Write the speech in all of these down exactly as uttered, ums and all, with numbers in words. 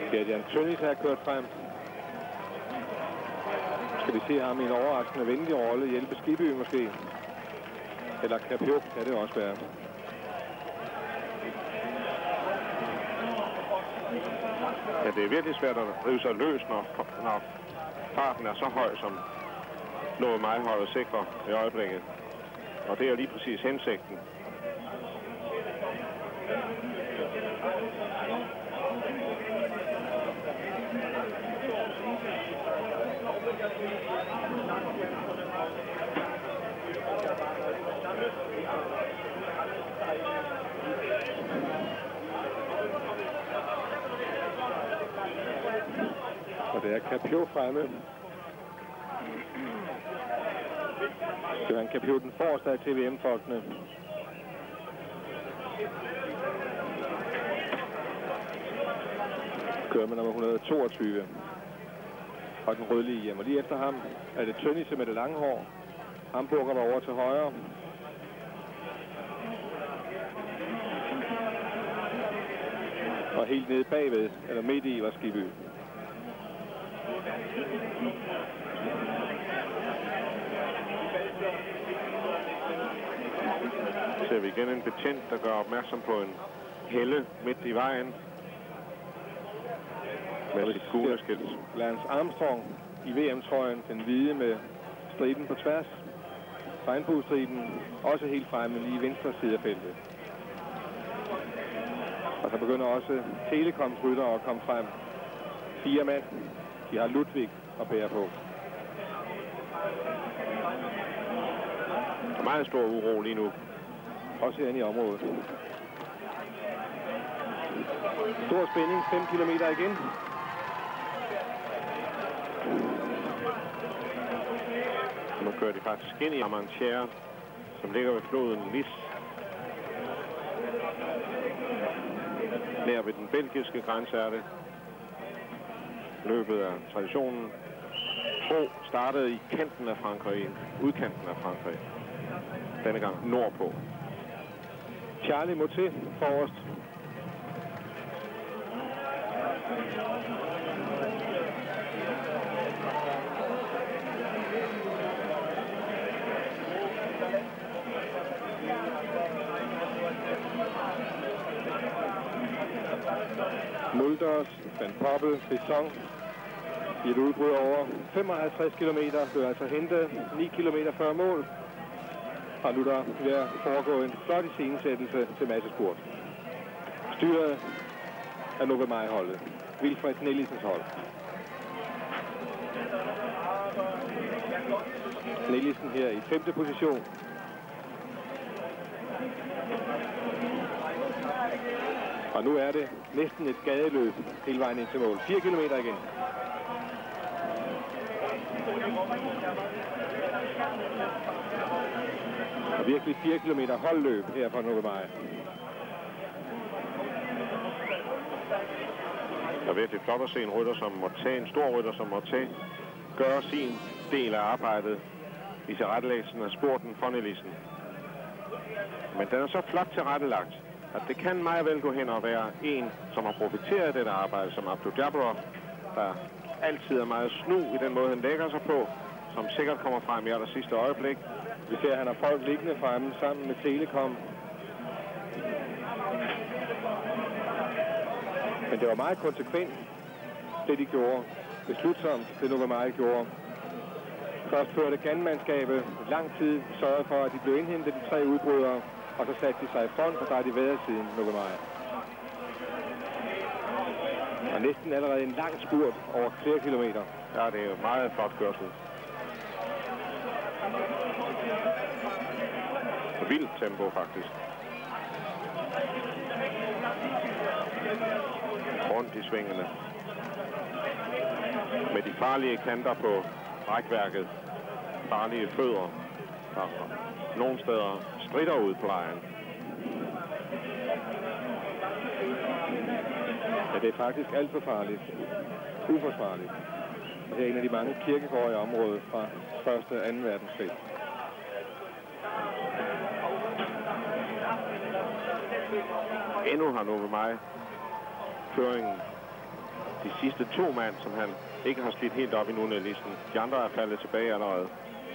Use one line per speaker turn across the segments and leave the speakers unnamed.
Gert-Jan Tønnis har kørt frem. Skal vi se ham i en overraskende venlig rolle? Hjælpe Skibby måske? Eller Capio kan det også være.
Ja, det er virkelig svært at rive sig løs, når, når farten er så høj, som Nove Maj-holdet sikrer i øjeblikket. Og det er lige præcis hensigten.
Og det er Capio fremme. Det er en Capio den forreste af T V M-folkene. Kører med nummer et hundrede og toogtyve. Og den rødlige hjem. Og lige efter ham er det Tønnisse med det lange hår. Hamburger var over til højre. Og helt nede bagved, eller midt i, var Skibby.
Ser vi igen en betjent, der gør opmærksom på en helle midt i vejen. Med sit gule skilt.
Lance Armstrong i V M-trøjen, den hvide med striben på tværs. Regnbuestriben, også helt fremme lige i venstre side af feltet. Og så begynder også Telekoms rytter at komme frem. Fire mand. De har Ludwig at bære på.
Der er meget stor uro lige nu.
Også herinde i området. Stor spænding, fem kilometer igen.
Nu kører de faktisk ind i Armentières, som ligger ved floden Lis. Nær ved den belgiske grænse er det. Løbet af traditionen. Tro startede i kanten af Frankrig, udkanten af Frankrig. Denne gang nordpå.
Charlie må til forrest. Mulders, Van Poppel, Besson i et udbrud over femoghalvtreds kilometer. Det er altså hentet ni kilometer før mål. Og nu der ved at foregå en flot iscenesættelse til massespurt. Styret af Nove Maj-holdet. Wilfred Nellissens hold. Nellissen her i femte position. Og nu er det næsten et gadeløb hele vejen ind til mål. fire kilometer igen. Og virkelig fire kilometer holdløb her fra Nove Maj.
Det er virkelig flot at se en rytter, som må tage, en stor rytter, som må tage, gøre sin del af arbejdet i tilrettelæggelsen af spurten for Nellissen. Men den er så flot tilrettelagt, at det kan meget vel gå hen og være en, som har profiteret af dette arbejde, som Abdou Jabbar, der altid er meget snu i den måde, han lægger sig på, som sikkert kommer frem i aller sidste øjeblik.
Vi ser, at han har folk liggende fremme sammen med Telekom. Men det var meget konsekvent, det de gjorde. Beslutsomt, det Nove Maj gjorde. Først førte Ganmandskabet lang tid, sørgede for, at de blev indhentet, de tre udbrydere, og så satte de sig i front, og der er de været siden Nove Maj. Og næsten allerede en lang spurt over flere kilometer.
Ja, det er jo meget flot kørsel. Vildt tempo, faktisk. Rundt i svingene. Med de farlige kanter på rækværket. Farlige fødder. Der nogle steder stritter ud på vejen.
Ja, det er faktisk alt for farligt. Uforsvarligt. Og det er en af de mange kirkegårde i området fra første og anden verdenskrig.
Endnu har Nove Maj føringen de sidste to mand, som han ikke har slidt helt op endnu, Nielsen. De andre er faldet tilbage allerede.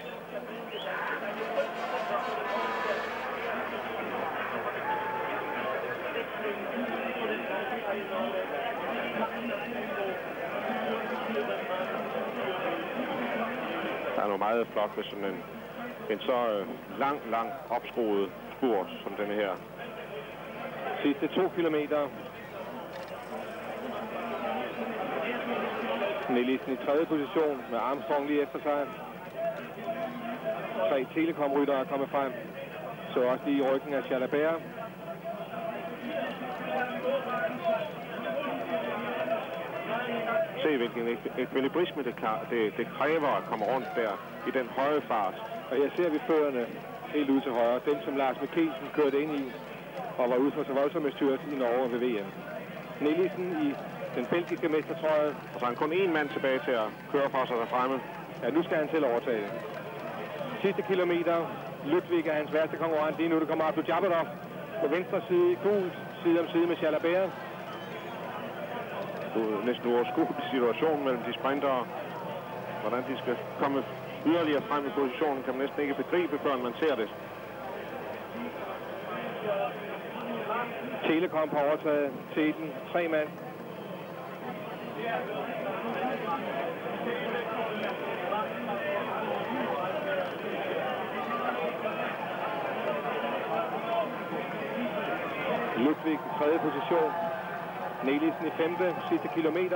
Der er noget meget flot med sådan en, en så øh, lang, lang opskruet spurt som denne her.
Sidste to kilometer. Nielsen i tredje position med Armstrong lige efter sig. Tre Telekom-ryttere er kommet frem. Så også lige i ryggen af Jalabert.
Se, hvilken ekvilibrisme det, det, det kræver at komme rundt der i den høje fart.
Og jeg ser vi førerne helt ud til højre. Dem, som Lars Mikkelsen kørte ind i og var ude for så voldsomme styrt i Norge ved V M. Nielsen i den belgiske mestertrøje.
Og så er han kun én mand tilbage til at køre for sig derfremme.
Ja, nu skal han selv overtage. Sidste kilometer. Ludwig er hans værste konkurrent. Lige nu det kommer Abdul Jabbarov på venstre side, gult, side om side med Jalabert.
Næsten uoverskuelig situation mellem de sprintere. Hvordan de skal komme yderligere frem i positionen, kan man næsten ikke begribe, før man ser det.
Telekom på overtaget. Teten. Tre mand. Ludwig i tredje position. Nielsen i femte, sidste kilometer.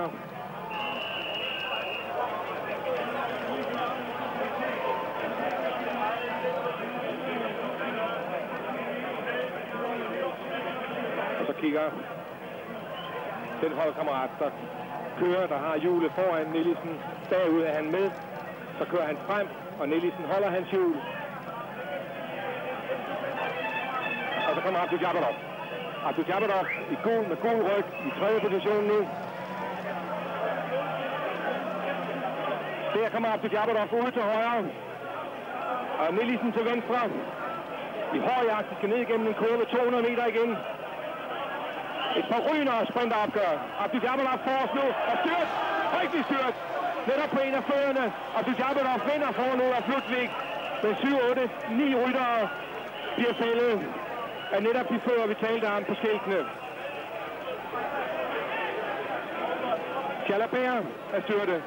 Og så kigger den holdkammerat, der kører, der har hjulet foran Nielsen. Bagud er han med. Så kører han frem, og Nielsen holder hans hjul. Og så kommer Abdul Jabbarov. Abdul Jabbarov i gul med gul ryg i tredje position nu. Der kommer Abdul Jabbarov ud til højre. Og Nielsen til venstre. I hård jagt, de skal ned igennem en kurve to hundrede meter igen. Et par ryner sprinteropgør. Abdul Jabbarov forrest nu og styrt. Rigtig styrt. Netop på en af førerne. Abdul Jabbarov vinder foran Olaf Ludwig. Men syv, otte, ni ryttere bliver fældet af netop de fører, vi talte om på skiltene. Jalabert er styrtet.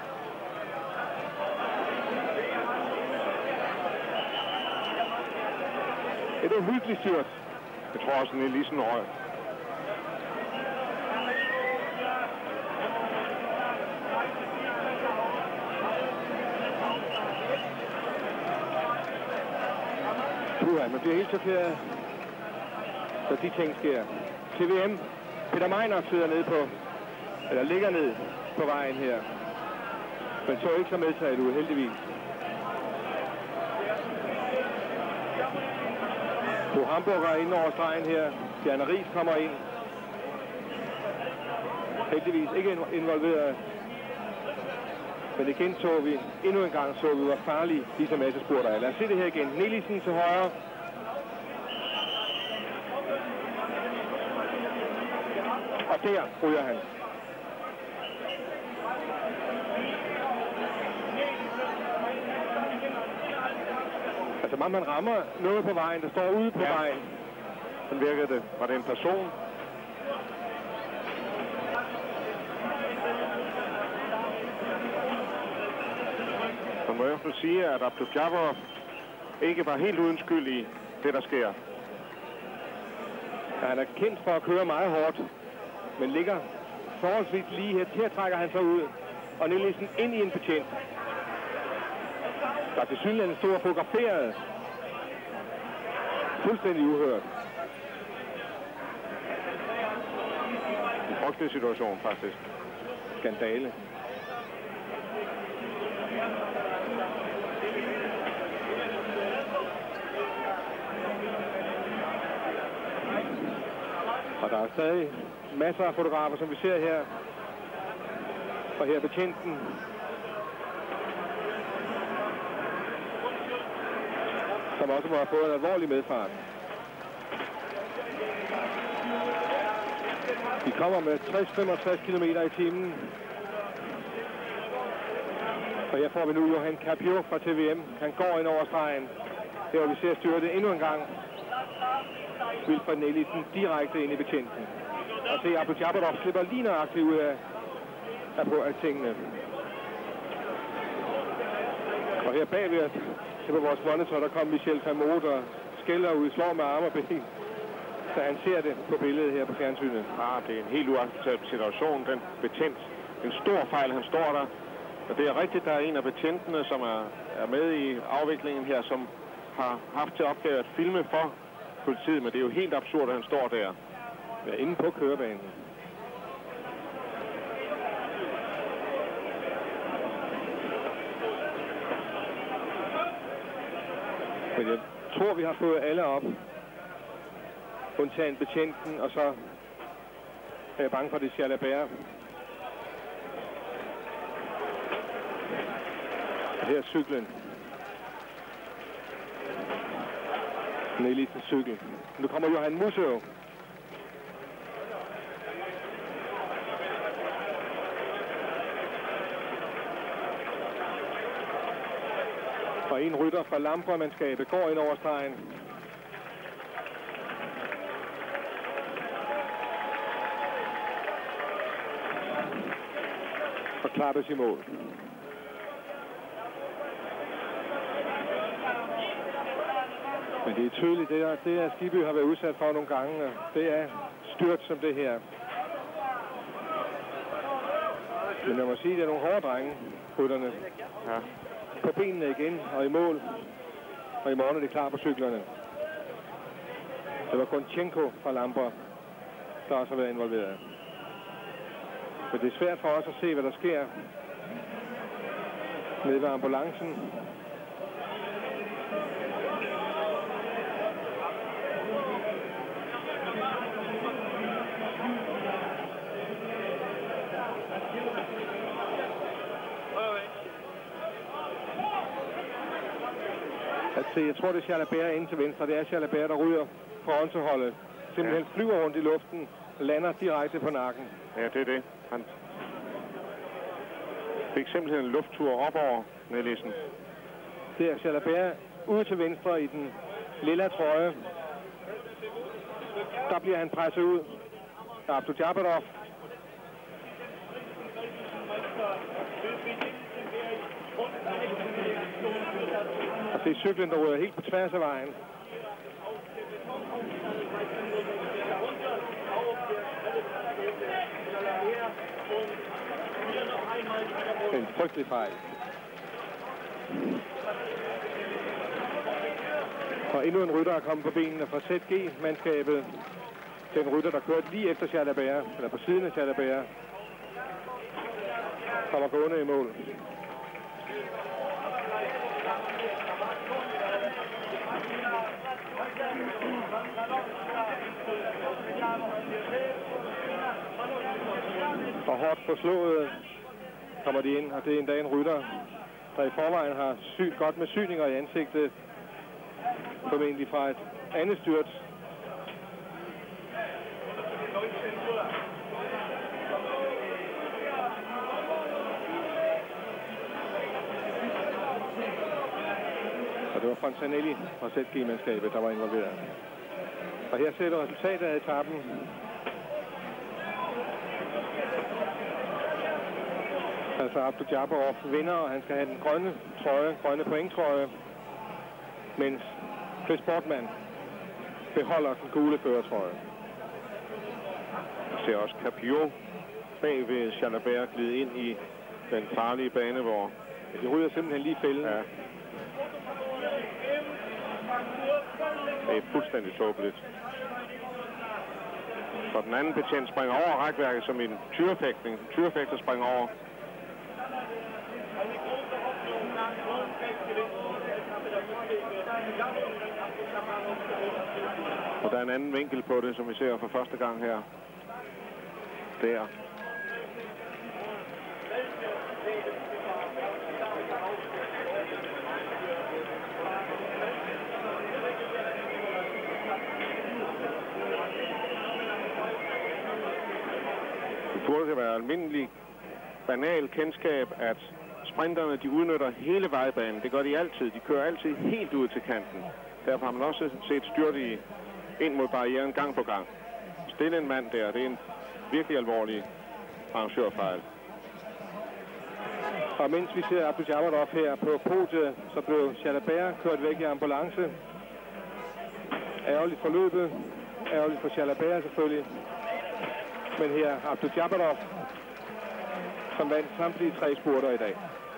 Det er uhyggeligt styrt.
Jeg tror også, den er lige sådan røg.
Puha, man bliver helt chokeret, så de ting sker. T V M. Peter Meiner sidder nede på, eller ligger ned på vejen her. Men så ikke så medtaget ud, heldigvis. Bo Hamburger er inde over stregen her. Bjarne Riis kommer ind. Heldigvis ikke involveret. Men igen så vi, endnu en gang så vi, hvor farlige disse massespurter er. Lad os se det her igen. Nielsen til højre. Og der ryger han. Altså, man, man rammer noget på vejen, der står ude på ja. vejen.
Sådan virker det. Var det en person? Man må i hvert fald sige, at Abdul Jabbarov ikke var helt uden skyld i det, der sker.
Ja, han er kendt for at køre meget hårdt, men ligger forholdsvis lige her. Her trækker han sig ud, og Nielsen ind i en betjent. Der er til synligheden stod og fotograferet. Fuldstændig uhørt.
En frygtelig situation, faktisk.
Skandale. Og der er stadig masser af fotografer, som vi ser her. Og her betjenten. Som også må have fået en alvorlig medfart. De kommer med tres til femogtres kilometer i timen. Og her får vi nu Johan Capio fra T V M. Han går ind over stregen. Her hvor vi ser styrte endnu en gang. Wilfred Nellisen direkte ind i betjenten. Og se, Abdul Jabbarov slipper lige nøjagtigt ud af, af, på, af tingene. Og her bagved, det på vores monitor, der kom Michel Famot og skælder ud, slår med arme og ben. Så han ser det på billedet her på fjernsynet.
Ah, det er en helt uacceptabel situation. Den betjent. En stor fejl, han står der. Og det er rigtigt, der er en af betjentene, som er, er med i afviklingen her, som har haft til opgave at filme for politiet. Men det er jo helt absurd, at han står der.
Ja, inde på kørebanen. Men jeg tror, vi har fået alle op. Undtagen betjenten, og så er jeg bange for, det skal bære. Her er cyklen. Nellisens cykel. Nu kommer Johan Musso. Og en rytter fra Lambremandskabet går ind over stregen. Og klappes i mål. Men det er tydeligt, det er, det er Skibby har været udsat for nogle gange. Det er styrt som det her. Men jeg må sige, det er nogle hårde drenge, rytterne. Ja. På benene igen og i mål. Og i morgen er det klar på cyklerne. Det var Gonchenko fra Lambro, der også har været involveret. Men det er svært for os at se, hvad der sker nede ved ambulancen. At se, jeg tror, det er Jalabert inde til venstre. Det er Jalabert, der ryger fronteholdet. Simpelthen ja. Flyver rundt i luften, lander direkte på nakken.
Ja, det er det. Han fik simpelthen en lufttur op over Nellisen.
Det er Jalabert ude til venstre i den lilla trøje. Der bliver han presset ud af Abdul Jabbarov. Og det er cyklen, der ryger helt på tværs af vejen. En frygtelig fejl. Og endnu en rytter er kommet på benene fra Z G-mandskabet. Den rytter, der kørte lige efter Jalabert, eller på siden af Jalabert, kommer gående i mål. Og hårdt forslået kommer de ind, og det er endda en rytter, der i forvejen har sygt godt med syninger i ansigtet. Formentlig fra et andet styrt. Og det var Fontanelli fra Z G-mandskabet, der var involveret. Og her ser du resultatet af etappen. Altså Abdul Jabbarov vinder, og han skal have den grønne trøje, grønne pointtrøje, mens Chris Boardman beholder den gule førertrøje.
Jeg ser også Capio bag ved Jalabert glide ind i den farlige bane, hvor
de ryger simpelthen lige fælden.
Ja. Det er fuldstændig tåbeligt. Så den anden betjent springer over rækværket som en tyrefægtning. Tyrefægter springer over. Og der er en anden vinkel på det, som vi ser for første gang her. Der. Det burde være almindelig banal kendskab, at sprinterne de udnytter hele vejbanen. Det gør de altid. De kører altid helt ud til kanten. Derfor har man også set styrtige ind mod barrieren gang på gang. Stille en mand der, det er en virkelig alvorlig arrangørfejl.
Og mens vi ser Abdul Jabbarov her på podiet, så blev Jalabert kørt væk i ambulance. Ærgerligt for løbet. Ærgerligt for Jalabert selvfølgelig. Men her Abdul Jabbarov, som vandt samtlige tre spurter i dag.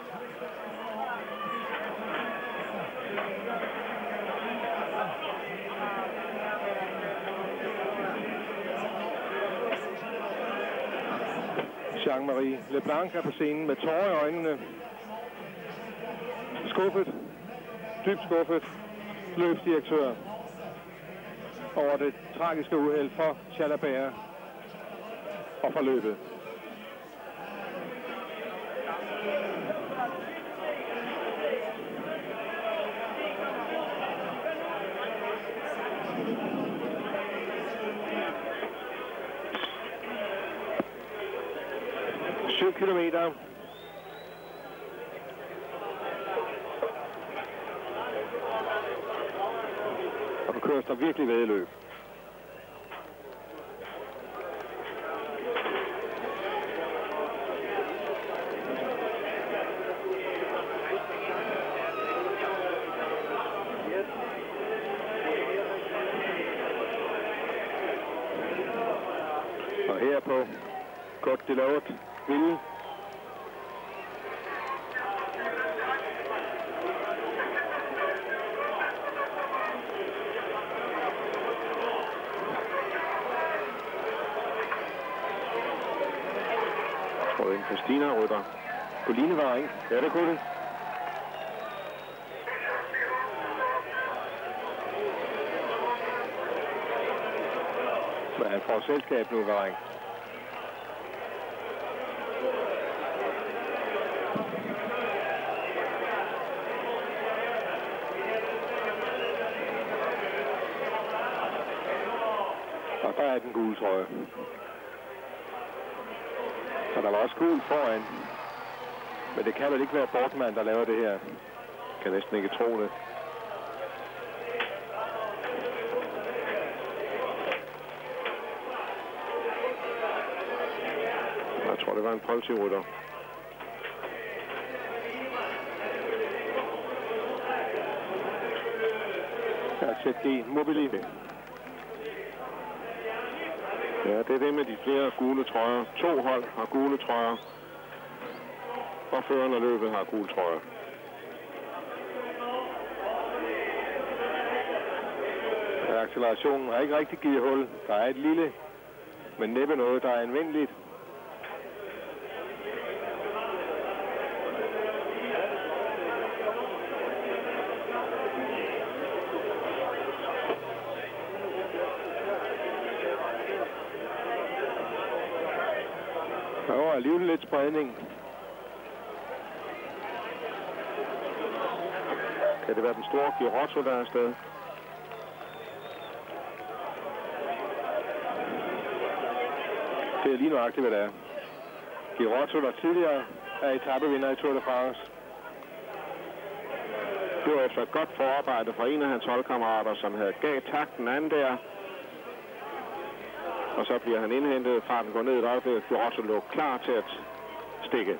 Jean-Marie Leblanc er på scenen med tårer i øjnene. Skuffet, dybt skuffet, løbsdirektør over det tragiske uheld for Jalabert og for løbet. syv kilometer. Og nu køres der virkelig væddeløb. Og her på Côte de l'Haute Ville.
Og en Christina-rytter
Kunne ligne var, ikke?
Ja, det kunne det.
Men han får selskab nu, var, ikke? Og der er den gule trøje. Så der var også gul foran. Men det kan vel ikke være Bortmann, der laver det her.
Jeg kan næsten ikke tro det. Jeg tror, det var en politi-rytter.
Ja, Z G Mobili.
Ja, det er det med de flere gule trøjer. To hold har gule trøjer. Og føreren af løbet har gule trøjer.
Ja, accelerationen har ikke rigtig givet hul. Der er et lille, men næppe noget, der er anvendeligt. Der var alligevel lidt spredning.
Kan det være den store Girotto, der er afsted?
Det er lige nøjagtigt, hvad det er. Girotto, der tidligere er etapevinder i Tour de France.
Det var efter et godt forarbejde fra en af hans holdkammerater, som havde gav takten anden der. Og så bliver han indhentet, farten går ned et øjeblik, Girotto lå klar til at stikke.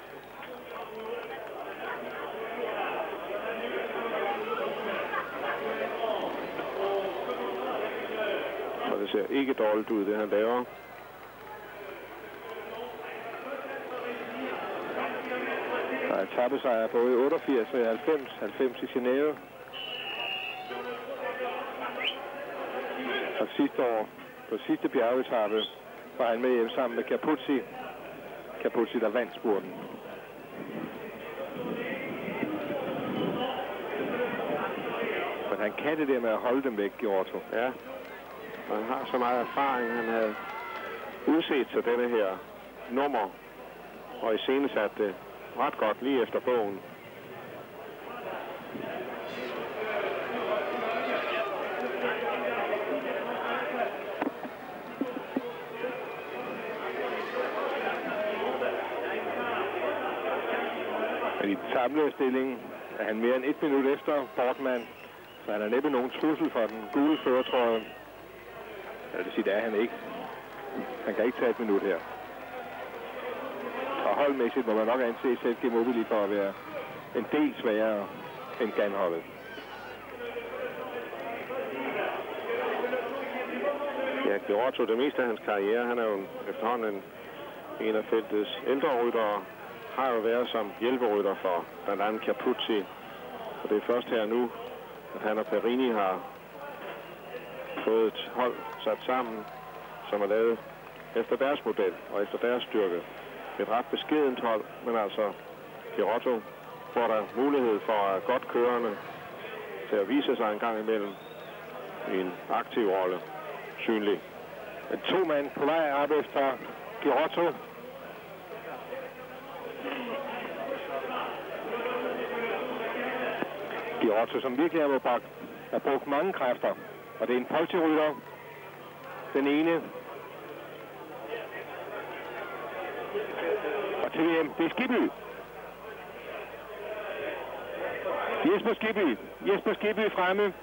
Så det ser ikke dårligt ud, det han laver.
Der er etappesejr både i otteogfirs og i halvfems. halvfems i Genève. Og sidste år, på sidste bjergetappe, var han med hjem sammen med Capuzzi. Capuzzi, der vandt spurten. Men han kan det der med at holde dem væk, Girotto.
Ja, og han har så meget erfaring. Han havde udset sig denne her nummer, og iscenesat det ret godt lige efter bogen.
Men i den samlede stilling er han mere end et minut efter Boardman, så han er næppe nogen trussel for den gule førertrøje. Jeg vil sige, det er han ikke. Han kan ikke tage et minut her. Og holdmæssigt må man nok anse Z G Mobili for at være en del sværere end Ganholdet.
Ja, Giorgio, det meste af hans karriere, han er jo efterhånden en, en af feltets ældre ryttere, har jo været som hjælperytter for blandt andet Capuzzi. Og det er først her nu, at han og Perini har fået et hold sat sammen, som er lavet efter deres model og efter deres styrke. Et ret beskedent hold, men altså Giorgio får der mulighed for godt kørende til at vise sig en gang imellem i en aktiv rolle synlig.
En to mand på vej op efter Giorgio. Giorgio, som virkelig har brugt, har brugt mange kræfter. Og det er en Polti-rytter. Den ene. Og til V M, det er Skibby. Jesper Skibby. Jesper Skibby fremme.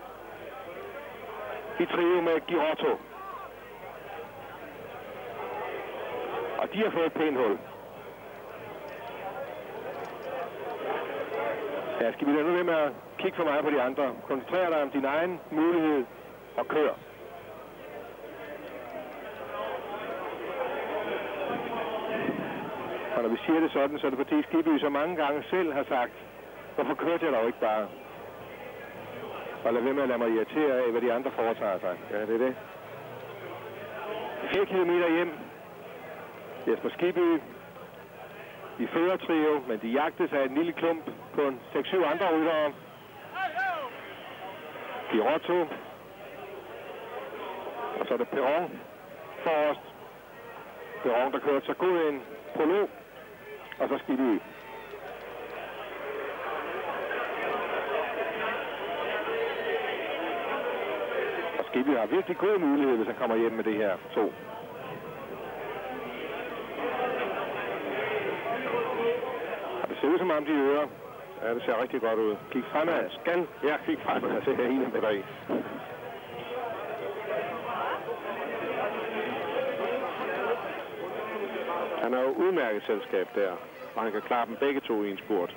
I trio med Giorgio. Og de har fået et pænt hul. Ja, skal vi da nu ved med at kigge for meget på de andre. Koncentrer dig om din egen mulighed og kør. Og når vi siger det sådan, så er det fordi Skibby så mange gange selv har sagt, hvorfor kørte jeg dog ikke bare? Og lad ved med at lade mig irritere af, hvad de andre foretager sig. Ja, det er det. fire kilometer hjem. Jesper Skibby i førertrio, men de jagtes af en lille klump på en seks syv andre ryttere. Giorgio. Og så er det Perron forrest. Perron, der kører så god en prolog. Og så Skibby. Og Skibby har virkelig god mulighed, hvis han kommer hjem med det her to. Det ser ud som om de øger.
Ja, det ser rigtig godt ud.
Kig fremad. Skal.
Ja, kig fremad. Jeg ser en med dig. Han er jo udmærket selskab der, og han kan klare dem begge to i en spurt.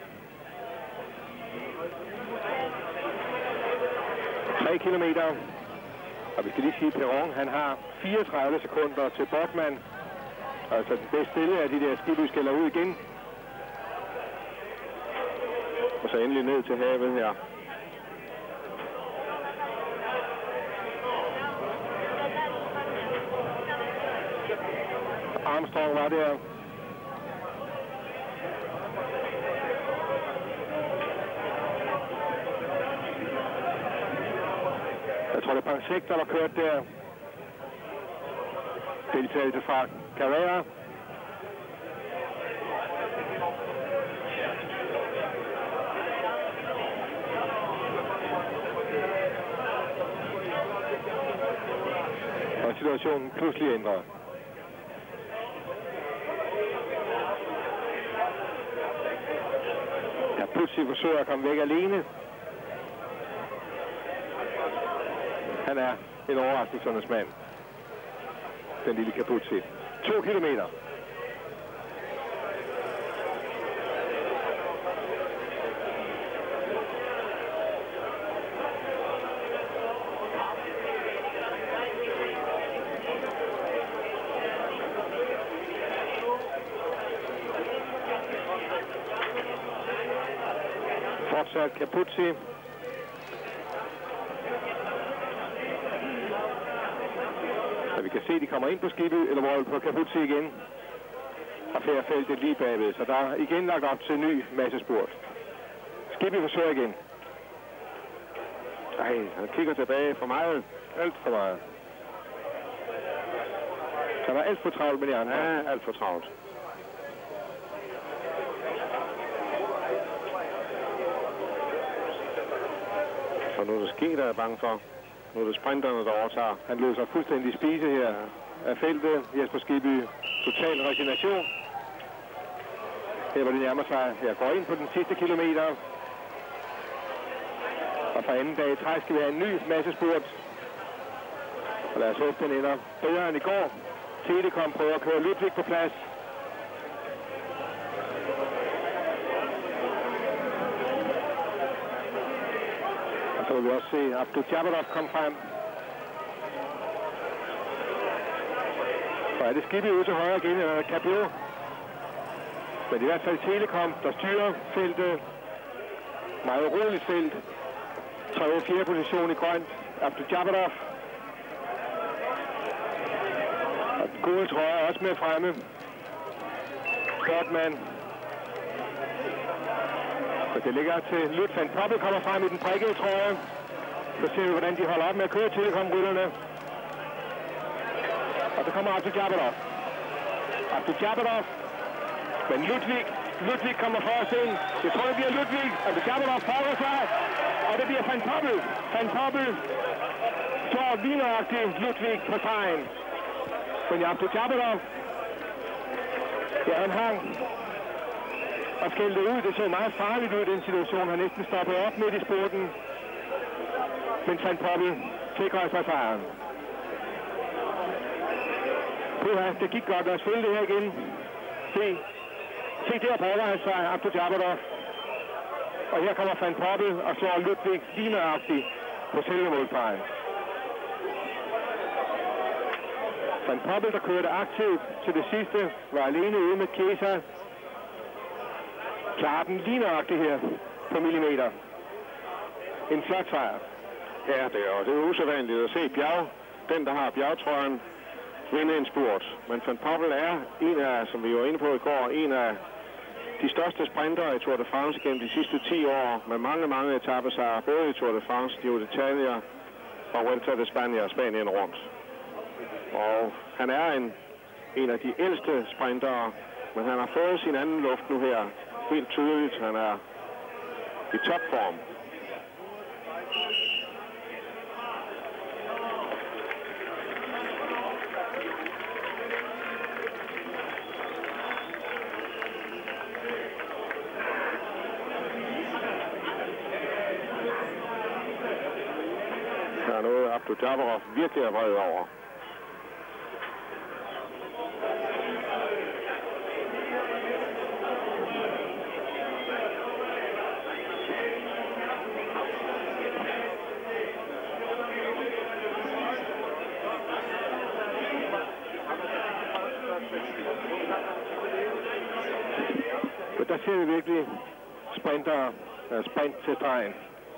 tre kilometer. Og vi skal lige sige, at Perron, han har fireogtredive sekunder til Boardman. Altså den bedste stille af de der Skibby skælder ud igen.
Og så endelig ned til havet her.
Armstrong var der. Jeg tror, det er Pansek, der var kørt der. Deltagelse fra Carrera. Og situationen pludselig ændrer. Capuzzi forsøger at komme væk alene. Han er en overraskelsernes mand. Den lille Capuzzi. To kilometer. Fortsat Capuzzi. Så vi kan se, at de kommer ind på Skibby, eller hvor på Capuzzi igen. Og færre feltet lige bagved, så der er igen lagt op til en ny massespurt. Skibby forsøger igen.
Ej, han kigger tilbage for meget.
Alt for meget. Så der er alt for travlt med de andre.
Ja, alt for travlt. Og nu er det ske, der er bange for. Nu er det sprinterne, der overtager.
Han løser sig fuldstændig spise her af feltet. Jesper Skibby. Total resignation. Her hvor de nærmer sig, her går ind på den sidste kilometer. Og fra anden dag i træk skal vi have en ny massespurt. Og lad os håbe, den ender bedre end i går. Telekom prøver at køre Ludwig på plads. Og så vil vi også se Abdul Jabbarov komme frem. Og er det skibet ude til højre igen, eller er det Capio? Men i hvert fald Telekom, der styrer feltet. Meget uroligt felt. tredje og fjerde position i grønt. Abdul Jabbarov. Og den gode trøje er også med fremme. Sportman. Og det ligger til Lutz van Poppel kommer frem i den prikkede trøje. Så ser vi, hvordan de holder op med at køre Telekom-rytterne. Og så kommer Abdul Jabbarov. Abdul Jabbarov. Men Ludwig, Ludwig kommer først ind. Jeg tror, det bliver Ludwig. Abdul Jabbarov forår sig. Og det bliver Van Poppel. Van Poppel slår ligneragtigt Ludwig på stregen. Men Abdul Jabbarov, ja, han hang og skældte ud. Det så meget farligt ud i den situation. Han næsten stoppede op midt i spurten. Men Van Poppel sikrer sig sejren. Puha, det gik godt. Lad os følge det her igen. Se, se der prøver han sig, Abdul Jabbarov. Og her kommer Van Poppel og slår Ludwig ligneragtigt på selve målstregen. Van Poppel, der kørte aktivt til det sidste, var alene ude med Chiesa. Klarer den ligneragtigt her på millimeter. En flot sejr.
Ja, det er, det er usædvanligt at se Bjerg, den der har bjergtrøjen, vinde en spurt. Men Van Poppel er en af, som vi var inde på i går, en af de største sprintere i Tour de France gennem de sidste ti år, med mange, mange etapesejre, både i Tour de France, Giro d'Italia og Vuelta de España og Spanien rundt. Og han er en, en af de ældste sprintere, men han har fået sin anden luft nu her. Helt tydeligt, han er i topform. Der er noget, Abdul Jabbarov virkelig er vred over. Der ser vi virkelig sprinter, uh, sprint til stregen.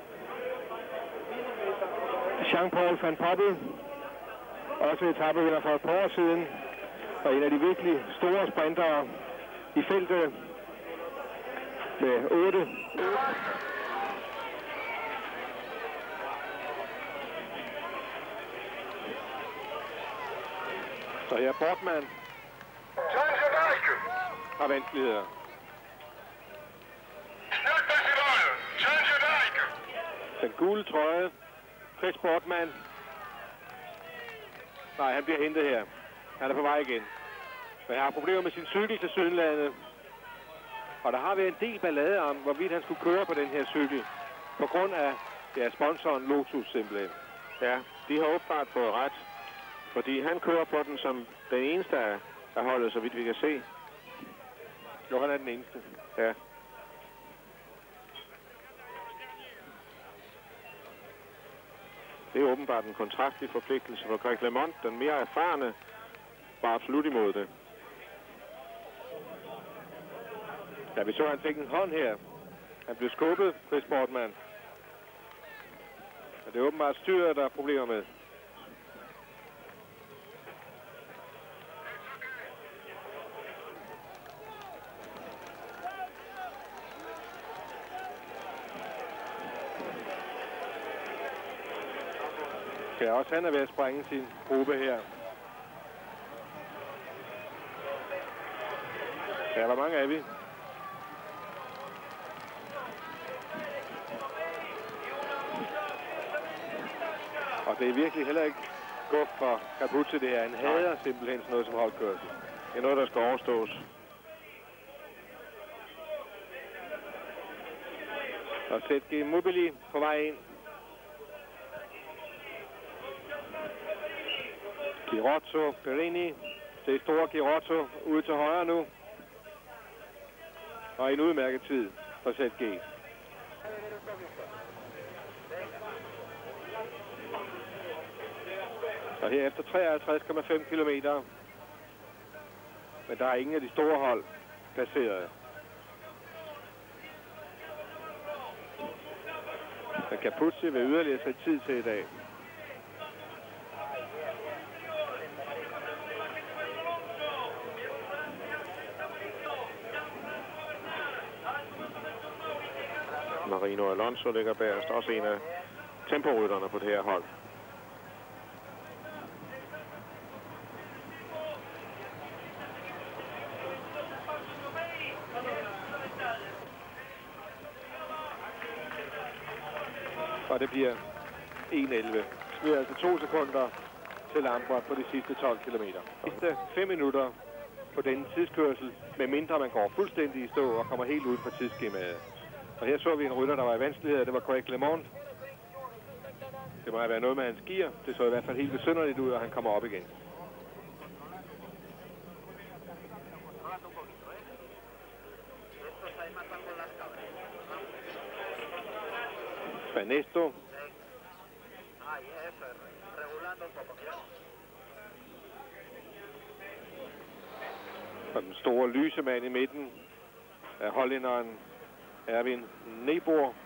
Jean-Paul Van Poppel, også etapevinder for et par år siden, og en af de virkelig store sprintere i feltet med otte. Så her Bortmann har vanskeligheder. Den gule trøje, Chris Bortmann. Nej, han bliver hentet her. Han er på vej igen. Men han har problemer med sin cykel til Sydlandet. Og der har været en del ballade om, hvorvidt han skulle køre på den her cykel. På grund af ja, sponsoren Lotus simpelthen. Ja, de har åbenbart fået ret. Fordi han kører på den som den eneste af holdet, så vidt vi kan se. Jo, han er den eneste. Ja. Det er åbenbart en kontraktlig forpligtelse for Greg LeMond. Den mere erfarne var absolut imod det. Ja, vi så, han fik en hånd her. Han blev skubbet, Chris Bortmann. Og det er åbenbart styret, der er problemer med. Ja, også han er ved at sprænge sin gruppe her. Ja, hvor mange er vi? Og det er virkelig heller ikke godt for Capucci, det her. Han hader simpelthen sådan noget som holdkørsel. Det er noget, der skal overstås.
Og Z G Mobili på vej ind. Girotto, Perini. Det er store Girotto ude til højre nu. Og en udmærket tid for Z G. Og her efter treoghalvtreds komma fem kilometer. Men der er ingen af de store hold placeret. Men Capuzzi vil yderligere sætte tid til i dag.
Marino Alonso ligger bagerst, også en af temporytterne på det her hold.
Og det bliver en elleve. Nu er altså to sekunder til Lampert på de sidste tolv kilometer. Sidste fem minutter på denne tidskørsel, medmindre man går fuldstændig i stå og kommer helt ud på tidsskemaet. Og her så vi en rytter, der var i vanskeligheder. Det var Craig LeMond. Det må have været noget med hans gear. Det så i hvert fald helt besynderligt ud, og han kommer op igen. Banesto. Og den store lysemand i midten er hollænderen Erwin Nebor.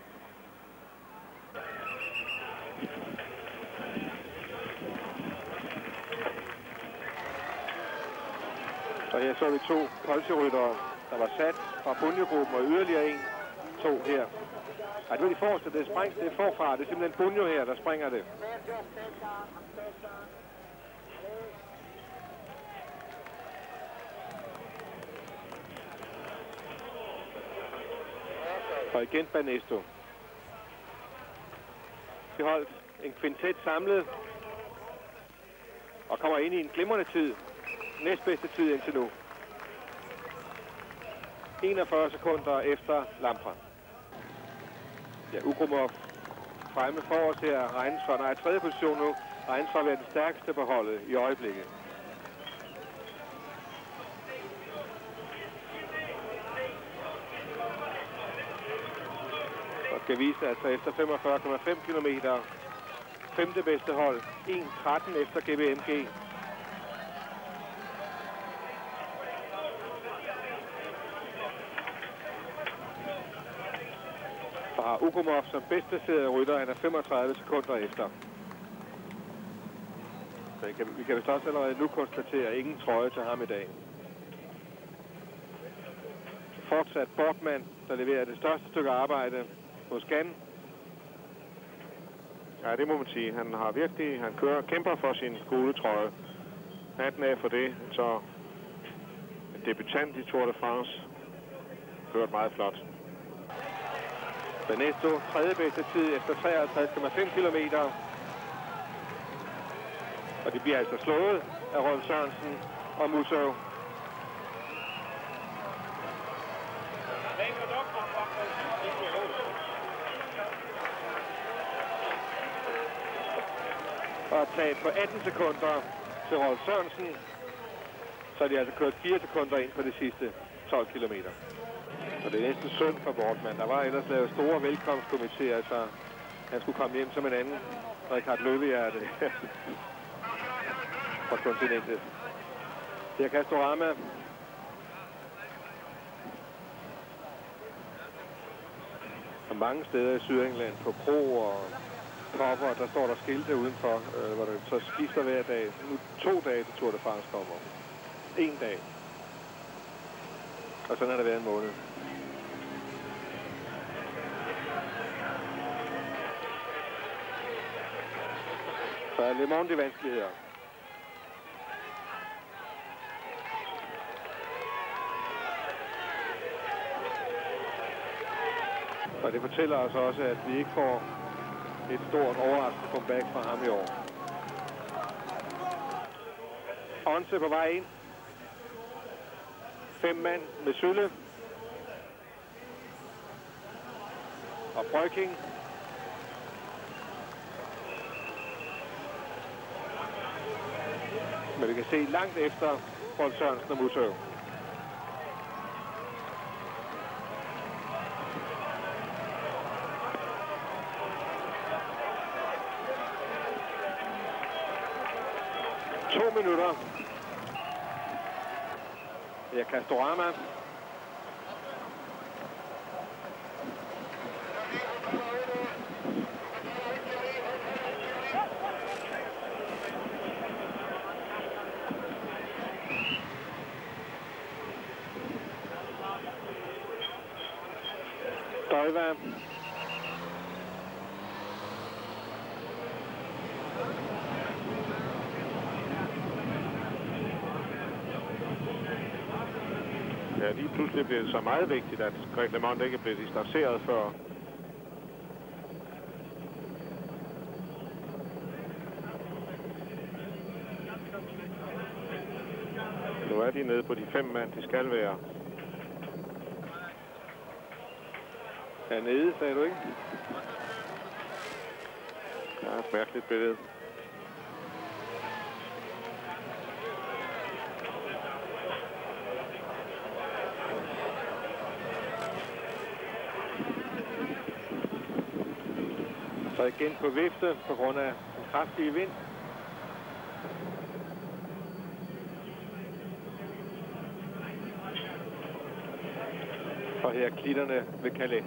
Og her så vi to polseryttere, der var sat fra bundjegruppen, og yderligere en, to her. Ej, det var de forreste, det er sprængt, det er forfra. Det er simpelthen Bunjo her, der springer det. Og igen Banesto. De holdt en kvintet samlet. Og kommer ind i en glimrende tid. Næstbedste tid indtil nu. enogfyrre sekunder efter Lampert. Ja, Ugrumov fremme for os her. Regnes for, nej, tredje position nu. Regnes for at være den stærkeste på holdet i øjeblikket. Og skal vise altså efter femogfyrre komma fem kilometer. Femte bedste hold. en tretten efter G B M G. Og Ugrumov som bedst placerede rytter, han er femogtredive sekunder efter. Så vi kan, vi kan vist også allerede nu konstatere ingen trøje til ham i dag. Fortsat Borgman, der leverer det største stykke arbejde hos Gan.
Ja, det må man sige. Han har virkelig, han kører, kæmper for sin gule trøje. Hatten af for det, så en debutant i Tour de France. Kørt meget flot.
Banesto, tredje bedste tid efter treoghalvtreds komma fem kilometer. Og det bliver altså slået af Rolf Sørensen og Musso. Og tab på atten sekunder til Rolf Sørensen. Så er de altså kørt fire sekunder ind på de sidste tolv kilometer. Og det er næsten synd for Borgman. Der var ellers lavet store velkomstkomiteer, altså han skulle komme hjem som en anden Richard Løvehjerte fra kontinentet. Det er Castorama. Og mange steder i Sydengland på Kro og Popper, der står der skilte udenfor, øh, hvor det så skifter hver dag. Nu to dage til Tour de France kommer. En dag. Og sådan har det været en måned. Så er Le Monde i vanskeligheder. Og det fortæller os også, at vi ikke får et stort overraskende comeback fra ham i år. Onse på vej ind. Fem mand med Sylle. og Brøking. Men vi kan se langt efter Rolf Sørensen og Musso. To minutter. Det er Castorama. Døjva.
Ja, lige pludselig bliver det så meget vigtigt, at Greg LeMond ikke blev distanceret før. Nu er de nede på de fem mand, de skal være.
Er nede, sagde du ikke?
Ja, et mærkeligt billede.
Så igen på vifte på grund af den kraftige vind. Og her klitterne ved Calais.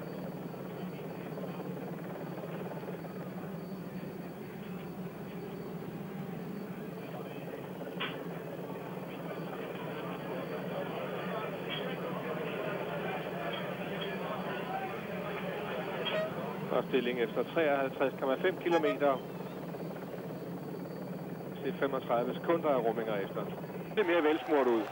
Og stilling efter treoghalvtreds komma fem kilometer. Det er femogtredive sekunder af rumminger efter. Det er mere velsmurt ud.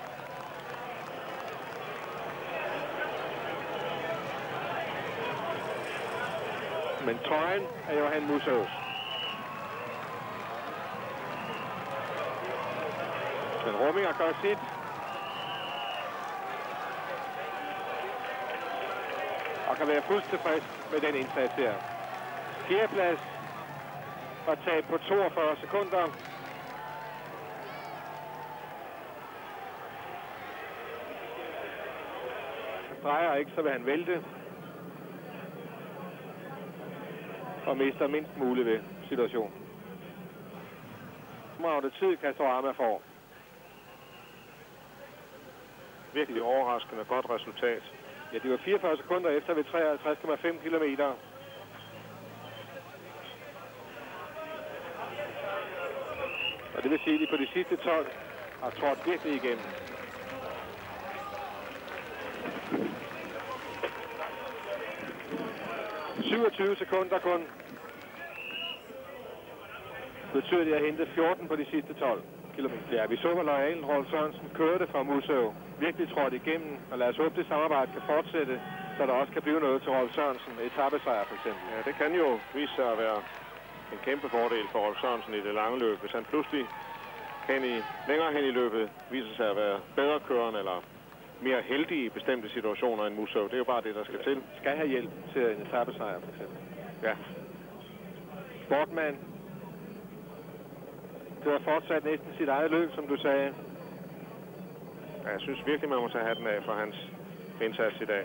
Men trøjen er Johan Mussos. Men rumminger gør sit. Og kan være fuldt tilfreds med den indsats her. Fjerdeplads og tab på toogfyrre sekunder. Drejer ikke, så vil han vælte. Og mister mindst muligt ved situationen. Meget tid Castorama får.
Virkelig overraskende godt resultat.
Ja, det var fireogfyrre sekunder efter ved treoghalvtreds komma fem kilometer. Og det vil sige, at de på de sidste tolv har trådt virkelig igennem. syvogtyve sekunder kun. Det betyder, at de har hentet fjorten på de sidste tolv kilometer. Ja, vi så, hvor loyalen Rolf Sørensen kørte fra Musso. Virkelig trådt igennem, og lad os håbe, det samarbejde kan fortsætte, så der også kan blive noget til Rolf Sørensen. Etapesejr for eksempel.
Ja, det kan jo vise sig at være en kæmpe fordel for Rolf Sørensen i det lange løb. Hvis han pludselig hen i, længere hen i løbet viser sig at være bedre kørende eller mere heldig i bestemte situationer end Musso. Det er jo bare det, der skal til.
Skal have hjælp til en etapesejr for eksempel.
Ja.
Sportman. Det var fortsat næsten sit eget løb, som du sagde.
Ja, jeg synes virkelig, man må tage hatten af for hans indsats i dag.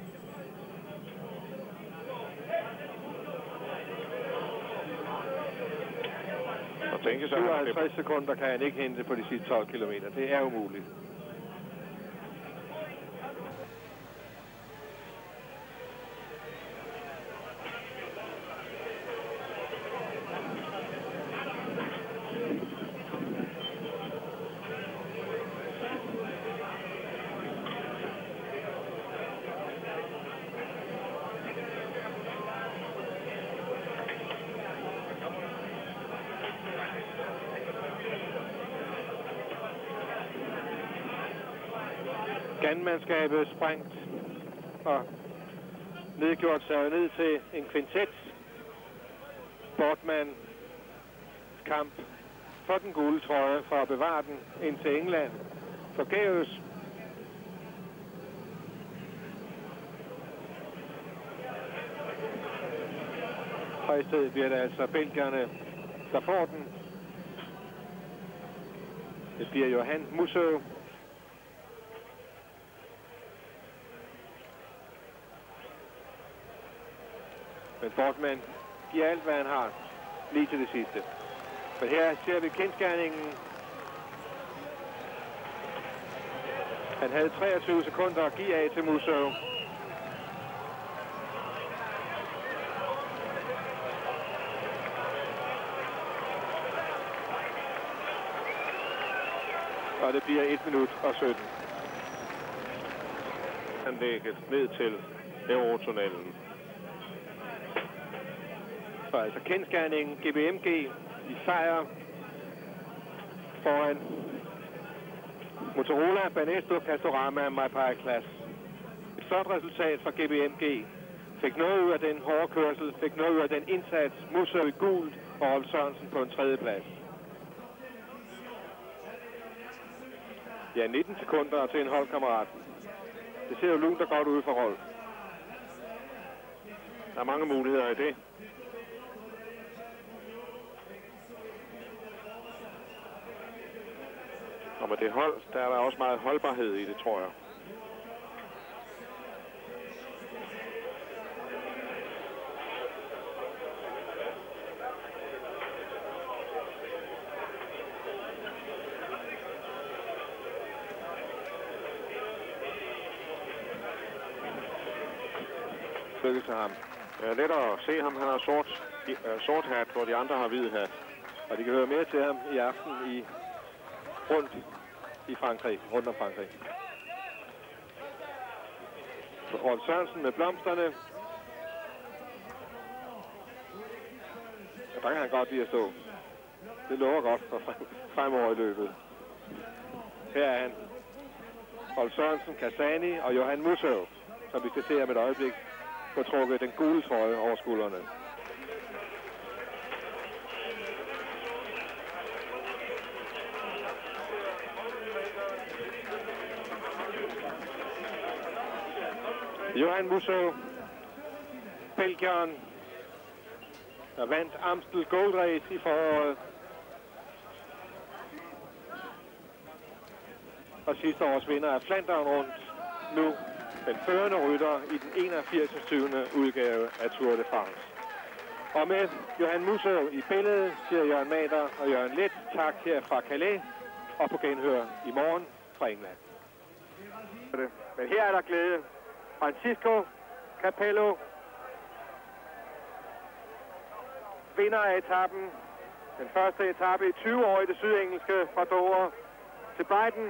Og tænke sig,
syvoghalvtreds sekunder kan han ikke hente på de sidste tolv kilometer. Det er umuligt. Ganmandskabet sprængt og nedgjort sig ned til en kvintet. Sportman kamp for den gule trøje for at bevare den ind til England. Forgæves. og i stedet bliver det altså belgierne, der får den. Det bliver Johan Musso. Men Boardman giver alt, hvad han har, lige til det sidste. Men her ser vi kendsgerningen. Han havde treogtyve sekunder at give af til Musso. Og det bliver et minut og sytten.
Han lægger ned til Eurotunnelen.
Så altså kendsgerningen G B M G i sejr foran Motorola, Banesto, Castorama, MyPyre-Class. Et flot resultat for G B M G. Fik noget ud af den hårde kørsel, fik noget ud af den indsats. Musso i gult og Rolf Sørensen på en tredje plads. Ja, nitten sekunder til en holdkammerat. Det ser jo lunt og godt ud for Rolf.
Der er mange muligheder i det. Og med det hold, der er der også meget holdbarhed i det, tror jeg.
Lykke til ham.
Det er lettere at se ham. Han har sort, uh, sort hat, hvor de andre har hvid hat.
Og de kan høre mere til ham i aften i rundt i Frankrig, rundt om Frankrig. Rolf Sørensen med blomsterne. Og der kan han godt lide at stå. Det lover godt for fremover i løbet. Her er han. Rolf Sørensen, Kasani og Johan Musso, som vi skal se om et øjeblik, få trukket den gule trøje over skuldrene. Johan Musso, belgieren, der vandt Amstel Gold Race i foråret. Og sidste års vinder af Flandern rundt. Nu den førende rytter i den enogfirsinde tyvende udgave af Tour de France. Og med Johan Musso i billedet, siger Jørgen Mader og Jørgen Let tak her fra Calais og på genhør i morgen fra England. Men her er der glæde. Francisco Capello vinder af etappen. Den første etape i tyve år i det sydengelske fra Dover til Brighton.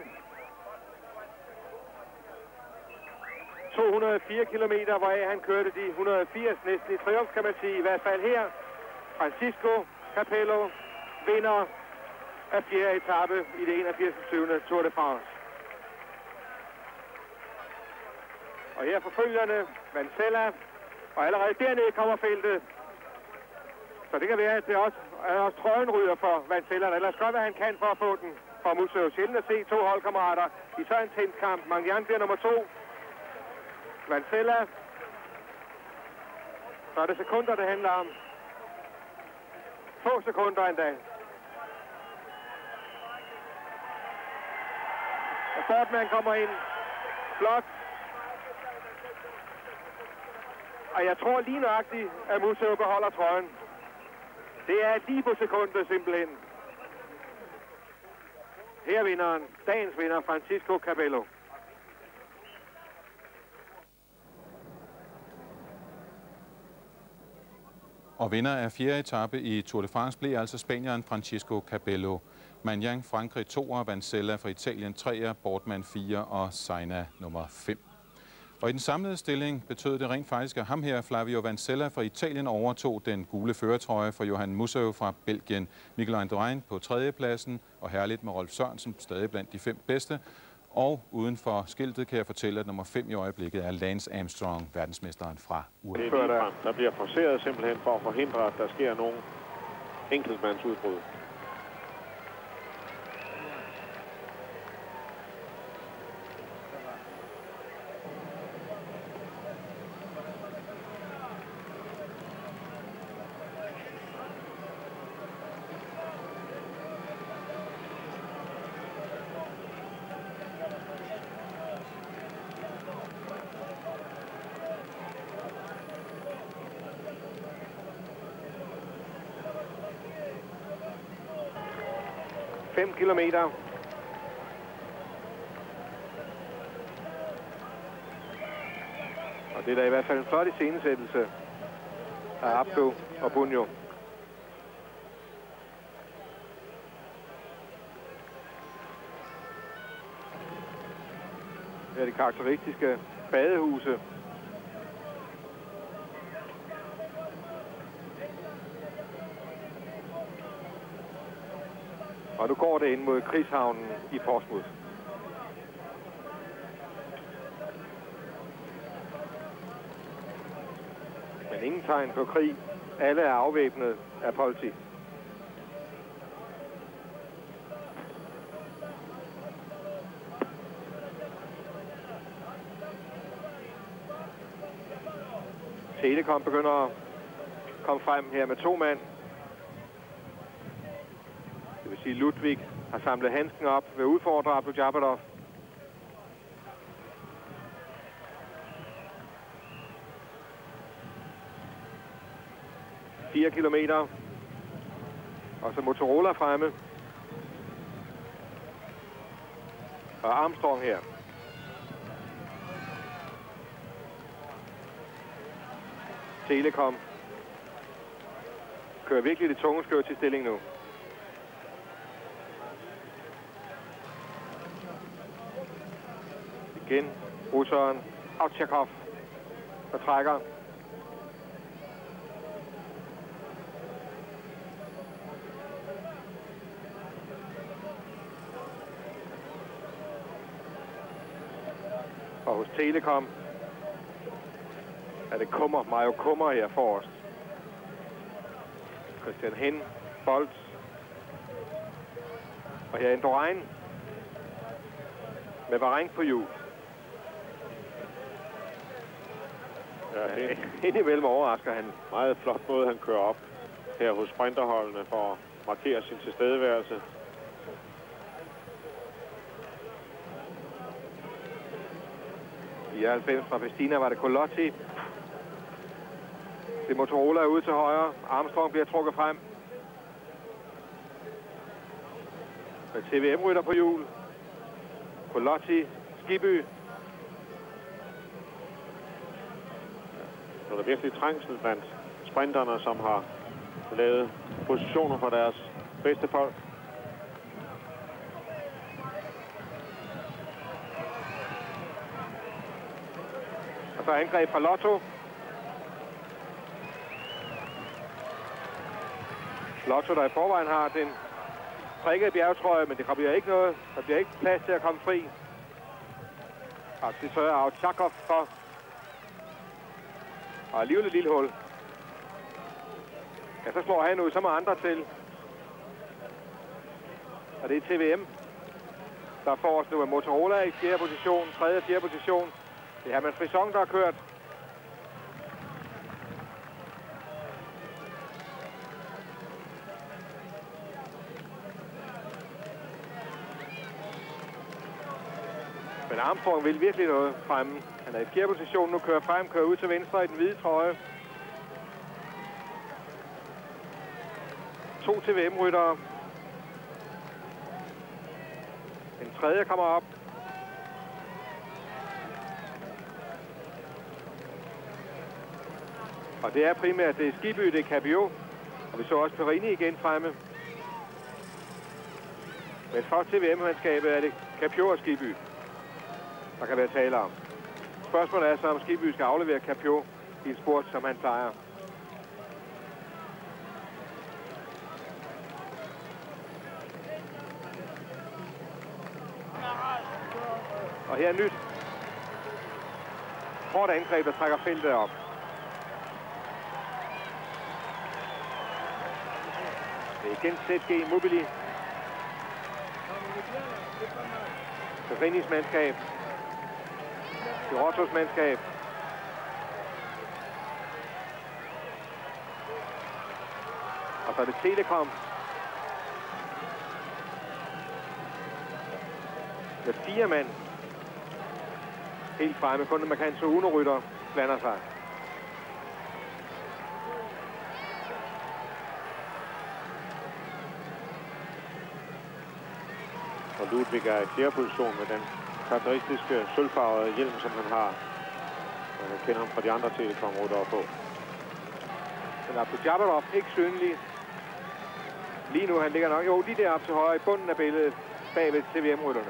to hundrede og fire kilometer, hvoraf han kørte de et hundrede og firs næsten i triumf, kan man sige. I hvert fald her. Francisco Capello vinder af fjerde etape i det enogfirsinde tyvende Tour de France. Og her forfølgerne Vancella, og allerede dernede kommer feltet. Så det kan være, at det også er også trøjen ryger for Vancella. Ellers godt, hvad han kan for at få den fra Musso. Sjældent at se to holdkammerater i så en tæt kamp. Magnan bliver nummer to. Vancella. Så er det sekunder, det handler om. Få sekunder endda. Og Boardman kommer ind. Flot. Og jeg tror lige nøjagtigt, at Musso beholder trøjen. Det er lige på sekundet simpelthen. Her vinderen, dagens vinder, Francisco Capello.
Og vinder af fjerde etape i Tour de France blev altså spanieren Francisco Capello. Magnan Frankrig toer, Vancella fra Italien treer, Boardman fire og Saina nummer fem. Og i den samlede stilling betød det rent faktisk, at ham her, Flavio Vancella fra Italien, overtog den gule førertrøje for Johan Musso fra Belgien. Miguel Indurain på tredjepladsen, og herligt med Rolf Sørensen, stadig blandt de fem bedste. Og uden for skiltet kan jeg fortælle, at nummer fem i øjeblikket er Lance Armstrong, verdensmesteren fra U S A.
Der, der bliver forceret simpelthen for at forhindre, at der sker nogen enkeltmandsudbrud.
fem kilometer. Og det er da i hvert fald en flot iscenesættelse af Abdo og Bunjo. Her er de karakteristiske badehuse. Og nu går det ind mod krigshavnen i Portsmouth. Men ingen tegn på krig. Alle er afvæbnet af politi. Telekom begynder at komme frem her med to mand. Det vil sige, at Ludwig har samlet handsken op ved at udfordre Abdujabbarov. Fire kilometer. Og så Motorola fremme. Og Armstrong her. Telekom kører virkelig det tunge skør til stilling nu. Igen russeren Autchakov, der trækker. Og hos Telekom er det Kummer, Mario Kummer her forrest. Christian Hen, Bolt. Og her er Indurain med Bahrain på hjul.
Ja,
indimellem overrasker han.
Meget flot måde, han kører op her hos sprinterholdene for at markere sin tilstedeværelse.
I halvfems fra Festina var det Colotti. Det Motorola er ude til højre. Armstrong bliver trukket frem. Med T V M-rytter på hjul. Colotti, Skibby.
Så er der virkelig trængsel blandt sprinterne, som har lavet positioner for deres bedste folk.
Og så angreb fra Lotto. Lotto, der i forvejen har den prikket bjergetrøje, men det kommer ikke noget. Der bliver ikke plads til at komme fri. Og det sørger Autchakov for. Og alligevel et lille hul. Ja, så slår han ud, så må andre til. Og det er T V M, der får os nu af Motorola i fjerde position, tredje og fjerde position. Det er Hermann Frison, der har kørt. Men Armstrong vil virkelig noget fremme. Han er i fjerde position, nu kører frem, kører ud til venstre i den hvide trøje. To T V M-ryttere. En tredje kommer op. Og det er primært det er Skibby, det er Capio. Og vi så også Perini igen fremme. Men for T V M-mandskabet er det Capio og Skibby, der kan være tale om. Spørgsmålet er så, om Skibby skal aflevere Capio i en spurt, som han plejer. Og her er nyt. Hårdt angreb, der trækker feltet op. Det er igen Z G Mobili. Perinis mandskab. Girottos mandskab. Og så er det Telekom. Med fire mand. Helt fremme. Kun en Macanto Uno-rytter blander sig.
Ludwig er i fjerde position med den karakteristiske sølvfarvede hjelm, som han har. Man kender ham fra de andre telekom-ryttere på.
Men Abdul-Jabbarov ikke synlig. Lige nu han ligger nok, jo lige deroppe til højre i bunden af billedet, bagved C V M-rytterne.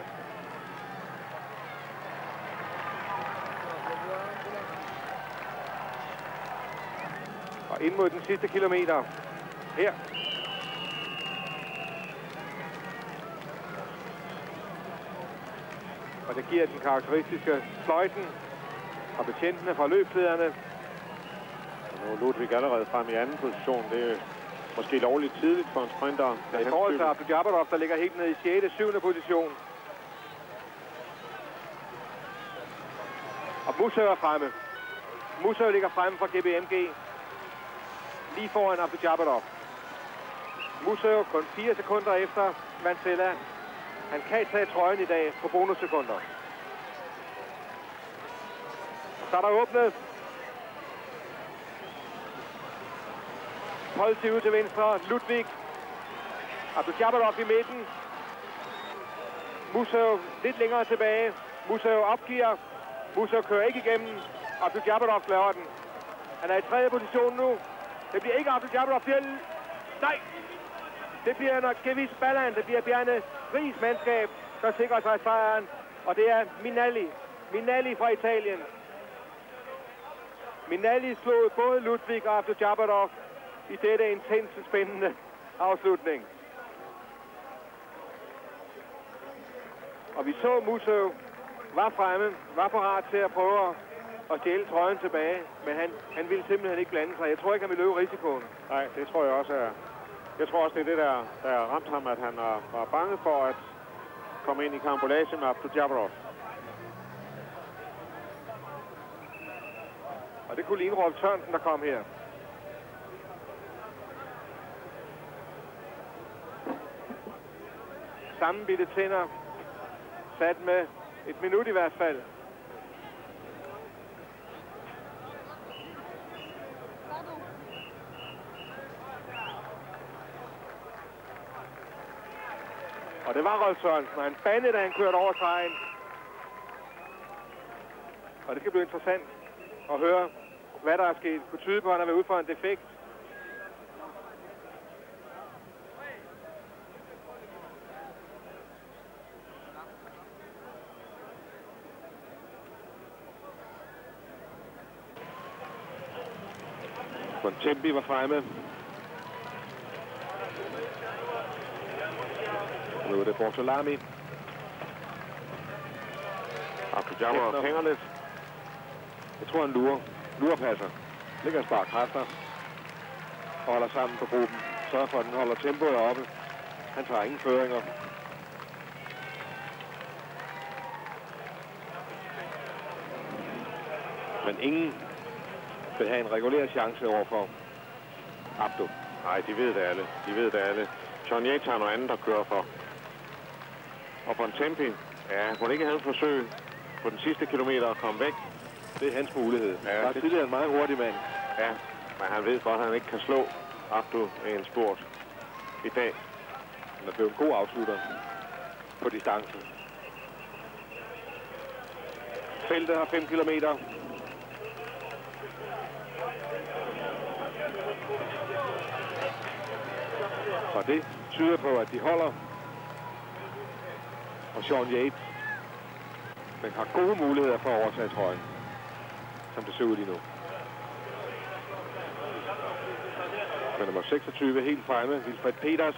Og ind mod den sidste kilometer. Her. Og det giver den karakteristiske fløjten og betjentene fra løbslederne.
Og nu er Ludwig allerede frem i anden position. Det er måske lovligt tidligt for en sprinter.
Ja, i forhold til Abdul-Jabbarov, der ligger helt nede i sjette syvende position. Og Musev er fremme. Musev ligger fremme fra G B M G. Lige foran Abdul-Jabbarov. Musev kun fire sekunder efter Vansella. Han kan tage trøjen i dag på bonussekunder. Så er der åbnet. Polti ud til venstre. Ludwig. Abdul-Jabbarov i midten. Musev lidt længere tilbage. Musev opgiver. Musev kører ikke igennem. Abdul-Jabbarov laver den. Han er i tredje position nu. Det bliver ikke Abdul-Jabbarov. Nej! Det bliver nok Gevis Ballan. Det bliver Bjarne Ries mandskab, der sikrer sig sejren. Og det er Minalli. Minalli fra Italien. Minalli slog både Ludwig og Abdul-Jabbarov i dette intense, spændende afslutning. Og vi så Musev var fremme, var parat til at prøve at stjæle trøjen tilbage, men han, han ville simpelthen ikke blande sig. Jeg tror ikke, han ville løbe risikoen.
Nej, det tror jeg også er... Jeg tror også, det er det, der, der ramte ham, at han var, var bange for at komme ind i karambolage med Abdul-Jabbarov.
Og det kunne ligne Rolf Sørensen, der kom her. Sammenbitte tænder. Sat med et minut i hvert fald. Og det var Rolf Sørensen, og han bandede, da han kørte over stregen. Og det skal blive interessant at høre, hvad der er sket. Kunne tyde på, at han har været ude for en defekt. Bontempi var fremme. Nu er det Bortolami.
Abdul-Jabbarov hænger lidt.
Jeg tror, han lurer. Lurepasser. Ligger og sparer kræfter. Og holder sammen på gruppen. Sørger for, at den holder tempoet oppe. Han tager ingen føringer. Men ingen vil have en regulær chance overfor Abdu.
Nej, de ved det alle. De ved det alle. John Yates har noget andet, der kører for. Og Bontempi, ja, må ikke have en forsøg på den sidste kilometer at komme væk.
Det er hans mulighed.
Ja,
der er tidligere en meget hurtig mand.
Ja, men han ved godt, at han ikke kan slå Abdu i en spurt i dag.
Han er blevet en god afslutter på distancen. Feltet har fem kilometer. Så det tyder på, at de holder. Og Sean Yates, men har gode muligheder for at overtage trøjen, som det ser ud lige nu. Men nummer seksogtyve helt fremme, Wilfred Peters.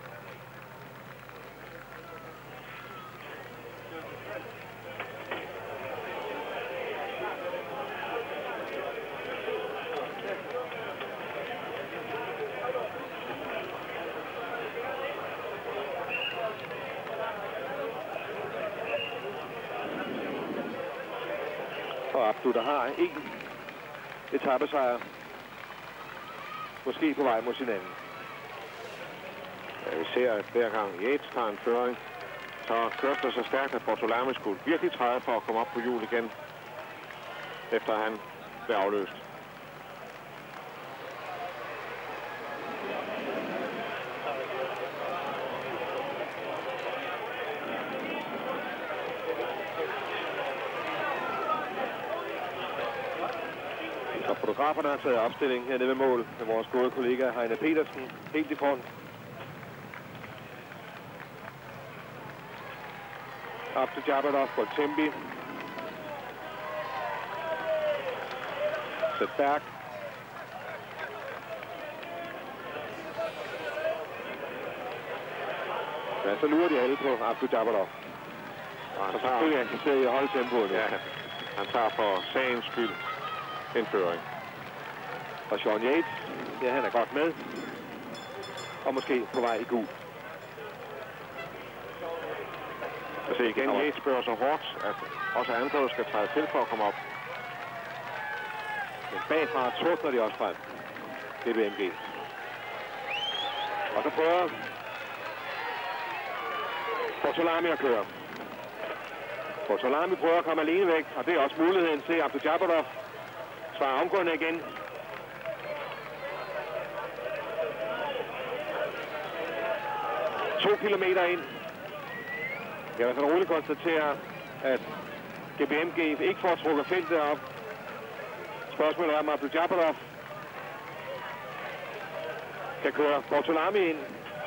Og Abdu, der har en etapesejr. Måske på vej mod sin anden.
Ja, vi ser, at hver gang Yates tager en føring, så kører det så stærkt, at Bortolami skulle virkelig træde for at komme op på hjul igen, efter han blev afløst.
Og fotograferne har taget opstilling hernede ved mål med vores gode kollega Heine Petersen helt i front. Abdujabbarov, Boltembi. Sedberg. Ja, så lurer de alle på Abdujabbarov.
Og han
Så
tager,
selvfølgelig er han interesseret i at holde tempoet.
ja, han tager for sagens skyld en føring.
Og Sean Yates, ja, han er godt med. Og måske på vej i gul.
Altså igen, Yates spørger så hårdt, at også andre skal træde til for at komme op.
Men bagfra tordner de også frem. Det er B M G. Og så prøver Bortolami at køre. Bortolami prøver at komme alene væk, og det er også muligheden til Abdujabbarov. Svarer omgående igen. To kilometer ind. Jeg kan i hvert fald roligt konstatere, at G B M G ikke får trukket feltet op. Spørgsmålet er, om Abdujabbarov kan køre Bortolami ind.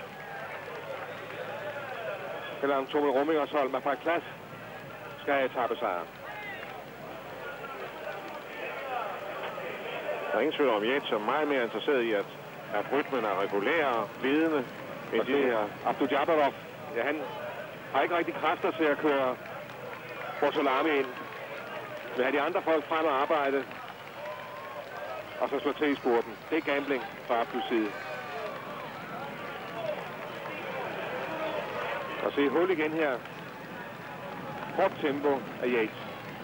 Eller om Tommel Rummingers hold med Parklas skal have etappesejren.
Der er ingen tvivl om, Yates er meget mere interesseret i, at, at rytmen er regulær, glidende, end de her.
Abdujabbarov, ja, han har ikke rigtig kræfter til at køre Bortolami ind. Men har de andre folk frem og arbejde, og så slå til i spurten. Det er gambling fra Abdus side. Og se hul igen her. Hårdt tempo af Yates.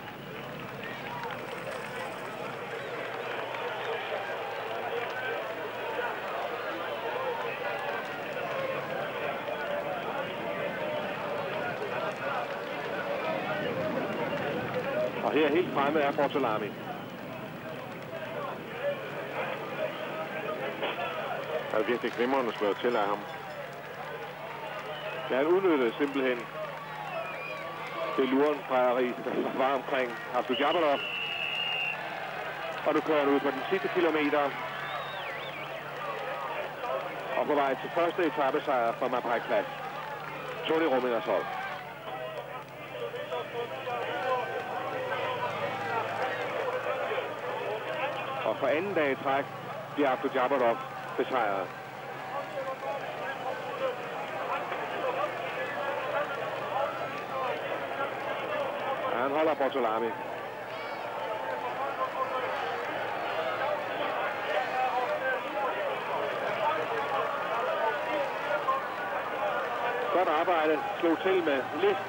Og her helt fremme er Bortolami.
Der er virkelig glimrende slået til af ham.
Ja, han udnyttede simpelthen det lurenfrejeri, der var omkring Abdujabbarov. Og nu kører han ud på den sidste kilometer. Og på vej til første etappesejr for Mapei-Class. Tony Rummingers hold. Og for anden dag i træk bliver Abdujabbarov besejret. Ja, han holder Bortolami. Godt arbejde. Slog til med list.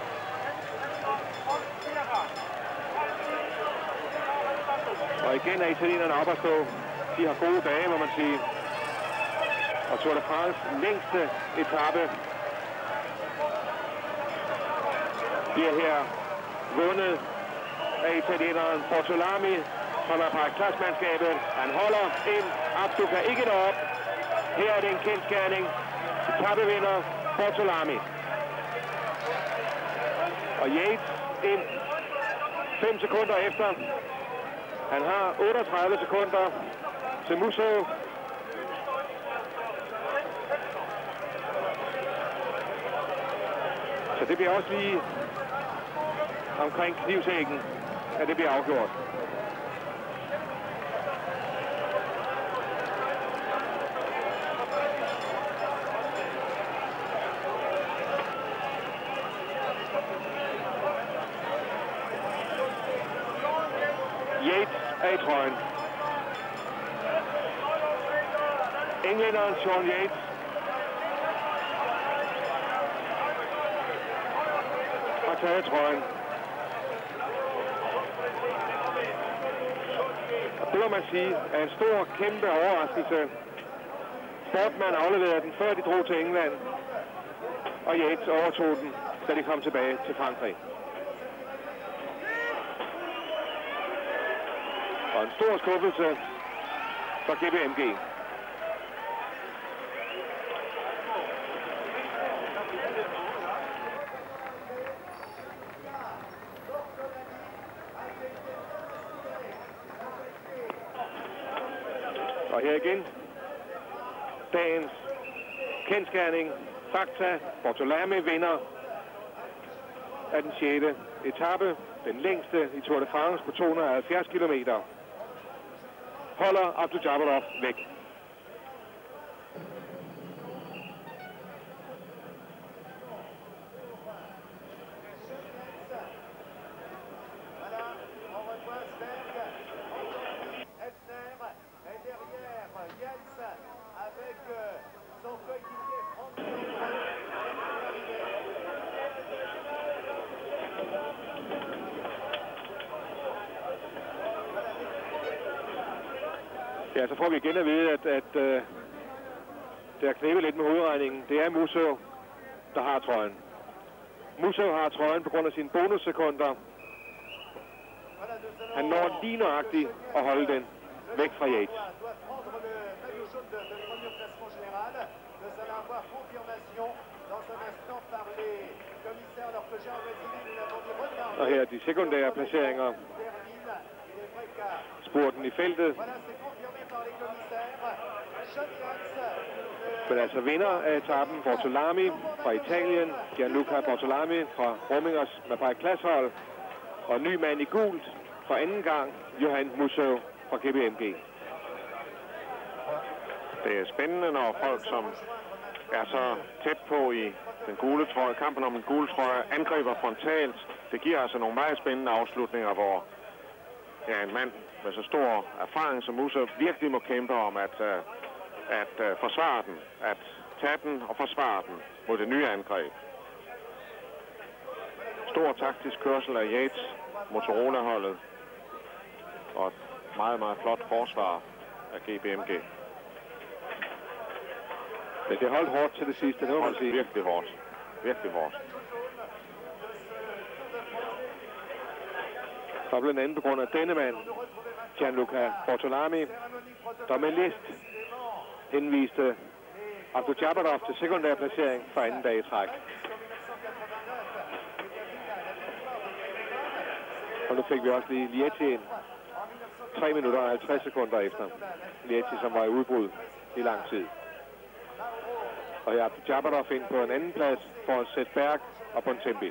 Og igen er italienerne op at stå. De har gode dage, må man sige. Og Tour de France længste etape bliver her vundet af italieneren Bortolami fra Mapei-Class-mandskabet. Han holder ind. Abdu kan ikke derop. Her er det en kendsgerning. Etappevinder Bortolami. Og Yates ind fem sekunder efter. Han har otteogtredive sekunder til Musso. Så det bliver også lige omkring knivsækken, at det bliver afgjort. Yates er i trøjen. Englænderen Sean Yates har taget trøjen. Og det må man sige er en stor, kæmpe overraskelse. Sportman afleverede den, før de drog til England. Og Yates overtog den, da de kom tilbage til Frankrig. Og en stor skuffelse for G B M G. Og her igen, dagens kendsgerning, fakta, Bortolami vinder af den sjette etape, den længste i Tour de France på to hundrede og halvfjerds kilometer. Holder Abdul-Jabbarov væk. Ja, så får vi igen at vide, at, at uh, det er knæbet lidt med hovedregningen. Det er Musev, der har trøjen. Musev har trøjen på grund af sine bonussekunder. Han når lige nøjagtigt at holde den væk fra Yates. Og her er de sekundære placeringer. Spurten i feltet. Men altså vinder af etappen Bortolami fra Italien, Gianluca Bortolami fra Romingers Mapei Klassehold, og ny mand i gult for anden gang, Johan Musev fra G B M G.
Det er spændende, når folk, som er så tæt på i den gule trøje, kampen om den gule trøje, angriber frontalt. Det giver altså nogle meget spændende afslutninger, hvor ja, en mand med så stor erfaring som Musev virkelig må kæmpe om at, at, at forsvare den, at tage den og forsvare den mod det nye angreb. Stor taktisk kørsel af Yates, Motorola-holdet, og et meget, meget flot forsvar af G B M G.
Men det holdt hårdt til det sidste, det må man sige.
Virkelig hårdt. Virkelig hårdt.
Og blandt andet på grund af denne mand, Gianluca Bortolami, der med list henviste Abdul-Jabbarov til sekundær placering for anden dag i træk. Og nu fik vi også lige Lieti ind. tre minutter og halvtreds sekunder efter. Lieti, som var i udbrud i lang tid. Og her er Abdul-Jabbarov ind på en anden plads for at sætte Berg og Bontempi.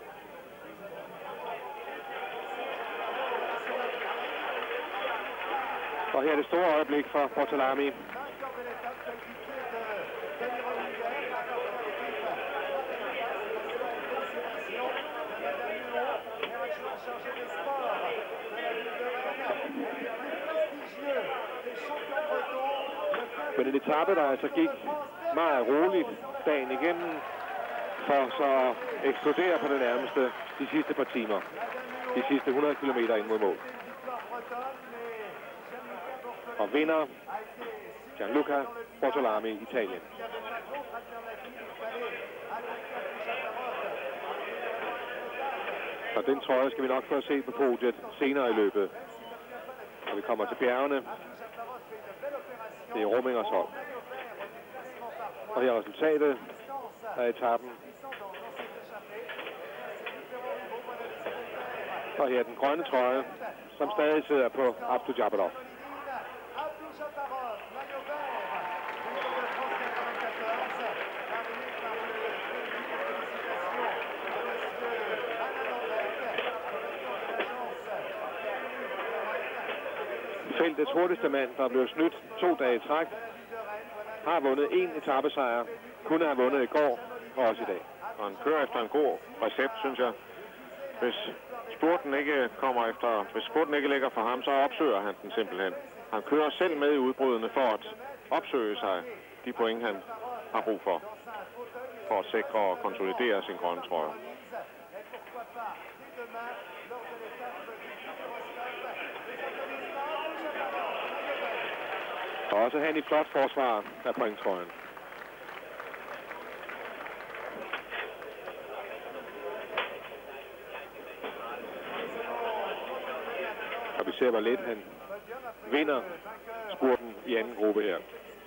Og her er det store øjeblik for Bortolami. Men en etape, der altså gik meget roligt dagen igennem, for så at eksplodere på det nærmeste de sidste par timer. De sidste hundrede kilometer ind mod mål. Og vinder Gianluca Bortolami, Italien. Og den trøje skal vi nok få at se på podiet senere i løbet. Når vi kommer til bjergene. Det er Romingers hold. Og her er resultatet af etappen. Og her er den grønne trøje, som stadig sidder på Abdul-Jabbarov. Feltets hurtigste mand, der blev snydt to dage i træk, har vundet en etapesejr, kunne have vundet i går og også i dag.
Og han kører efter en god recept, synes jeg. Hvis spurten ikke kommer efter, hvis spurten ikke ligger for ham, så opsøger han den simpelthen. Han kører selv med i udbrudene for at opsøge sig de point, han har brug for, for at sikre og konsolidere sin grønne trøje.
Og også han i flot forsvar af pointtrøjen. Og vi ser, hvor let han vinder spurten i anden gruppe her.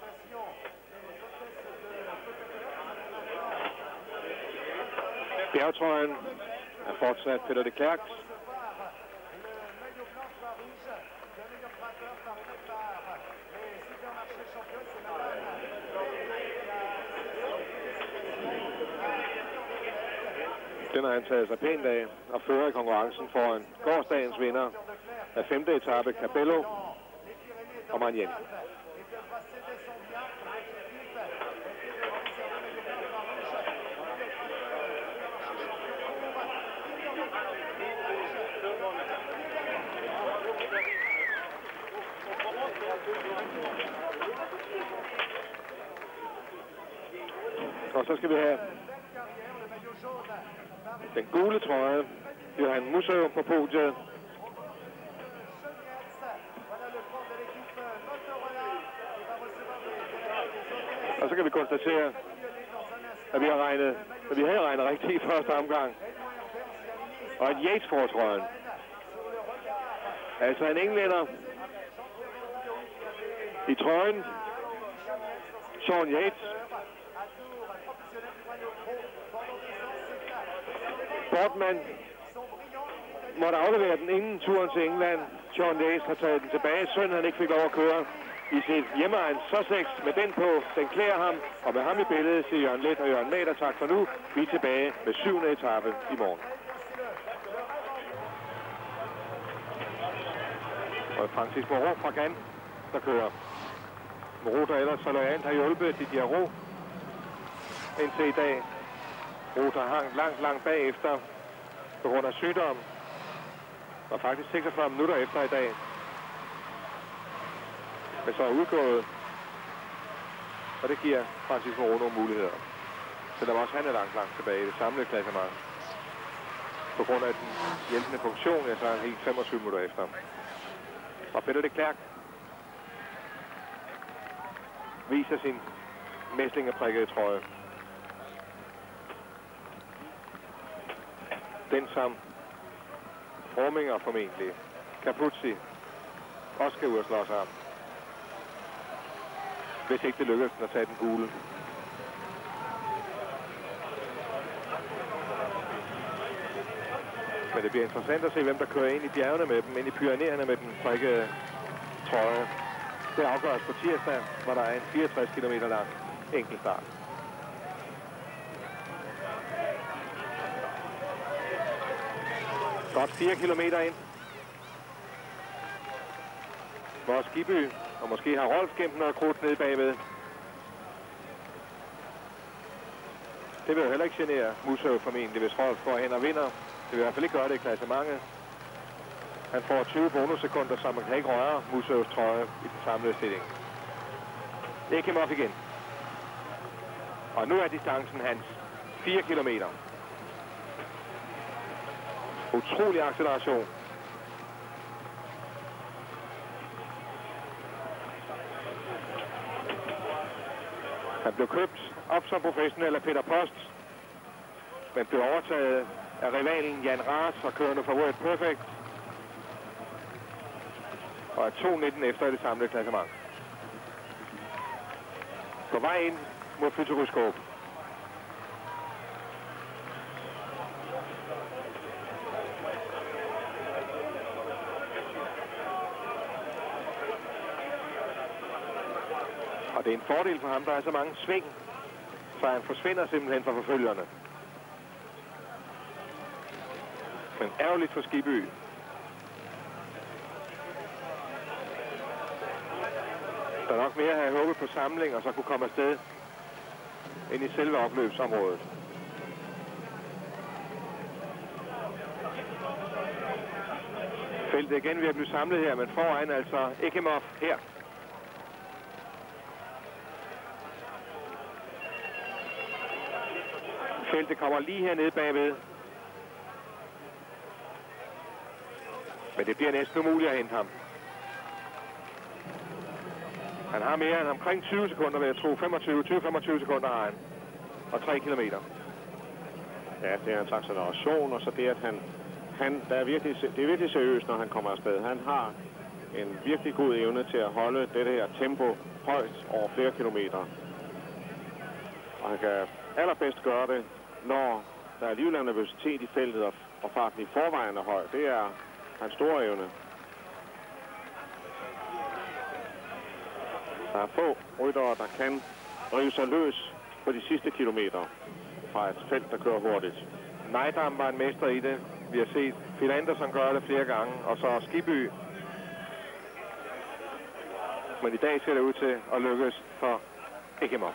Bjergtrøjen er fortsat Peter de Klerks. Den har han taget sig pænt af og fører i konkurrencen foran gårsdagens vinder af femte etape, Cabello og Magnan. Og så skal vi have den gule trøje, Johan Museeuw på podiet. Og så kan vi konstatere, at vi har regnet, at vi havde regnet rigtigt i første omgang. Og en Yates får trøjen. Altså en englænder i trøjen. Sean Yates. Boardman måtte aflevere den inden turen til England. Sean Yates har taget den tilbage. Synd, han ikke fik lov at køre i sit hjemmeegn Sussex med den på. Den klæder ham, og med ham i billedet siger Jørgen Leth og Jørgen Mader tak for nu. Vi er tilbage med syvende etape i morgen. Og Francis Moreau fra Gant, der kører. Moreau, der ellers så loyalt har hjulpet Didier Roux indtil i dag. Roux, der hang langt, langt bagefter på grund af sygdom. Og faktisk seksogfyrre minutter efter i dag. Men så er udgået. Og det giver Francis Moreau nogle muligheder. Selvom også han er langt, langt tilbage i det samlede klassement. På grund af den hjælpende funktion, ja, så er han helt femogtyve minutter efter. Og Peter de Klerk viser sin mæslingeprikkede trøje. Den som Forminger formentlig, Capuzzi, også skal ud og slå sig om. Hvis ikke det lykkes at tage den gule. Men det bliver interessant at se, hvem der kører ind i bjergene med dem, ind i Pyrenæerne med den prikkede trøje. Det afgøres på tirsdag, hvor der er en fireogtres kilometer lang enkeltstart. Godt fire kilometer ind. Hvor Skibby, og måske har Rolf gemt noget krudt nede bagved. Det vil jo heller ikke genere Museeuw formentlig, hvis Rolf går hen og vinder. Det vil i hvert fald ikke gøre det i klassementet. Han får tyve bonussekunder, så man kan ikke røre Museeuws trøje i den samlede stilling. Ekimov igen. Og nu er distancen hans fire kilometer. Utrolig acceleration. Han blev købt op som professionel af Peter Post, men blev overtaget af rivalen Jan Raas og kørende for World Perfect. Og er to nitten efter i det samlede klassement. På vej ind mod Futuroskop. Og det er en fordel for ham, der er så mange sving, så han forsvinder simpelthen fra forfølgerne. Men ærgerligt for Skibby. Der er nok mere at have håbet på samling, og så kunne komme afsted ind i selve opløbsområdet. Feltet igen ved at blive samlet her, men foran altså Ekimov her. Feltet kommer lige hernede bagved. Men det bliver næsten umuligt at hente ham. Han har mere end omkring tyve sekunder, vil jeg tro. femogtyve til femogtyve sekunder har han. Og tre kilometer.
Ja, det er en acceleration, og så det, at han, han der er virkelig, det er virkelig seriøst, når han kommer afsted. Han har en virkelig god evne til at holde dette her tempo højt over flere kilometer. Og han kan allerbedst gøre det, når der er alligevel nervøsitet i feltet, og, og farten i forvejen er høj. Det er hans store evne. Der er få ryttere, der kan rive sig løs på de sidste kilometer fra et felt, der kører hurtigt.
Nejdam var en mester i det. Vi har set Phil Anderson gøre det flere gange, og så Skibby. Men i dag ser det ud til at lykkes for Ekimov.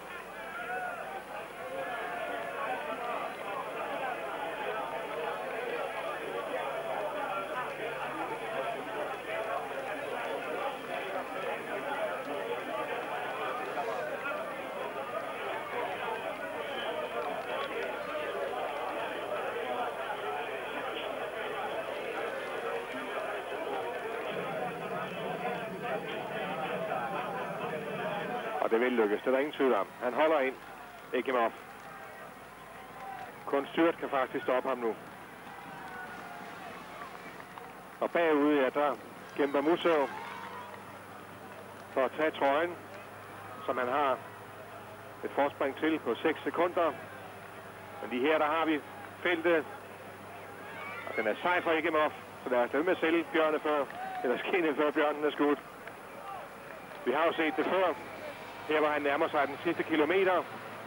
Og det vil lykkes, det er der ingen tvivl om. Han holder ind, Ekimov. Kun Styrt kan faktisk stoppe ham nu. Og bagude, ja, der kæmper Musso for at tage trøjen, som han har et forspring til på seks sekunder. Men lige her, der har vi feltet. Og den er sej for Ekimov, så der er stadig med at sælge bjørne før, eller skinne før bjørnen er skudt. Vi har jo set det før. Her hvor han nærmer sig den sidste kilometer.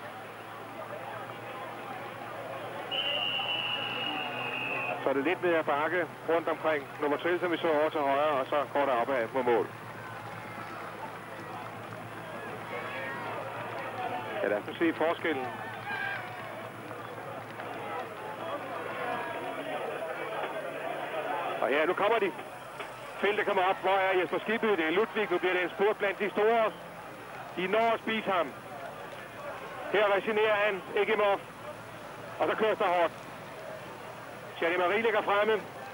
Så er det lidt mere bakke rundt omkring nummer tre, som vi så over til højre, og så går der opad mod mål. Ja, lad os se forskellen. Og her, nu kommer de. Feltet kommer op. Hvor er Jesper Skibby? Det er Ludvig. Nu bliver det en spurt blandt de store. De når at spise ham. Her resignerer han, Ekimov. Og så køres der hårdt. Shadi Marie ligger fremme.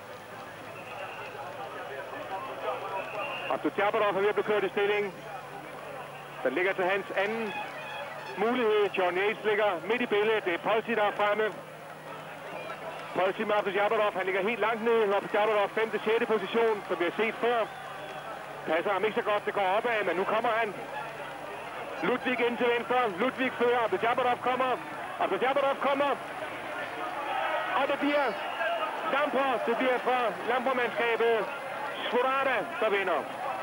Abdul Jabbarov er ved at blive kørt i stilling. Den ligger til hans anden mulighed. John Yates ligger midt i billedet. Det er Polsi, der er fremme. Polsi med Abdul Jabbarov. Han ligger helt langt nede. Abdul Jabbarov femte sjette position, som vi har set før. Passer ham ikke så godt, det går opad, men nu kommer han. Ludvig ind til venstre. Ludvig fører. Abdul Jabbarov kommer. Abdul Jabbarov kommer. Og det bliver Lamper. Det bliver fra Lampermandskabet Svorada, der vinder.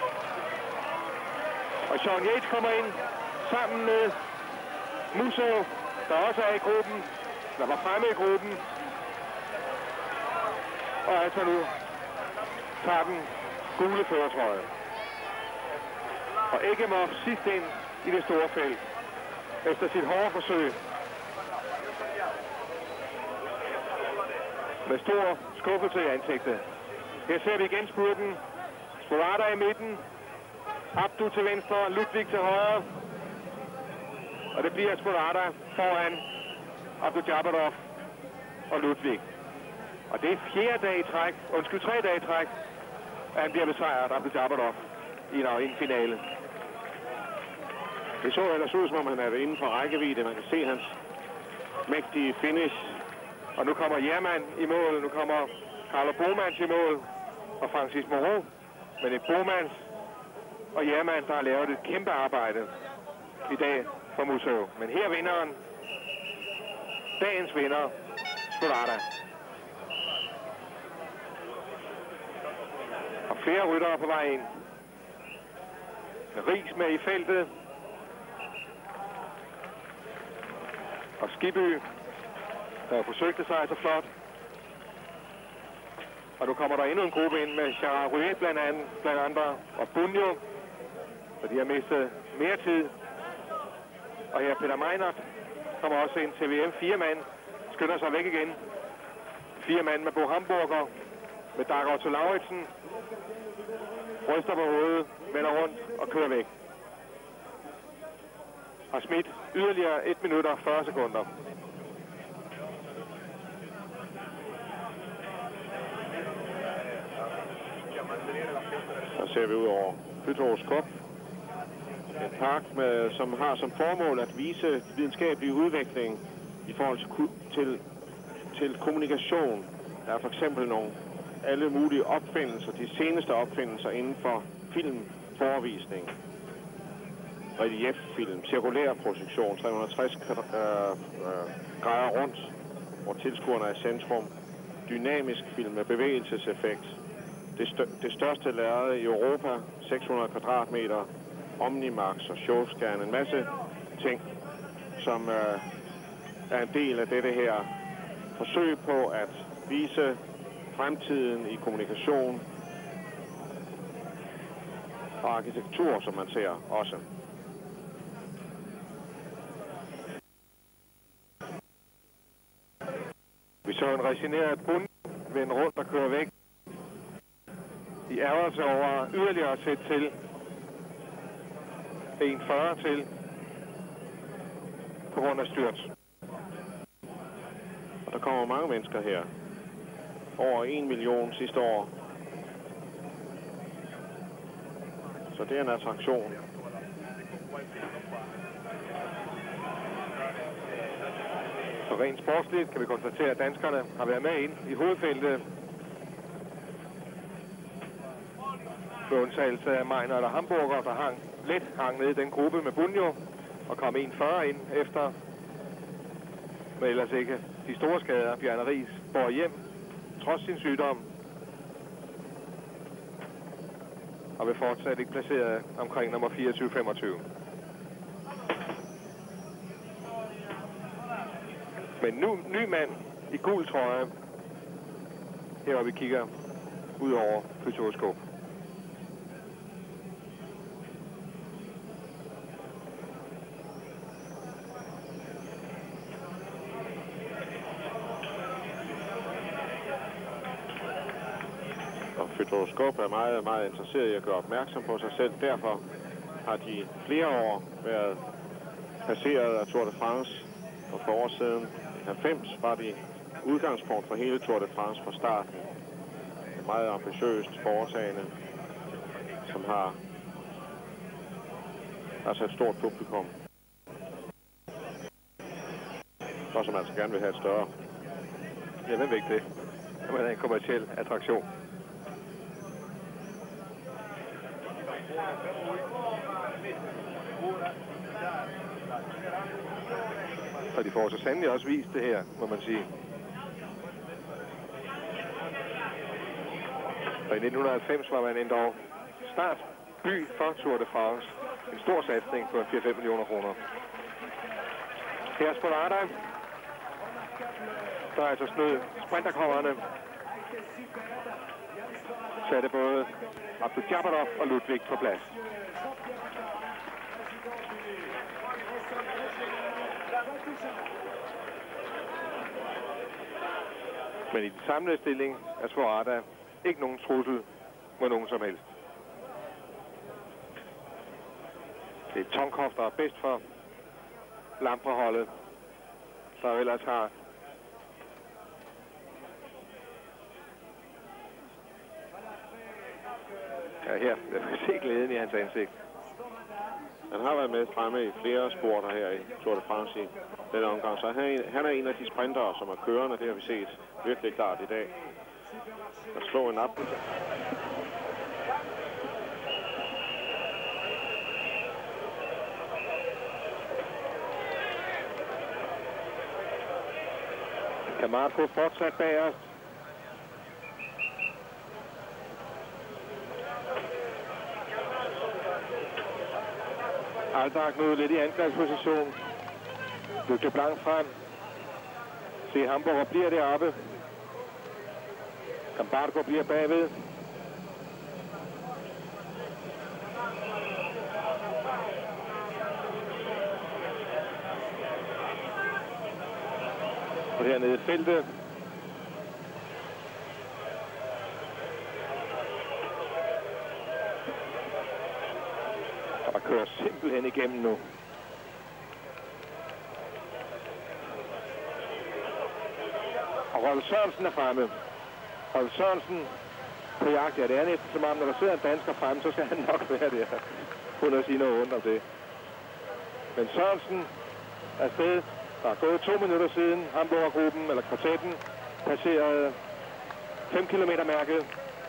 Og Sean Yates kommer ind sammen med Musso, der også er i gruppen. Der var fremme i gruppen. Og altså nu tager den gule førertrøje. Og Ekimov sidst ind i det store felt efter sit hårde forsøg. Med stor skuffelse i ansigtet. Her ser vi igen spurten. Svorada i midten. Abdu til venstre, Ludvig til højre. Og det bliver Svorada foran Abdul Jabbarov og Ludvig. Og det er fjerde dag i træk, undskyld, tre dage i træk, at han bliver besejret, Abdul Jabbarov, i en finale.
Det så ellers ud, som om han er inden for rækkevidde. Man kan se hans mægtige finish.
Og nu kommer Jermann i mål, nu kommer Carlo Bomans i mål, og Francis Moreau. Men det er Bomans og Jermann, der har lavet et kæmpe arbejde i dag for Musso. Men her vinderen, dagens vinder, Svorada. Og flere ryttere på vej ind. Ries med i feltet. Og Skibby, der forsøgte sig så flot. Og nu kommer der endnu en gruppe ind med Gerard Ruet blandt andet, blandt andre, og Bunjo. Så de har mistet mere tid. Og her Peter Meinert kommer også ind til V M. Fire mand skynder sig væk igen. Fire mand med Bo Hamburger, med Dag Otto Lauritsen. Ryster på hovedet, vender rundt og kører væk. Har smidt yderligere et minut og fyrre sekunder.
Så ser vi ud over Pythagoras Kop. En park, med, som har som formål at vise videnskabelig udvikling i forhold til, til, til kommunikation. Der er for eksempel nogle alle mulige opfindelser, de seneste opfindelser inden for filmforvisning, relieffilm, cirkulær projektion, tre hundrede og tres øh, øh, grader rundt, hvor tilskuerne er i centrum, dynamisk film med bevægelseseffekt, det, stør det største lærred i Europa, seks hundrede kvadratmeter, Omnimax og Showscan, en masse ting, som øh, er en del af dette her forsøg på at vise fremtiden i kommunikation og arkitektur, som man ser også. Vi så en resigneret bund vende rundt og køre væk. I ærgelse over yderligere sæt til. en fyrre til på grund af styrt. Og der kommer mange mennesker her. Over en million sidste år. Så det er en attraktion.
Så rent sportsligt kan vi konstatere, at danskerne har været med ind i hovedfeltet. Med undtagelse af Meiner eller Hamburger, der hang lidt hang ned i den gruppe med Bunjo og kom en fyrre ind efter. Men ellers ikke de store skader. Bjarne Riis går hjem trods sin sygdom. Og vil fortsat ikke placeret omkring nummer fireogtyve femogtyve. Men nu ny mand i gul trøje. Her hvor vi kigger ud over fysioskop.
Fysioskop er meget, meget interesseret i at gøre opmærksom på sig selv. Derfor har de flere år været passeret af Tour de France. Og for år siden, i halvfems, var de udgangspunkt for hele Tour de France fra starten. Et meget ambitiøst foretagende, som har altså et stort publikum. Og som altså gerne vil have et større.
Ja, hvem ikke det? Det er en kommerciel attraktion. Så de får så sandelig også vist det her, må man sige. Så i nitten halvfems var man endda start by for Tour de France. En stor satsning på fire til fem millioner kroner. Her på Lada. Der er altså snød sprinterkommerne. Satte både Abdul Jabbarov og Ludwig på plads. Men i den samlede stilling er Svarada ikke nogen trussel mod nogen som helst. Det er Tonkhoff, der er bedst for Lampreholdet, der ellers har ja, her jeg kan se glæden i hans ansigt.
Han har været med fremme i flere spurter her i Tour de France i denne omgang, så han er, en, han er en af de sprintere, som er kørende. Det har vi set virkelig klart i dag. Der slår en op.
Camargo fortsat bag os. Aldag nu lidt i angrebsposition. Luke Blanc frem. Se Hamburger bliver deroppe. Camargo bliver bagved. Og hernede i feltet. Og kører simpelthen igennem nu. Og Rolf Sørensen er fremme. Rolf Sørensen på jagt. Ja, det er næsten som om, når der sidder en dansker fremme, så skal han nok være der. Uden at sige noget ondt om det. Men Sørensen er afsted. Der er gået to minutter siden Hamburgergruppen, eller kvartetten, passerede fem kilometer mærket.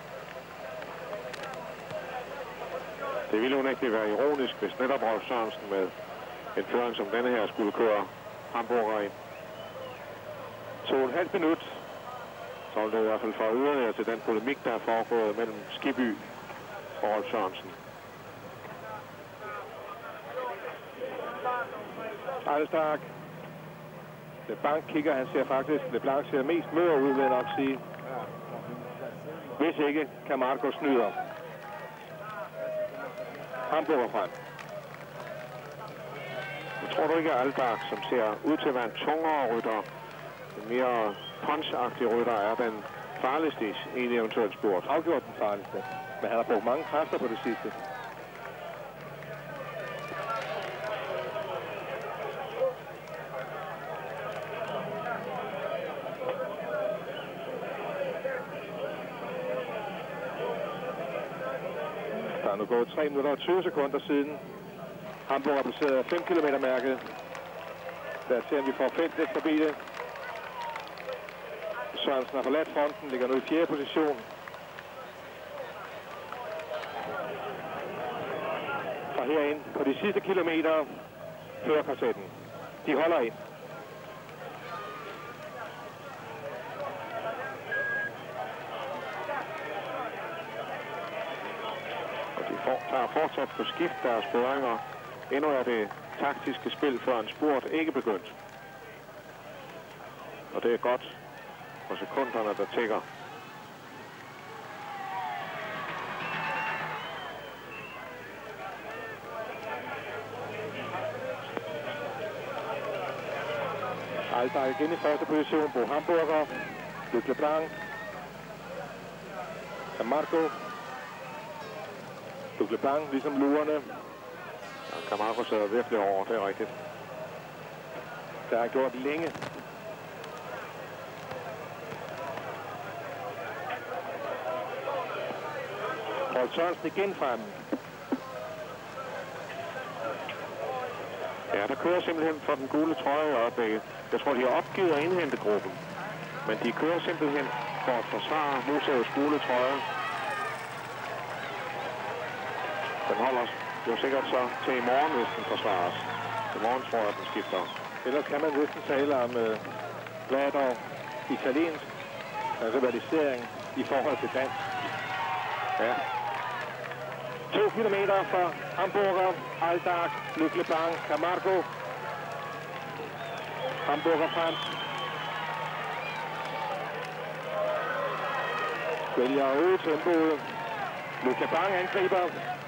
Det ville unægteligt være ironisk, hvis netop Rolf Sørensen med en føring som denne her skulle køre Hamburger ind.
To og et halvt minut.
Så vil det i hvert fald fra yderligere til den polemik, der er foregået mellem Skibby og Rolf Sørensen.
Aldag LeBlanc kigger, han ser faktisk, LeBlanc ser mest mør ud, vil jeg nok sige. Hvis ikke Camargo snyder. Hamburger frem.
Jeg tror du ikke, at Aldag, som ser ud til at være en tungere rytter, en mere punch-agtig rytter, er den farligste i en eventuel spurt?
Afgjort den farligste. Men han har brugt mange kræfter på det sidste. Der er nu gået tre minutter og tyve sekunder siden. Hamburg har passeret fem kilometer mærket. Lad os se, om vi får fem lidt forbi det. Sørensen har forladt fronten, ligger nu i fjerde position. Fra herind på de sidste kilometer fører korsetten. De holder ind.
Og de får, tager fortsat på skift deres føringer. Endnu er det taktiske spil før en spurt ikke begyndt. Og det er godt for sekunderne, der tækker.
Aldag igen i første position. Bo Hamburger, Luc Leblanc, Camargo. Luc Leblanc ligesom lurerne.
Ja, Camargo sidder virkelig over, det er rigtigt.
Det har gjort længe. Paul Sørensen igen frem.
Ja, der kører simpelthen for den gule trøje i øjeblikket. Jeg tror, de har opgivet at indhente gruppen. Men de kører simpelthen for at forsvare Museos gule trøje. Den holder jo sikkert så til i morgen, hvis den forsvares. I morgen tror jeg, at den skifter.
Ellers kan man næsten tale om uh, Vlador italiensk rivalisering i forhold til dansk.
Ja.
To kilometer fra Hamburger, Aldag, Luc Leblanc, Camargo. Hamburger frem. Vælger at øge tempoet. Luc Leblanc angriber.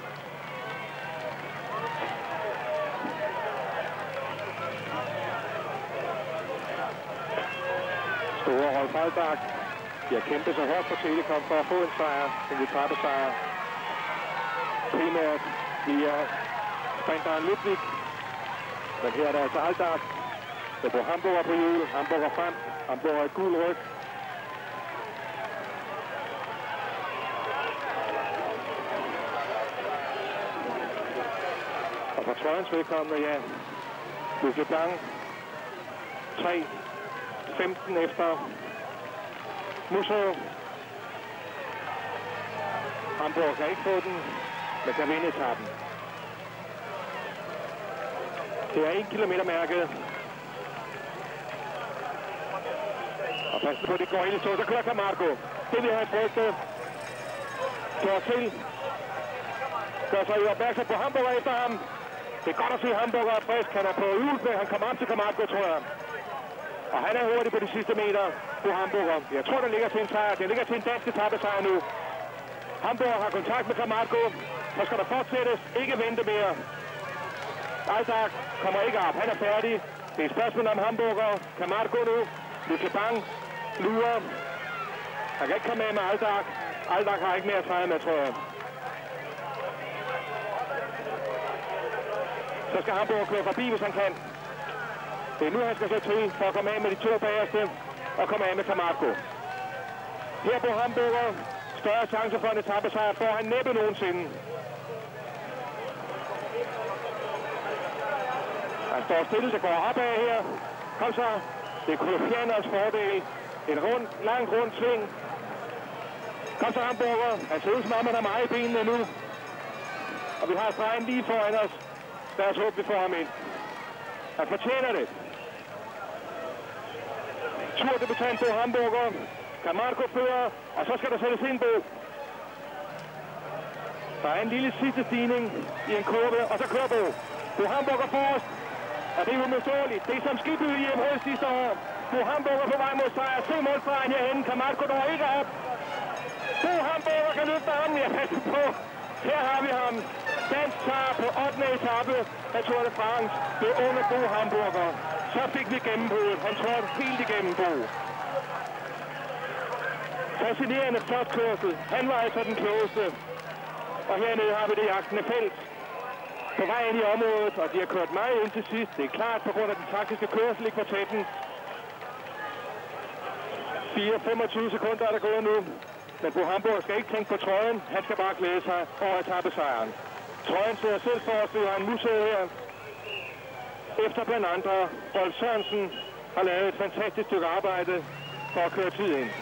Store Rolf Aldag. De har kæmpet så hårdt for Telekom for at få en sejr, en etappesejr. Primært bliver sprinteren Ludwig. Men her er der altså Aldag. Der får Hamburger på hjul. Hamburger frem. Hamburger et gul ryg. Og for trøjens vedkommende, ja. Luc Leblanc. tre femten efter Musso. Hamburg kan ikke få den, men kan vinde etappen. Det er en kilometer mærket. Og pas på, det går ind i så, der kører Camargo. Det vil have frygtet. Kører til. Gør sig jo opmærksom på Hamburger efter ham. Det er godt at se, Hamburger er frisk. Han er på hjul, han kommer op til Camargo, tror jeg. Og han er hurtig på de sidste meter på Hamburger. Jeg tror, der ligger til en sejr. Den ligger til en dansk etappesejr nu. Hamburger har kontakt med Camargo. Så skal der fortsættes. Ikke vente mere. Aldag kommer ikke op. Han er færdig. Det er et spørgsmål om Hamburger. Camargo nu. Luc Leblanc lurer. Han kan ikke komme med med Aldag. Aldag har ikke mere at fejre med, tror jeg. Så skal Hamburger køre forbi, hvis han kan. Det er nu, han skal så til for at komme af med de to bagerste og komme af med Camargo. Her på Hamburger, større chance for en etappesejr får han næppe nogensinde. Han står stille, det går opad her. Kom så, det er Kolumbianers fordel. En rund, lang rund sving. Kom så Hamburger, han ser ud som om, han har meget i benene nu. Og vi har stregen lige foran os. Lad os håbe, vi får ham ind. Han fortjener det. Turdebutant på Hamburger. Camargo fører, og så skal der sættes ind på. Der er en lille sidste stigning i en kurve, og så kører på. På Hamburger forrest. Og det er umådeligt. Det er som Skibby i M H sidste år. Bo Hamburger på vej mod sejr. Se målstregen herhenne. Camargo når ikke op. Bo Hamburger kan løfte ham. Jeg passer på. Her har vi ham. Dansk tager på ottende etape af Tour de France. Det er unge Bo Hamburger. Så fik vi gennembruddet. Han trådte helt igennem Bo. Fascinerende flot kørsel. Han var altså den klogeste. Og hernede har vi det jagtende felt. På vej ind i området, og de har kørt meget ind til sidst. Det er klart på grund af den taktiske kørsel i kvartetten. fire femogtyve sekunder er der gået nu. Men Bo Hamburg skal ikke tænke på trøjen. Han skal bare glæde sig over etapesejren. Trøjen sidder selv for os, det har en museet her. Efter blandt andre, Rolf Sørensen har lavet et fantastisk stykke arbejde for at køre tid ind.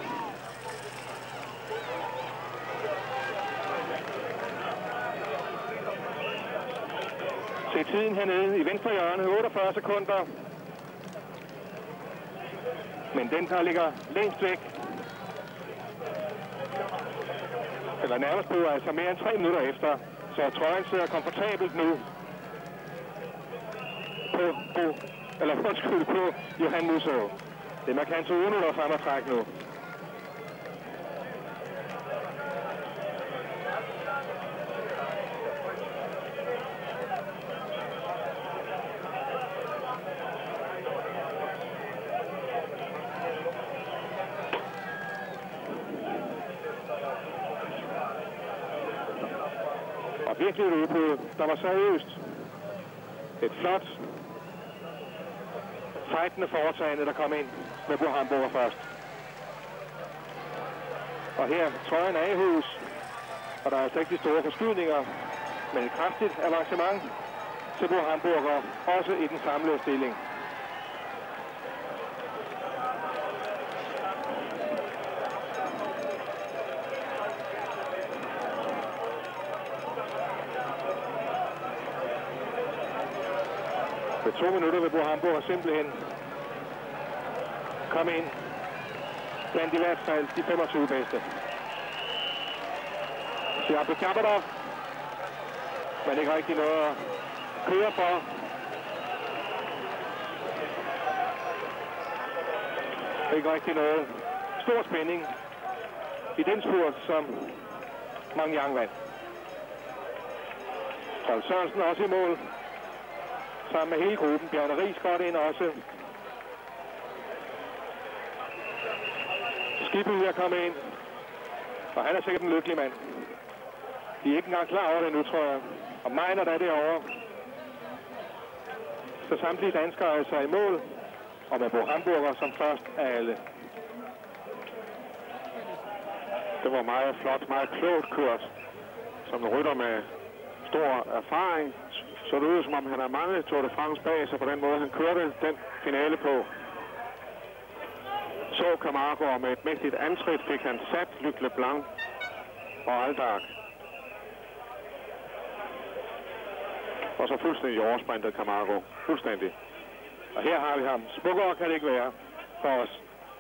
Se tiden hernede i venstre hjørne, otteogfyrre sekunder. Men den, der ligger længst væk, eller nærmest på, altså mere end tre minutter efter, så trøjen sidder komfortabelt nu på, på eller undskyld på Johan Musso. Det er Mercanto Uno, der frem og træk nu. Og virkelig et udbrud, der var seriøst. Et flot, fejtende foretagende, der kom ind med Bo Hamburger først. Og her trøjen er i hus, og der er altså ikke de store forskydninger, men et kraftigt avancement til Bo Hamburger, også i den samlede stilling. Ved to minutter vil Bo Hamburger simpelthen komme ind blandt i hvert fald de femogtyve bedste. Sjabbe Kabadov, men ikke rigtig noget at køre for. Ikke rigtig noget stor spænding i den spurt, som Mang Yang vandt. Rolf Sørensen også i mål. Sammen med hele gruppen. Bjarne Riis godt ind også. Skibby er kommet ind. Og han er sikkert en lykkelig mand. De er ikke engang klar over det nu, tror jeg. Og Meiner, der er derovre. Så samtlige danskere er så i mål. Og med Bo Hamburger som først af alle.
Det var meget flot, meget klogt kørt. Som en rytter med stor erfaring. Så det ud, som om han har mange Tour de France bag sig på den måde, han kørte den finale på. Så Camargo, og med et mægtigt antrit fik han sat Luc Leblanc og Aldag. Og så fuldstændig oversprintet Camargo. Fuldstændig.
Og her har vi ham. Smukkere kan det ikke være for os.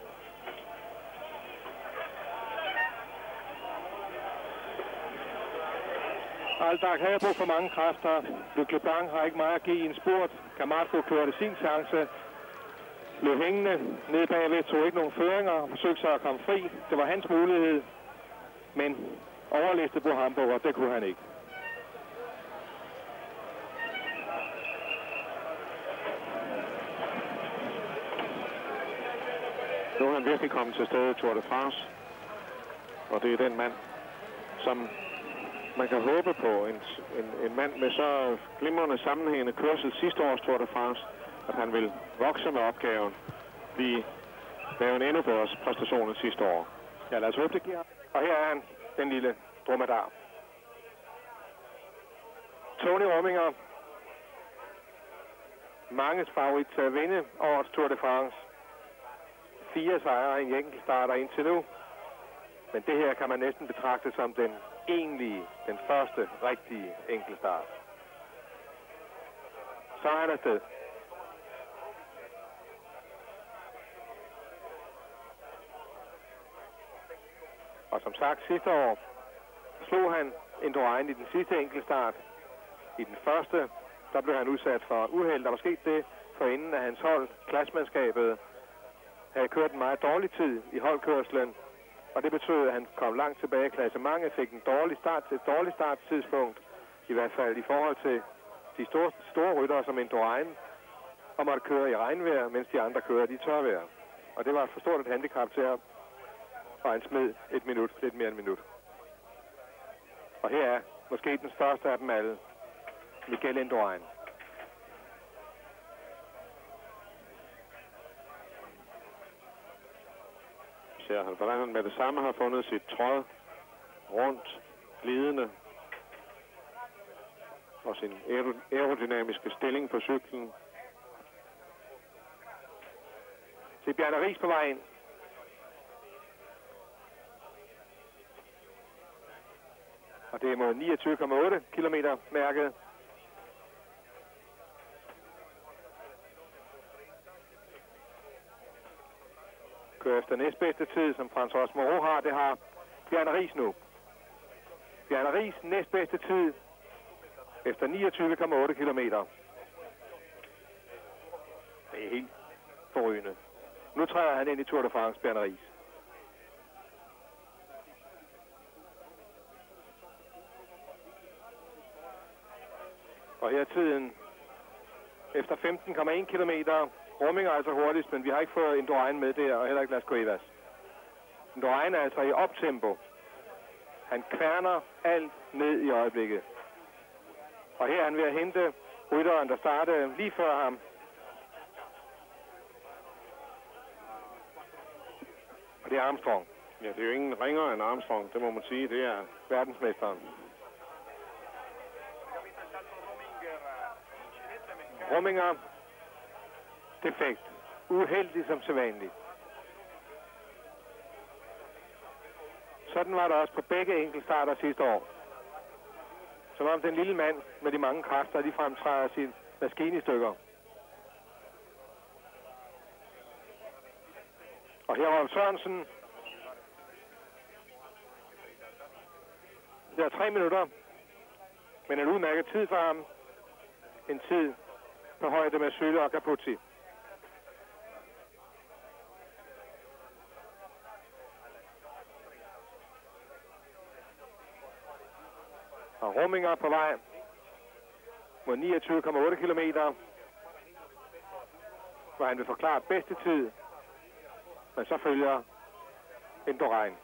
Aldag havde brug for mange kræfter. Luc Leblanc har ikke meget at give i en spurt. Camargo kørte sin chance. Blev hængende nede bagved, tog ikke nogen føringer og forsøgte sig at komme fri. Det var hans mulighed. Men overlæste Bo Hamburger, det kunne han ikke.
Nu er han virkelig kommet til stedet i Tour de France. Og det er den mand, som man kan håbe på. En, en, en mand med så glimrende sammenhængende kørsel sidste års Tour de France, at han vil vokse med opgaven, blive lave en endnu bedre præstation end sidste år.
Ja, lad os håbe, det giver. Og her er han, den lille dromedar. Tony Rominger. Manges favorit til at vinde årets Tour de France. Fire sejre i en enkelt starter indtil nu. Men det her kan man næsten betragte som den egentlige, den første rigtige enkeltstart. Så er han afsted. Og som sagt, sidste år slog han Indurain i den sidste enkeltstart. I den første, der blev han udsat for uheld. Der var sket det, forinden, at hans hold, klassmandskabet, havde kørt en meget dårlig tid i holdkørslen. Og det betød, at han kom langt tilbage i klassementet, fik en dårlig start til et dårligt starttidspunkt, i hvert fald i forhold til de store, store ryttere som Indurain, og måtte køre i regnvejr, mens de andre kørte i tørvejr. Og det var for stort et handicap til ham, og han smed et minut, lidt mere end et minut. Og her er måske den største af dem alle, Miguel Indurain.
Ser han, hvordan han med det samme har fundet sit tråd rundt, glidende, og sin aerodynamiske stilling på cyklen.
Se Bjarne Riis på vej ind. Og det er mod niogtyve komma otte kilometer mærket. Kører efter næstbedste tid, som François Moreau har. Det har Bjarne Riis nu. Bjarne Riis næstbedste tid efter niogtyve komma otte kilometer. Det er helt forrygende. Nu træder han ind i Tour de France, Bjarne Riis. Og her er tiden efter femten komma en kilometer. Romming er altså hurtigst, men vi har ikke fået Indurain med der, og heller ikke Las Cuevas. Indurain er altså i optempo. Han kværner alt ned i øjeblikket. Og her er han ved at hente rytteren, der startede lige før ham. Og det er Armstrong.
Ja, det er jo ingen ringere end Armstrong, det må man sige. Det er
verdensmesteren. Rumminger. Defekt. Uheldig som sædvanligt. Sådan var det også på begge enkeltstarter sidste år. Som om den lille mand med de mange kræfter, de fremtræder sin maskine i stykker. Og her Rolf Sørensen. Det er tre minutter. Men en udmærket tid for ham. En tid på højde med Sølle og Capuzzi. Og Rumminger på vej mod niogtyve komma otte kilometer, hvor han vil forklare bedste tid, men så følger Indurain.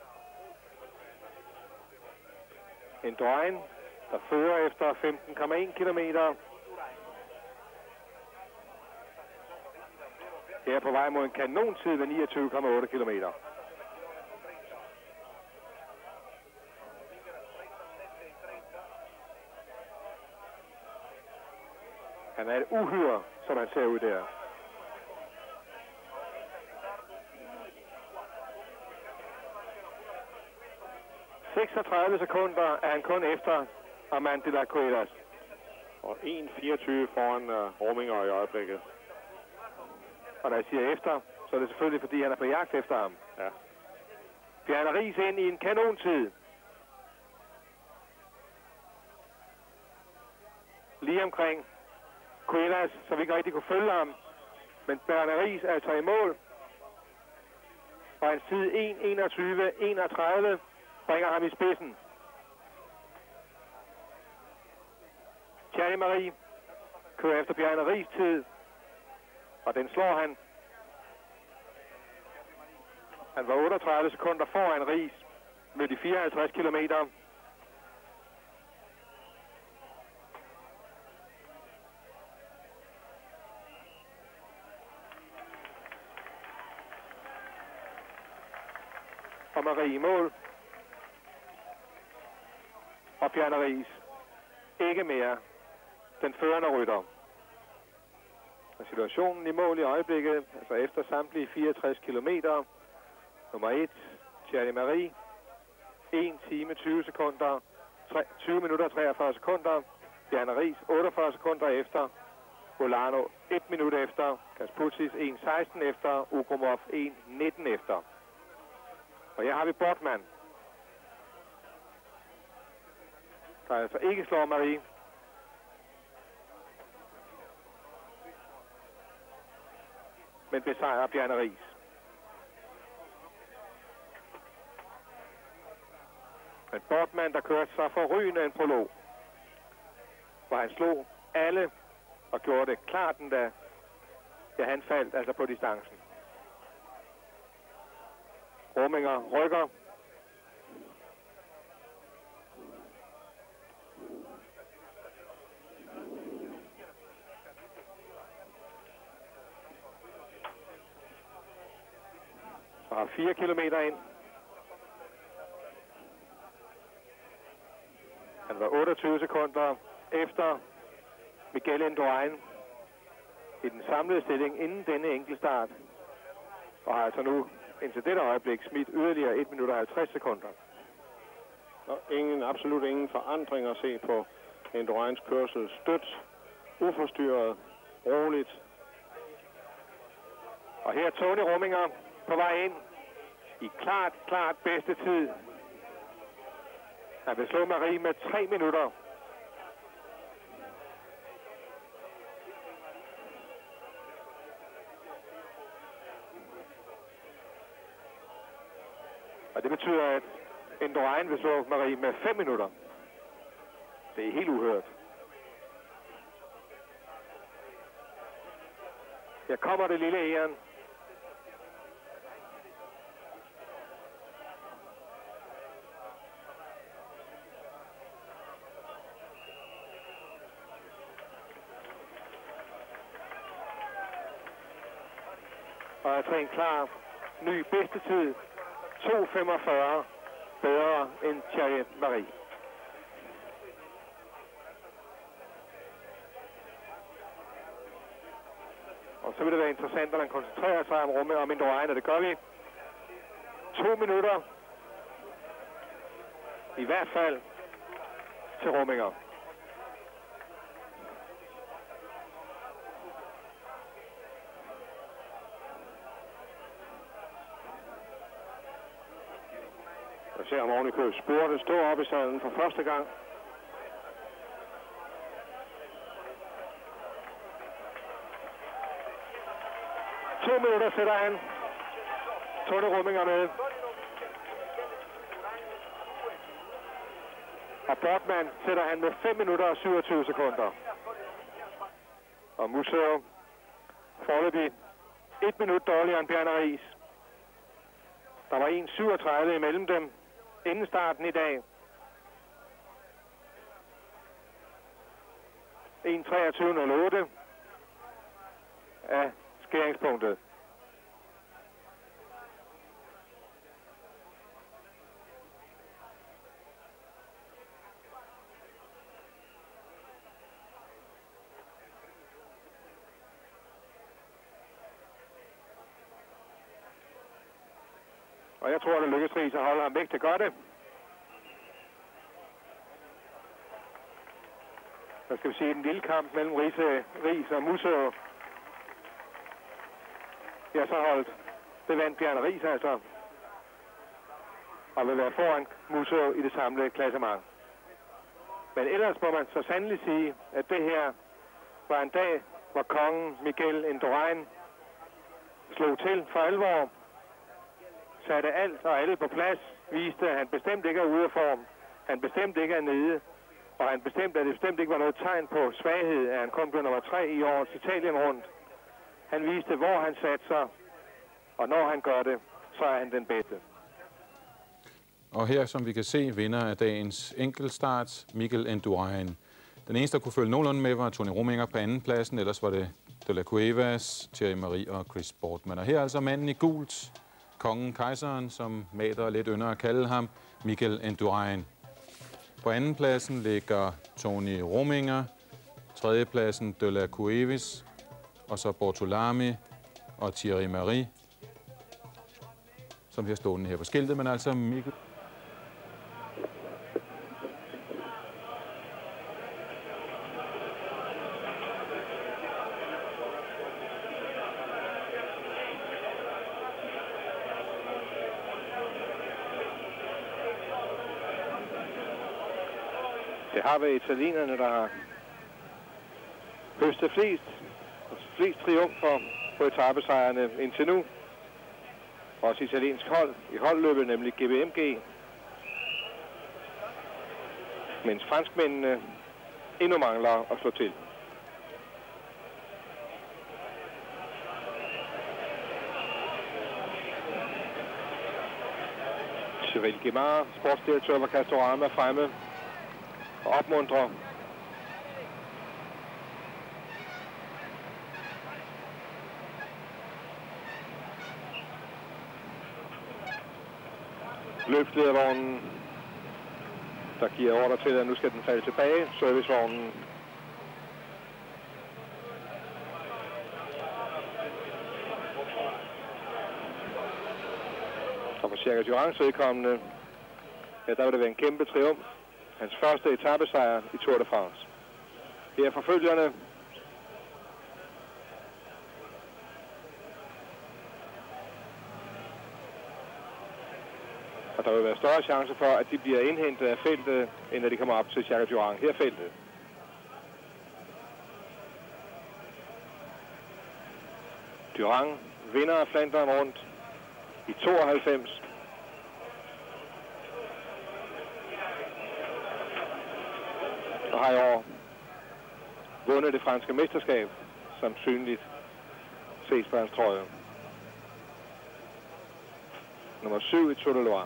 Indurain, der fører efter femten komma en kilometer. Her er på vej mod en kanontid ved niogtyve komma otte kilometer. Han er et uhyre, som han ser ud der. seksogtredive sekunder er han kun efter Armand de la Cuevas.
Og en fireogtyve foran uh, Rumminger i øjeblikket.
Og når jeg siger efter, så er det selvfølgelig, fordi han er på jagt efter ham.
Ja.
Bjarne Riis ind i en kanontid. Lige omkring Cuevas, så vi ikke rigtig kunne følge ham. Men Bjarne Riis er altså i mål. Og hans tid en enogtyve enogtredive bringer ham i spidsen. Thierry Marie kører efter Bjarne Riis' tid. Og den slår han. Han var otteogtredive sekunder foran Riis med de fireoghalvtreds kilometer. Og Marie i mål. Og Bjarne Riis ikke mere den førende rytter. Og situationen i mål i øjeblikket, altså efter samtlige fireogtres kilometer. Nummer et, Thierry Marie. en time tyve sekunder, tyve minutter treogfyrre sekunder. Bjarne Riis otteogfyrre sekunder efter. Bolano et minut efter. Kasputsis en seksten efter. Ugrumov en nitten efter. Og her har vi Bortmann, der altså ikke slår Marie. men besejrer Bjarne Riis. En Bortmann, der kørte så forrygende en prolog, hvor han slog alle og gjorde det klart den da, ja, han faldt altså på distancen. Rominger rykker. Og har fire kilometer ind. Han var otteogtyve sekunder efter Miguel Indurain i den samlede stilling inden denne enkeltstart. Og har altså nu indtil dette øjeblik smidt yderligere et minut og halvtreds sekunder.
Og ingen, absolut ingen forandring at se på Indurains kørsel. Stødt, uforstyrret, roligt.
Og her er Tony Rominger på vej ind i klart, klart bedste tid. Han vil slå Marie med tre minutter. Og det betyder, at Indurain vil slå Marie med fem minutter. Det er helt uhørt. Her kommer det lille æren. Og altså en klar ny bedste tid. to femogfyrre bedre end Thierry Marie. Og så vil det være interessant, at man koncentrerer sig om rummet om Indurain, og det gør vi. To minutter. I hvert fald til Rominger.
Jeg ser ham oven i køb spurte, stå op i salen for første gang.
To minutter sætter han. Tony Rominger med. Og Bortmann sætter han med fem minutter og syvogtyve sekunder. Og Museau foreløbig et minut dårligere end Bjarne Riis. Der var en syvogtredive imellem dem inden starten i dag. en treogtyve nul otte af skæringspunktet. Og jeg tror, at det lykkes Riis at holde ham væk. Det gør det. Så skal vi se en lille kamp mellem Riis, Riis og Museau. Ja, så holdt. Det vandt Bjarne Riis altså. Og vil være foran Museau i det samlede klassement. Men ellers må man så sandelig sige, at det her var en dag, hvor kongen Miguel Indurain slog til for alvor. Satte alt og alle på plads, viste, at han bestemt ikke er ude af form. Han bestemt ikke er nede. Og han bestemte, at det bestemt ikke var noget tegn på svaghed, at han kom på nummer tre i årets Italien rundt. Han viste, hvor han satte sig, og når han gør det, så er han den bedste.
Og her, som vi kan se, vinder af dagens enkeltstart Miguel Indurain. Den eneste, der kunne følge nogenlunde med, var Tony Rominger på anden pladsen. Ellers var det De La Cuevas, Thierry Marie og Chris Boardman. Og her er altså manden i gult, kongen, kejseren, som Mader lidt ynder at kalde ham, Miguel Indurain. På anden pladsen ligger Tony Rominger, tredje pladsen De La Cuevas, og så Bortolami og Thierry Marie, som vi har stående her på skiltet, men altså Miguel.
Det har været italienerne, der har høstet flest, flest triumfer på etapesejrene indtil nu. Også italiensk hold i holdløbet, nemlig G B M G. Mens franskmændene endnu mangler at slå til. Cyril Guimard, sportsdirektør for Castorama, fremme og opmuntrer. Løbsledervognen, der giver ordre til, at nu skal den falde tilbage. Servicevognen. Og for Jacques Durans vedkommende, ja, der vil det være en kæmpe triumf. Hans første etapesejr i Tour de France. Her er forfølgerne. Og der vil være større chance for, at de bliver indhentet af feltet, end at de kommer op til Jacques Durand. Her er feltet. Durand vinder af Flandern rundt i tooghalvfems. Og har i år vundet det franske mesterskab, som synligt ses på hans trøje. Nummer syv i Tour de Loire.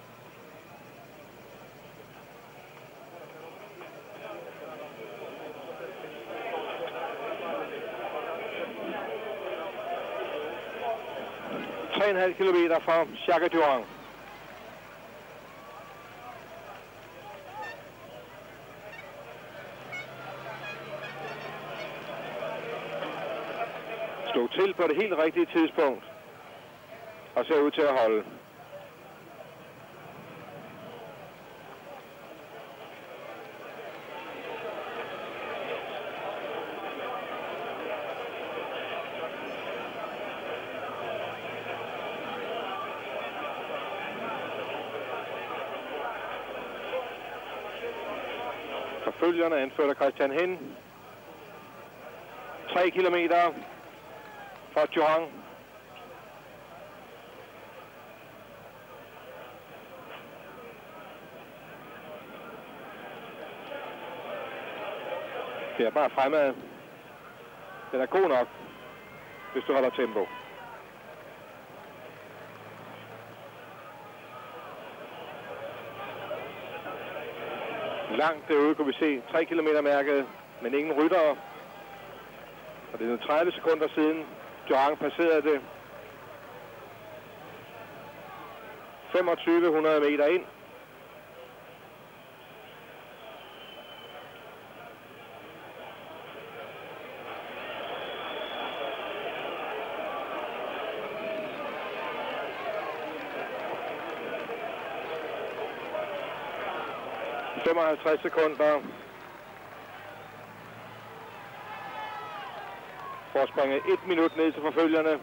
tre komma fem kilometer fra Jacques Durand. Slog til på det helt rigtige tidspunkt og ser ud til at holde. Forfølgerne anført af Christian Hen. tre kilometer fra Durand. Det er bare fremad. Den er god nok, hvis du holder tempo. Langt derude kunne vi se tre kilometer mærket, men ingen ryttere. Og det er nu tredive sekunder siden Durand passerede det. femogtyve hundrede meter ind. femoghalvtreds sekunder for at springe et minut ned til forfølgerne.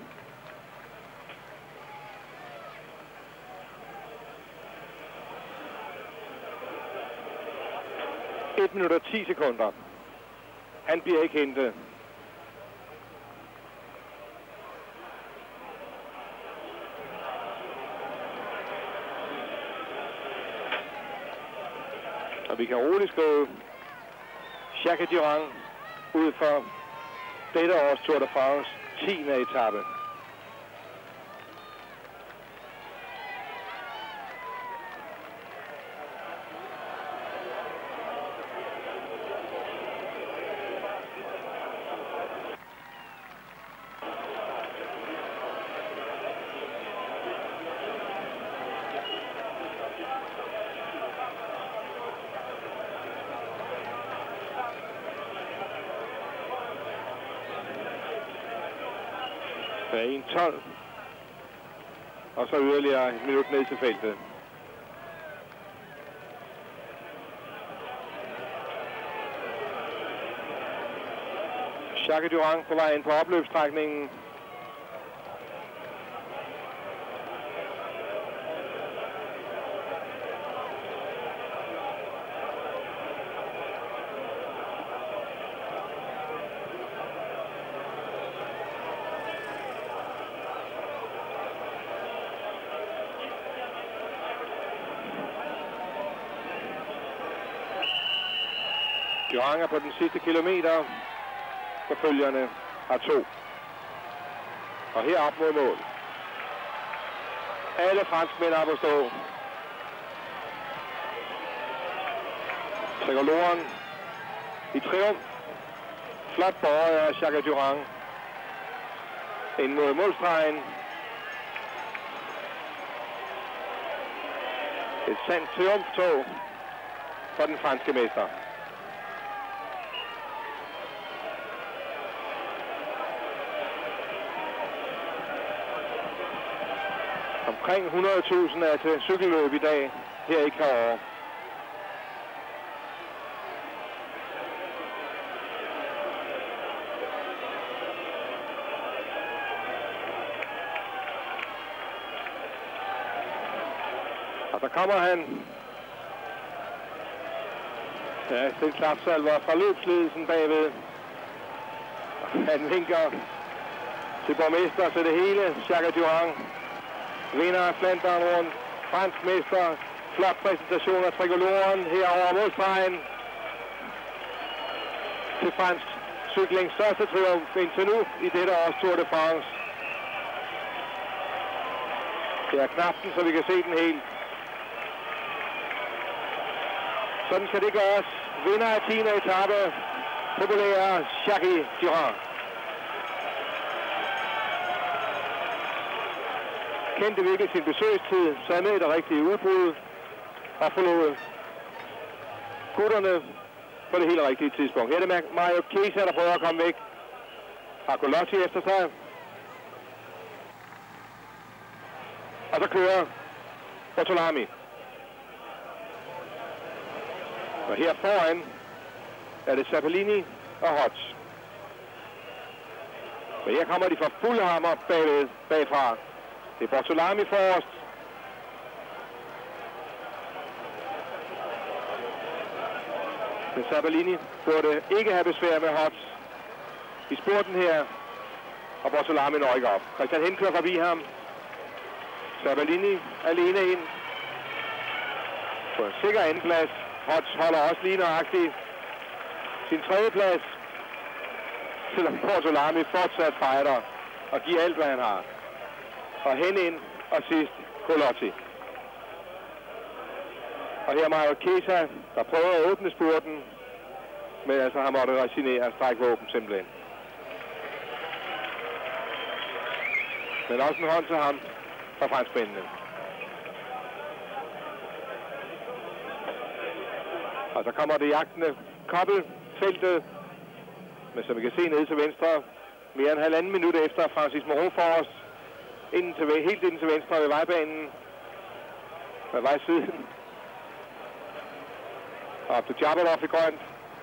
et minut og ti sekunder. Han bliver ikke hentet. Og vi kan roligt skrive Jacques Durand ud for dette års Tour de France tiende etape. en tolv. Og så yderligere et minut ned til feltet. Jacques Durand på vej ind på opløbsstrækningen. Durand er på den sidste kilometer. Forfølgerne har to. Og her op mod mål. Alle franskmænd er på stå. Tricoloren i triumf. Flot båret af Jacques Durand. Ind mod målstregen. Et sandt triumftog for den franske mester. Omkring hundrede tusind er til cykelløb i dag her i Cahors. Og så kommer han. Ja, det er en klapsalver fra løbsledelsen bagved. Han vinker til borgmester til det hele. Jacques Durand vinder af Flandern rundt. Fransk mester. Flot præsentation af tricoloren herover målstregen. Til fransk cyklings største triumf indtil nu i dette års Tour de France. Det er knapsen, så vi kan se den helt. Sådan skal det gøres. Vinder af tiende etape. Populære Jacques Durand. Kendte virkelig sin besøgstid, sad med i det rigtige udbrud og forlod gutterne på det helt rigtige tidspunkt. Her er det Mario Chiesa, der prøver at komme væk. Har Colotti efter sig. Og så kører Bortolami. Og her foran er det Zappellini og Hodge. Men her kommer de fra fuld hammer bagved, bagfra. Det er Bortolami forrest. Men Zappellini burde ikke have besvær med Hodge i spurten her. Og Bortolami når ikke op. Christian Hinn kører forbi ham. Zappellini alene ind. På en sikker andenplads. Hodge holder også lige nøjagtigt sin tredje plads. Selvom Bortolami fortsat fighter og giver alt, hvad han har. Og hen ind, og sidst Colotti. Og her er Mario Chiesa, der prøver at åbne spurten, men altså har måttet resignere og strække våben simpelthen. Men også en hånd til ham fra franskmændene. Og så kommer det jagtende kobbelfeltet, men som vi kan se nede til venstre, mere end halvanden minut efter Francis Moreau forrest, inden til, helt inden til venstre ved vejbanen. Med vejsiden. Og Abdu Jabbarov i grønt.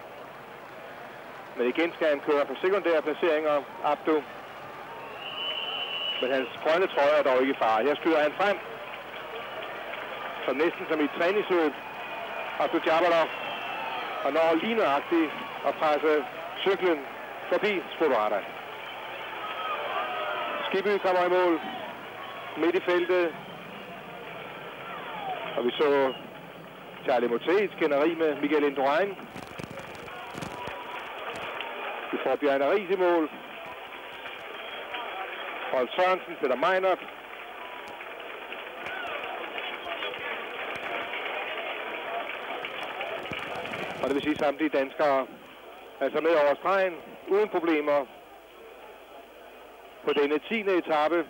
Men igen skal han køre på sekundære placeringer, Abdu. Men hans grønne trøje er dog ikke i fare. Her skyder han frem. Så næsten som i et træningsløb. Abdu Jabbarov. Og når lige nøjagtigt at presse cyklen forbi Spotorada. Skibby kommer i mål midt i feltet. Og vi så Charlie Motet skænderi med Miguel Indurain. Vi får Bjarne Riis i mål. Rolf Sørensen, Peter Meinert. Og det vil sige samtlige danskere altså med over stregen, uden problemer på denne tiende etape.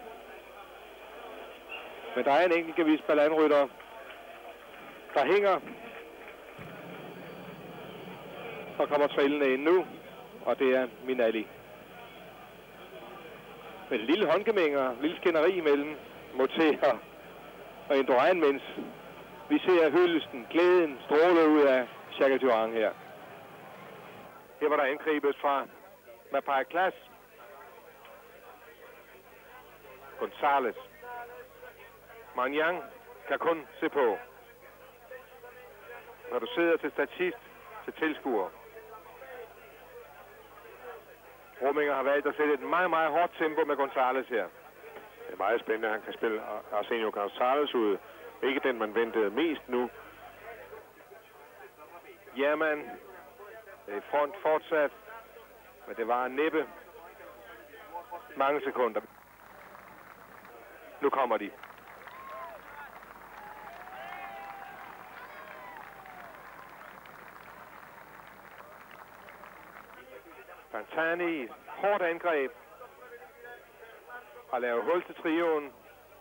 Men der er en enkelt gevis ballandrytter, der hænger og kommer trillende ind nu, og det er Minali. Med en lille håndgemænger, en lille skænderi imellem Motet og Indurain, mens vi ser hyldelsen, glæden stråle ud af Jacques Durand her. Her var der angribet fra Mapai Klaas. González. Magnan kan kun se på. Når du sidder til statist, til tilskuer. Rominger har valgt at sætte et meget, meget hårdt tempo med González her. Det er meget spændende, at han kan spille Arsenio González ud. Ikke den, man ventede mest nu. Jamen, i front fortsat, men det var næppe mange sekunder. Nu kommer de. Pantani, hårdt angreb og laver hul til trioen.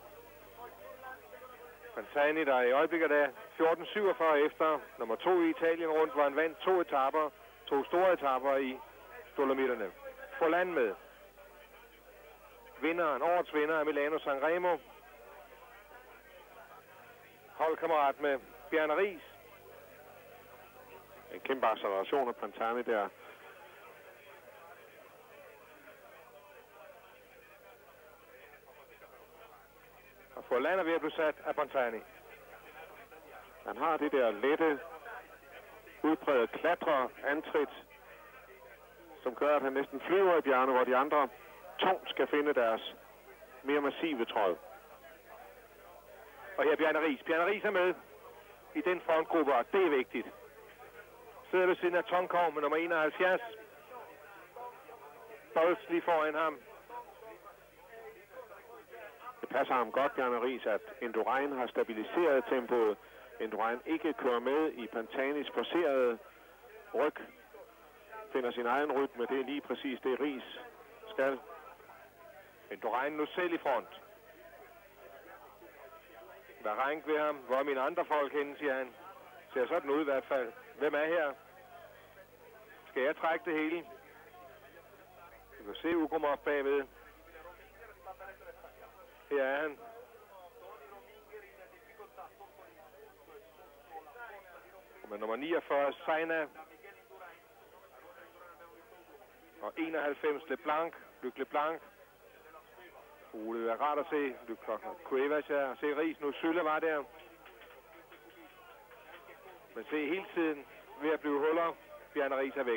Pantani, der i øjeblikket er fjorten syvogfyrre efter nummer to i Italien rundt, hvor han vandt to etaper, to store etaper i Dolomitterne. Får land med. Vinderen, årets vinder er Milano Sanremo. Holdkammerat med Bjarne Riis.
En kæmpe acceleration af Pantani der.
Og får land er ved at blive sat af Pantani.
Han har det der lette, udpræget klatre antrit, som gør, at han næsten flyver i bjergene, hvor de andre tungt skal finde deres mere massive tråd.
Og her Bjarne Riis. Bjarne Riis er med i den frontgruppe, og det er vigtigt. Sidder ved siden af Tonkov med nummer enoghalvfjerds. Bolts lige foran ham.
Det passer ham godt, Bjarne Riis, at Indurain har stabiliseret tempoet. Indurain ikke kører med i Pantanis forcerede ryg. Finder sin egen rytme. Det er lige præcis det, Riis skal.
Indurain nu selv i front. Der er rænk ved ham. Hvor er mine andre folk henne, siger han. Ser sådan ud i hvert fald. Hvem er her? Skal jeg trække det hele? Du kan se Ugrumov bagved. Her er han. Og med nummer niogfyrre, Saina. Og enoghalvfems, LeBlanc. Luc LeBlanc. Uh, det er rart at se. Luc Cuevas her. Og se Riis nu. Sylle var der. Men se hele tiden ved at blive huller. Bjarne Riis er væk.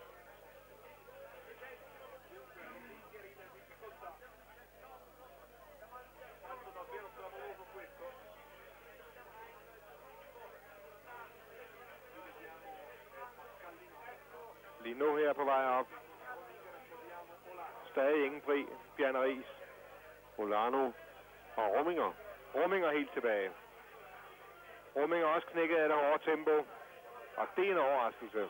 Lige nu her på vej op. Stadig ingen fri. Bjarne Riis.
Molano og Rumminger.
Rumminger helt tilbage. Rumminger også knækket af det hårde tempo. Og det er en overraskelse.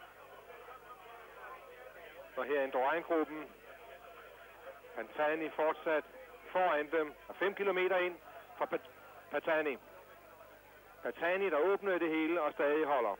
Og her er Indurain-gruppen. Pantani fortsat foran dem. Og fem kilometer ind fra Pat Pantani. Pantani, der åbnede det hele og stadig holder.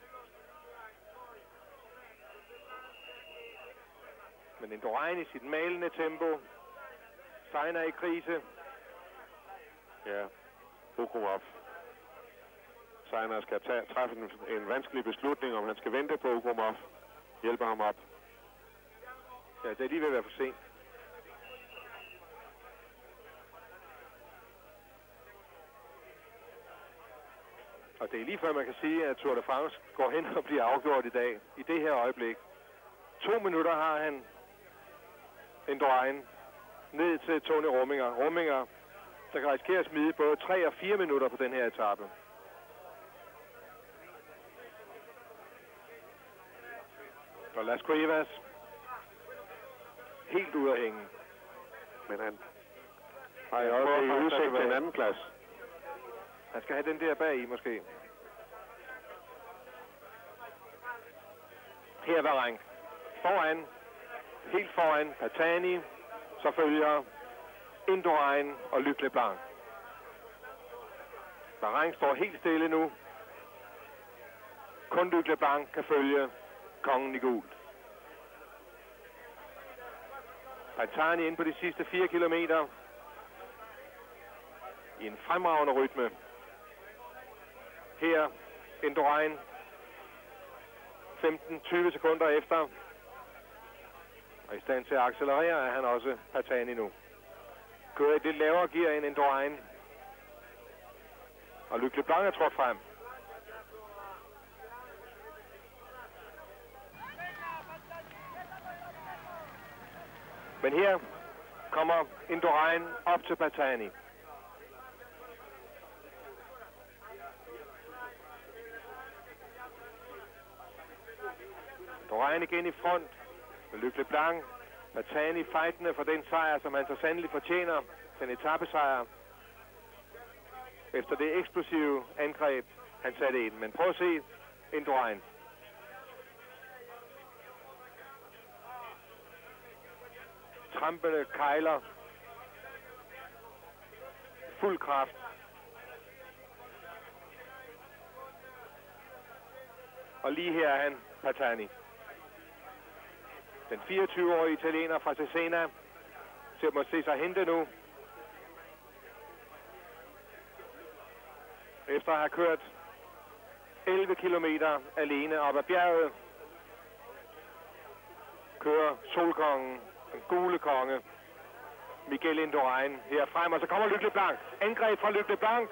Men Indurain i sit malende tempo. Saina i krise.
Ja, Ugrumov. Saina skal tage, træffe en, en vanskelig beslutning, om han skal vente på Ugrumov. Hjælper ham op.
Ja, det er lige ved at være for sent. Og det er lige før man kan sige, at Tour de France går hen og bliver afgjort i dag. I det her øjeblik. To minutter har han Indurain ned til Tony Rumminger. Rumminger, der kan risikere at smide både tre og fire minutter på den her etape. Og Las Cuevas helt ude at hænge.
Men han har jo også i udsigt til en anden plads.
Han skal have den der bag i måske. Her var Rank. Foran. Helt foran Pantani. Så følger Indurain og Luc Leblanc. Bahrain står helt stille nu. Kun Luc Leblanc kan følge kongen i gult. Pantani ind på de sidste fire kilometer. I en fremragende rytme. Her Indurain. femten til tyve sekunder efter. Og i stand til at accelerere er han også Pantani nu. Kører et lidt lavere gear end Indurain. Og Luc Leblanc er trådt frem. Men her kommer Indurain op til Pantani. Indurain igen i front med Luc Leblanc. Pantani fejtende for den sejr, som han så sandelig fortjener. Den etapesejr. Efter det eksplosive angreb, han satte ind. Men prøv at se Indurain. Trampende kejler. Fuld kraft. Og lige her er han, Pantani. Den fireogtyve-årige italiener fra Cesena ser må se sig hente nu. Efter at have kørt elleve kilometer alene op ad bjerget, kører solkongen, den gule konge, Miguel Indurain her frem, og så kommer Luc Leblanc. Angreb fra Luc Leblanc.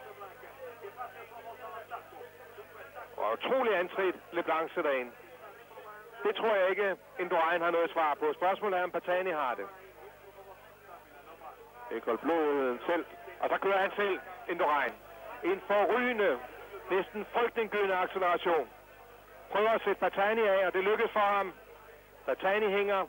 Og utrolig antrit Leblanc sætter ind. Det tror jeg ikke, Indurain har noget svar på. Spørgsmålet er, om Pantani har det. Det er koldt blodet selv. Og så kører han selv, Indurain. En forrygende, næsten frygtindgydende acceleration. Prøver at sætte Pantani af, og det lykkes for ham. Pantani hænger.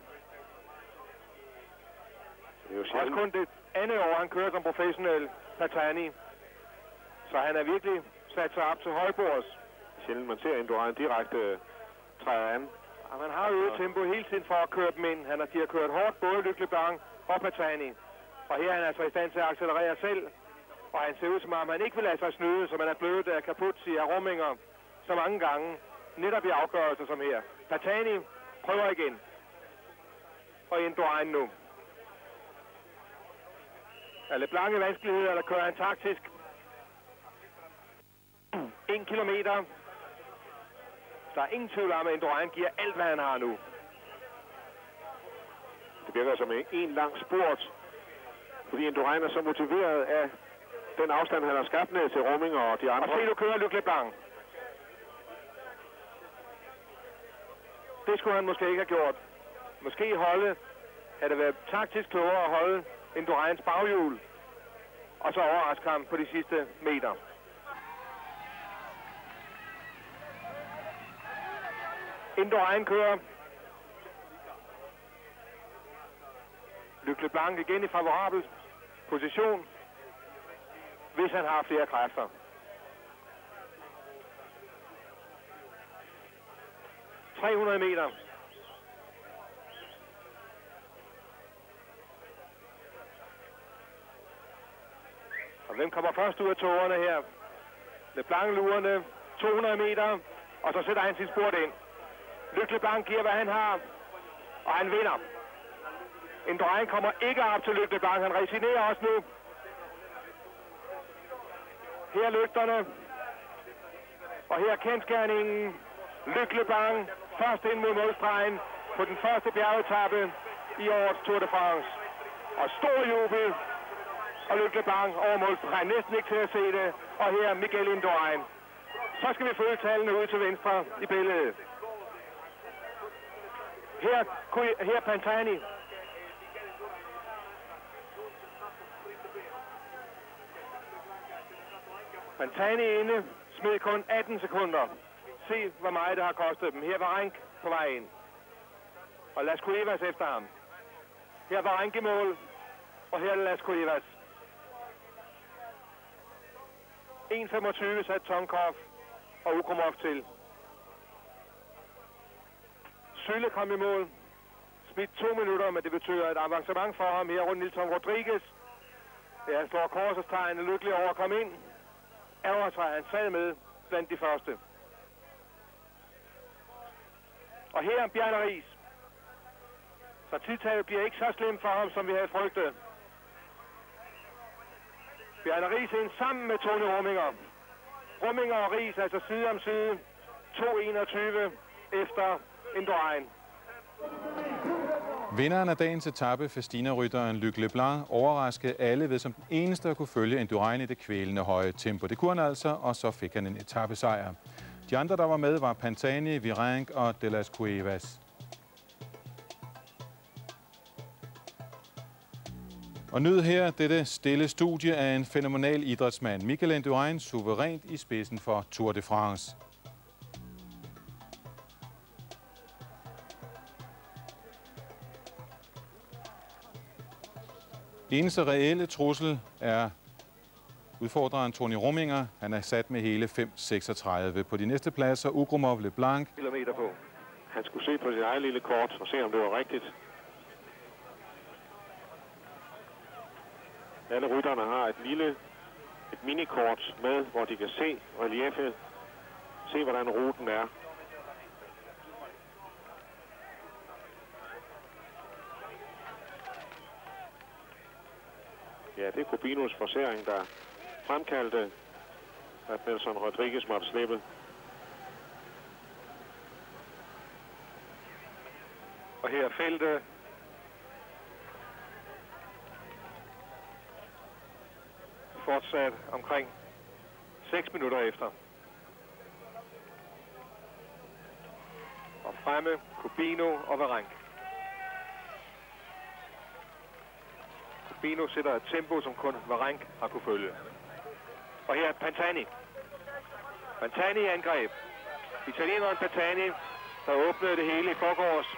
Det er jo også kun det andet år, han kører som professionel, Pantani. Så han er virkelig sat sig op til højbords.
Sjældent man ser Indurain direkte træder an.
Og man har øget tempo hele tiden for at køre dem ind. Han har, de har kørt hårdt, både Luc Leblanc og Pantani. Og her er han altså i stand til at accelerere selv. Og han ser ud som om, han ikke vil lade sig snyde, så man er blevet af Capuzzi af Rumminger så mange gange. Netop i afgørelser som her. Pantani prøver igen. Og Indurain nu. Er Leblanc i vanskeligheder, eller kører han taktisk? En kilometer. Der er ingen tvivl om, at Indurain giver alt, hvad han har nu.
Det virker som en lang spurt, fordi Indurain er så motiveret af den afstand, han har skabt ned til Rumminger og de andre.
Og se, du kører Luc Leblanc. Det skulle han måske ikke have gjort. Måske holde, havde det været taktisk klogere at holde Indurains baghjul, og så overraske ham på de sidste meter. Indurain kører. Luc Leblanc igen i favorabel position, hvis han har flere kræfter. tre hundrede meter. Og hvem kommer først ud af tårerne her? Leblanc lurende, to hundrede meter, og så sætter han sin spurt ind. Luc Leblanc giver, hvad han har, og han vinder. Indurain kommer ikke op til Luc Leblanc, han resignerer også nu. Her er lygterne, og her er kendsgerningen. Luc Leblanc først ind mod målstregen på den første bjergetappe i årets Tour de France. Og stor jubel, og Luc Leblanc over målstregen. Næsten ikke til at se det, og her er Miguel Indurain. Så skal vi følge tallene ud til venstre i billedet. Her, her Pantani. Pantani inde, smed kun atten sekunder. Se, hvor meget det har kostet dem. Her var Renk på vej ind. Og Las Cuevas efter ham. Her var Renk i mål, og her er Las Cuevas. en femogtyve satte Tonkov og Ukrumov til. Sylle kom i mål. Smidt to minutter, men det betyder et avancement for ham her rundt Nilton Rodriguez. Ja, han slår korsestegn lykkelig over at komme ind. Ærger sig, han sad med blandt de første. Og her er Bjarne Riis. Så tidtaget bliver ikke så slemt for ham, som vi havde frygtet. Bjarne Riis ind sammen med Tony Rumminger. Rumminger og Riis altså side om side. to enogtyve efter Indurain.
Vinderen af dagens etape, Festina-rytteren Luc Leblanc, overraskede alle ved som den eneste at kunne følge Indurain i det kvælende høje tempo. Det kunne han altså, og så fik han en etapesejr. De andre, der var med, var Pantani, Virenque og de Las Cuevas. Og nyd her dette stille studie af en fænomenal idrætsmand. Miguel Indurain suverænt i spidsen for Tour de France. Eneste reelle trussel er udfordreren Tony Rominger. Han er sat med hele fem seksogtredive. På de næste pladser Ugrumov, LeBlanc.
Kilometer på.
Han skulle se på sit eget lille kort og se, om det var rigtigt. Alle rytterne har et lille et minikort med, hvor de kan se relieffet, se hvordan ruten er. Ja, det er Cobinos forcering, der fremkaldte, at Nelson Rodriguez måtte slippe.
Og her er feltet. Fortsat omkring seks minutter efter. Og fremme Cobino og Varenk. Cobino sætter et tempo, som kun Varenk har kunne følge. Og her er Pantani. Pantani i angreb. Italieneren Pantani, der åbnede det hele i forgårs.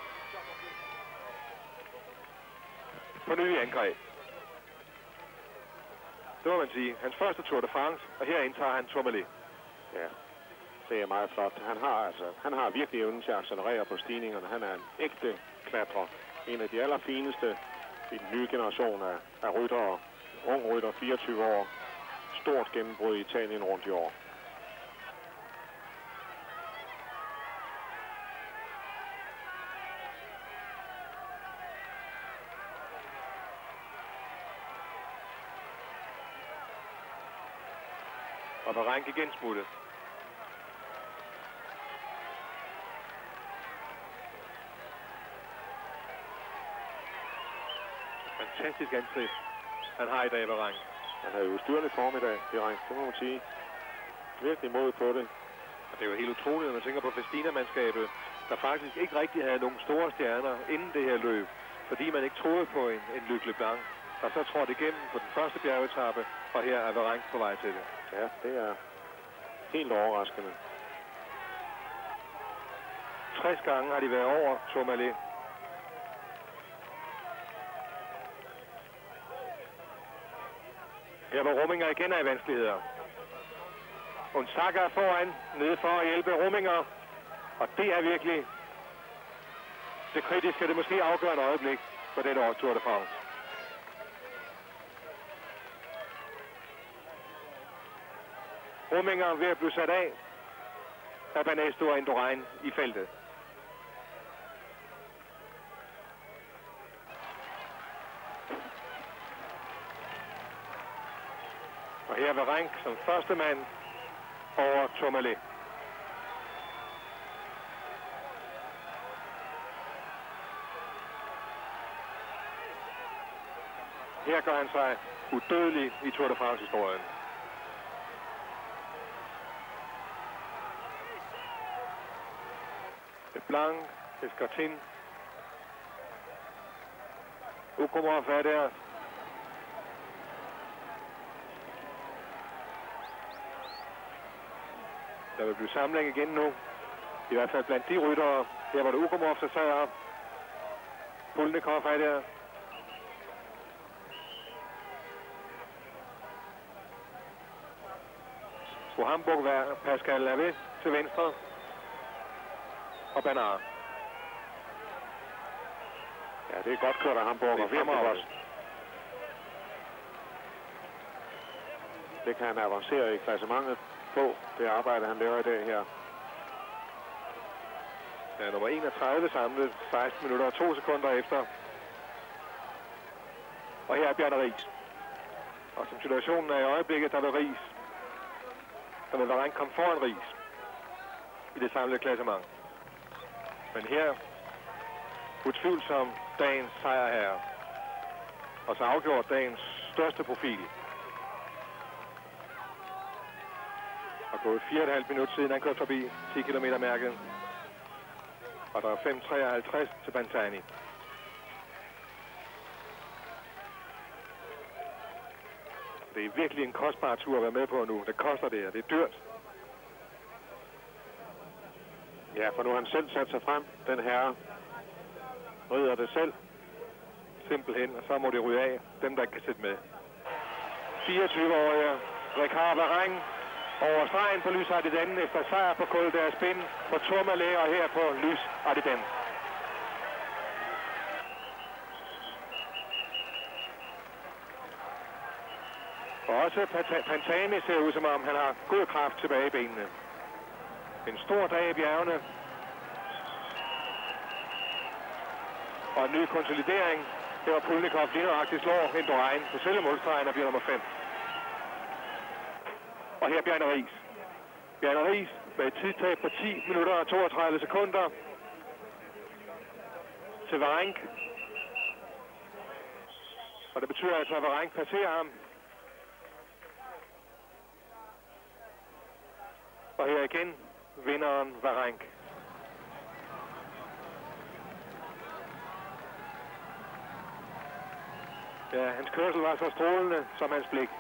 På ny angreb. Det må man sige. Hans første Tour de France, og her indtager han Tourmalet.
Ja, det er meget flot. Han har, altså, han har virkelig evnen til at accelerere på stigningerne. Han er en ægte klatrer. En af de allerfineste i den nye generation af, af ryttere. Ung rytter, fireogtyve år. Stort gennembrud i Italien rundt i år.
Og Varenk igen smuttet. Fantastisk angreb, han har i dag, Varenk.
Han havde jo styrende form i dag, Varenk, det må man sige. Virkelig mod på det.
Og det er jo helt utroligt, når man tænker på Festina-mandskabet, der faktisk ikke rigtig havde nogle store stjerner inden det her løb, fordi man ikke troede på en, en Luc Leblanc, der så trådte igennem på den første bjergetappe, og her er Varenk på vej til det.
Ja, det er helt overraskende.
tres gange har de været over Tourmalet. Her var Rominger igen af vanskeligheder. Unzaga er foran, nede for at hjælpe Rominger. Og det er virkelig det kritiske, det måske afgørende øjeblik for dette års Tour de France. Rominger ved at blive sat af af Banesto og Indurain i feltet. Og her var Varenk som første mand over Tourmalet. Her gør han sig udødelig i Tour de France-historien. Leblanc, Escartin, Ugrumov er der. Der vil blive samling igen nu. I hvert fald blandt de ryttere. Her var det Ugrumov, der sad op. Pulnikov er der. Skulle Hamburg være Pascal Lavey til venstre. Og Bernard.
Ja, det er godt kørt af Hamburg og
fremragende.
Det kan han avancere i klassementet på, det arbejde, han laver i dag her.
Ja, nummer enogtredive samlet, seksten minutter og to sekunder efter. Og her er Bjarne Riis. Og som situationen er i øjeblikket, der vil Riis. Der vil Varenk komme foran Riis i det samlede klassement. Men her utvivlsom dagens sejrherre. Og så afgjort dagens største profil. Og gået fire komma fem minutter siden han kørte forbi ti kilometer mærket. Og der er fem treoghalvtreds til Pantani. Det er virkelig en kostbar tur at være med på nu. Det koster det, og det er dyrt.
Ja, for nu har han selv sat sig frem. Den herre rider det selv.
simpelthen, og så må det ryge af, dem der ikke kan sætte med. fireogtyve-årige Ricard Vareng over stregen på Lys Ardiden efter sejr på Col d'Aspin på Tourmalet og her på Lys Ardiden. Og også Pantani ser ud som om han har god kraft tilbage i benene. En stor dag i bjergene. Og en ny konsolidering. Det var Pulnikov lige nøjagtigt slår Indurain på selve målstregen og bliver nummer fem. Og her Bjarne Riis. Bjarne Riis med et tidtab på ti minutter og toogtredive sekunder til Vareng. Og det betyder altså, at Vareng passerer ham. Og her igen vinderen Vareng. Ja, hans kørsel var så strålende som hans blik.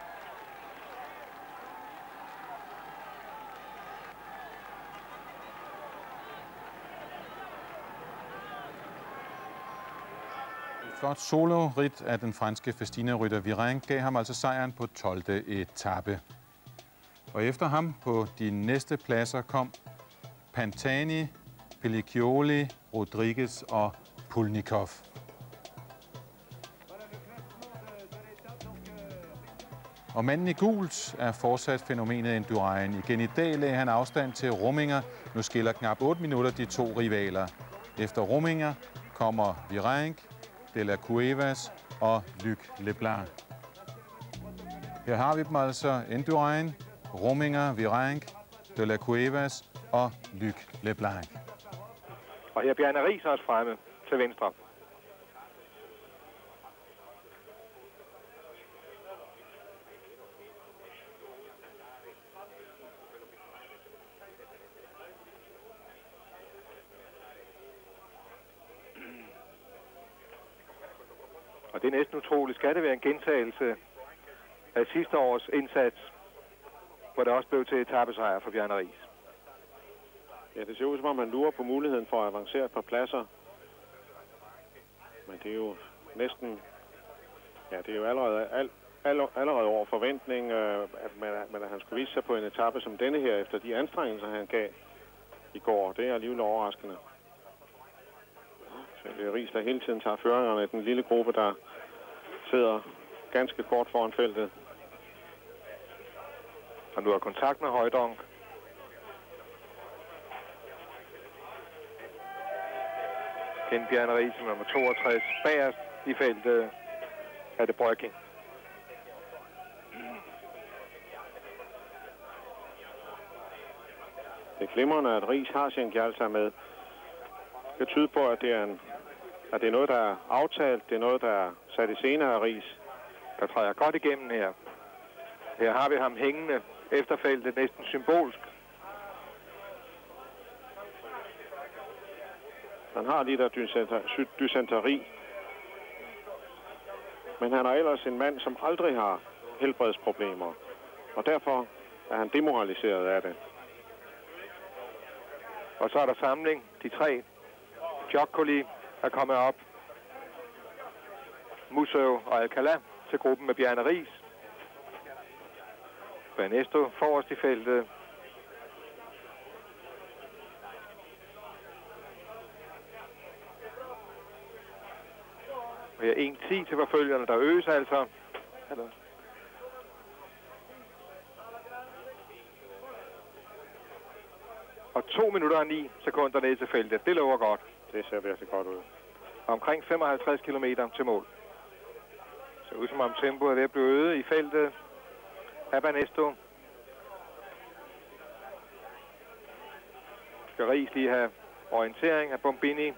Et flot solo-ridt af den franske Festina-rytter Vireng gav ham altså sejren på tolvte etape. Og efter ham på de næste pladser kom Pantani, Pelliccioli, Rodriguez og Pulnikov. Og manden i gult er fortsat fænomenet Indurain. Igen i dag lagde han afstand til Rominger. Nu skiller knap otte minutter de to rivaler. Efter Rominger kommer Vireng, De la Cuevas og Luc Leblanc. Her har vi dem altså Indurain, Rominger, Vireng, De la Cuevas og Luc Leblanc.
Og her er Bjarne Riis også fremme til venstre. Og det er næsten utroligt. Skal det være en gentagelse af sidste års indsats, hvor det også blev til etapesejr for Bjarne Riis?
Ja, det ser ud som om han lurer på muligheden for at avancere et par pladser. Men det er jo næsten... Ja, det er jo allerede, al, all, allerede over forventning, øh, at, man, man, at han skulle vise sig på en etape som denne her, efter de anstrengelser, han gav i går. Det er alligevel overraskende. Så det er Riis, der hele tiden tager føringerne i den lille gruppe, der sidder ganske kort foran feltet.
Og nu har kontakt med Højdonk. Ken Bjarne Riis som nummer toogtres. Bagerst i feltet er det Brøking.
Det er glimrende, at Riis har sin Gjalsa med. Det tyder på, at det er en at det er noget, der er aftalt, det er noget, der er sat i scene af Riis.
Der træder godt igennem her. Her har vi ham hængende efter feltet, næsten symbolsk.
Han har lige der dysenteri. Men han er ellers en mand, som aldrig har helbredsproblemer. Og derfor er han demoraliseret af det.
Og så er der samling. De tre. Jokkoli er kommet op. Museau og Alcala til gruppen med Bjarne Riis. Banesto forrest i feltet. Og her en ti til forfølgerne, der øges altså. Hallo. Og to minutter og ni sekunder ned til feltet. Det lover godt.
Det ser virkelig godt ud.
Omkring femoghalvtreds kilometer til mål. Så ud som om tempoet er ved at blive øget i feltet. Banesto. Skal Riis lige have orientering af Bombini.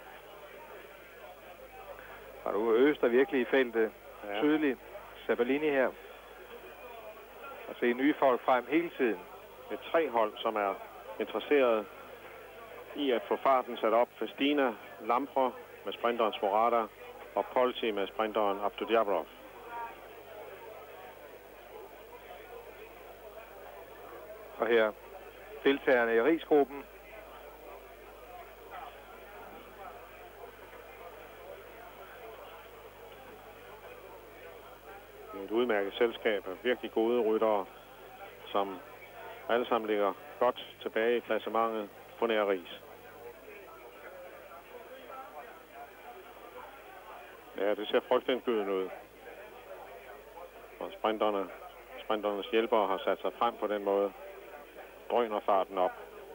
Og nu øges der virkelig i feltet. Ja. Tydeligt. Sabellini her. Og se nye folk frem hele tiden.
Det er tre hold, som er interesseret i at få farten sat op. Festina, Lampre med sprinteren Morata og Polti med sprinteren Abdudiabrov.
Og her deltagerne i Riis-gruppen.
Et udmærket selskab af virkelig gode ryttere, som alle sammen ligger godt tilbage i klassementet på nær Riis. Ja, det ser frygtindgydende ud. Og sprinterne, sprinternes hjælpere har sat sig frem på den måde. Drøner farten op.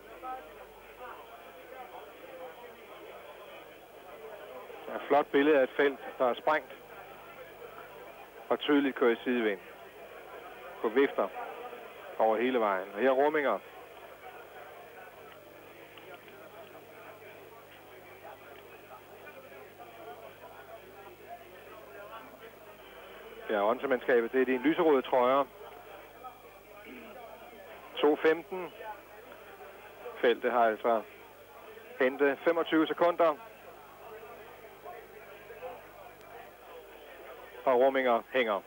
Det er et flot billede af et felt, der er sprængt og tydeligt kører i sidevind. På vifter over hele vejen. Og her er Rominger. Ja, åndsemandskabet, det er de lyserøde trøjer. to femten. Feltet har altså hentet femogtyve sekunder. Og Rominger hænger.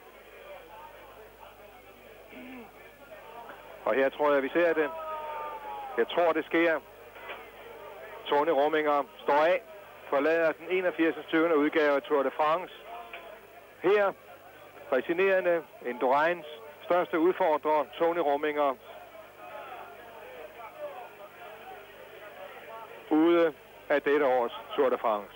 Og her tror jeg, vi ser det. Jeg tror, det sker. Tony Rominger står af. Forlader den enogfirsende tyvende udgave af Tour de France. Her, fascinerende, Indurains største udfordrer, Tony Rominger. Ude af dette års Tour de France.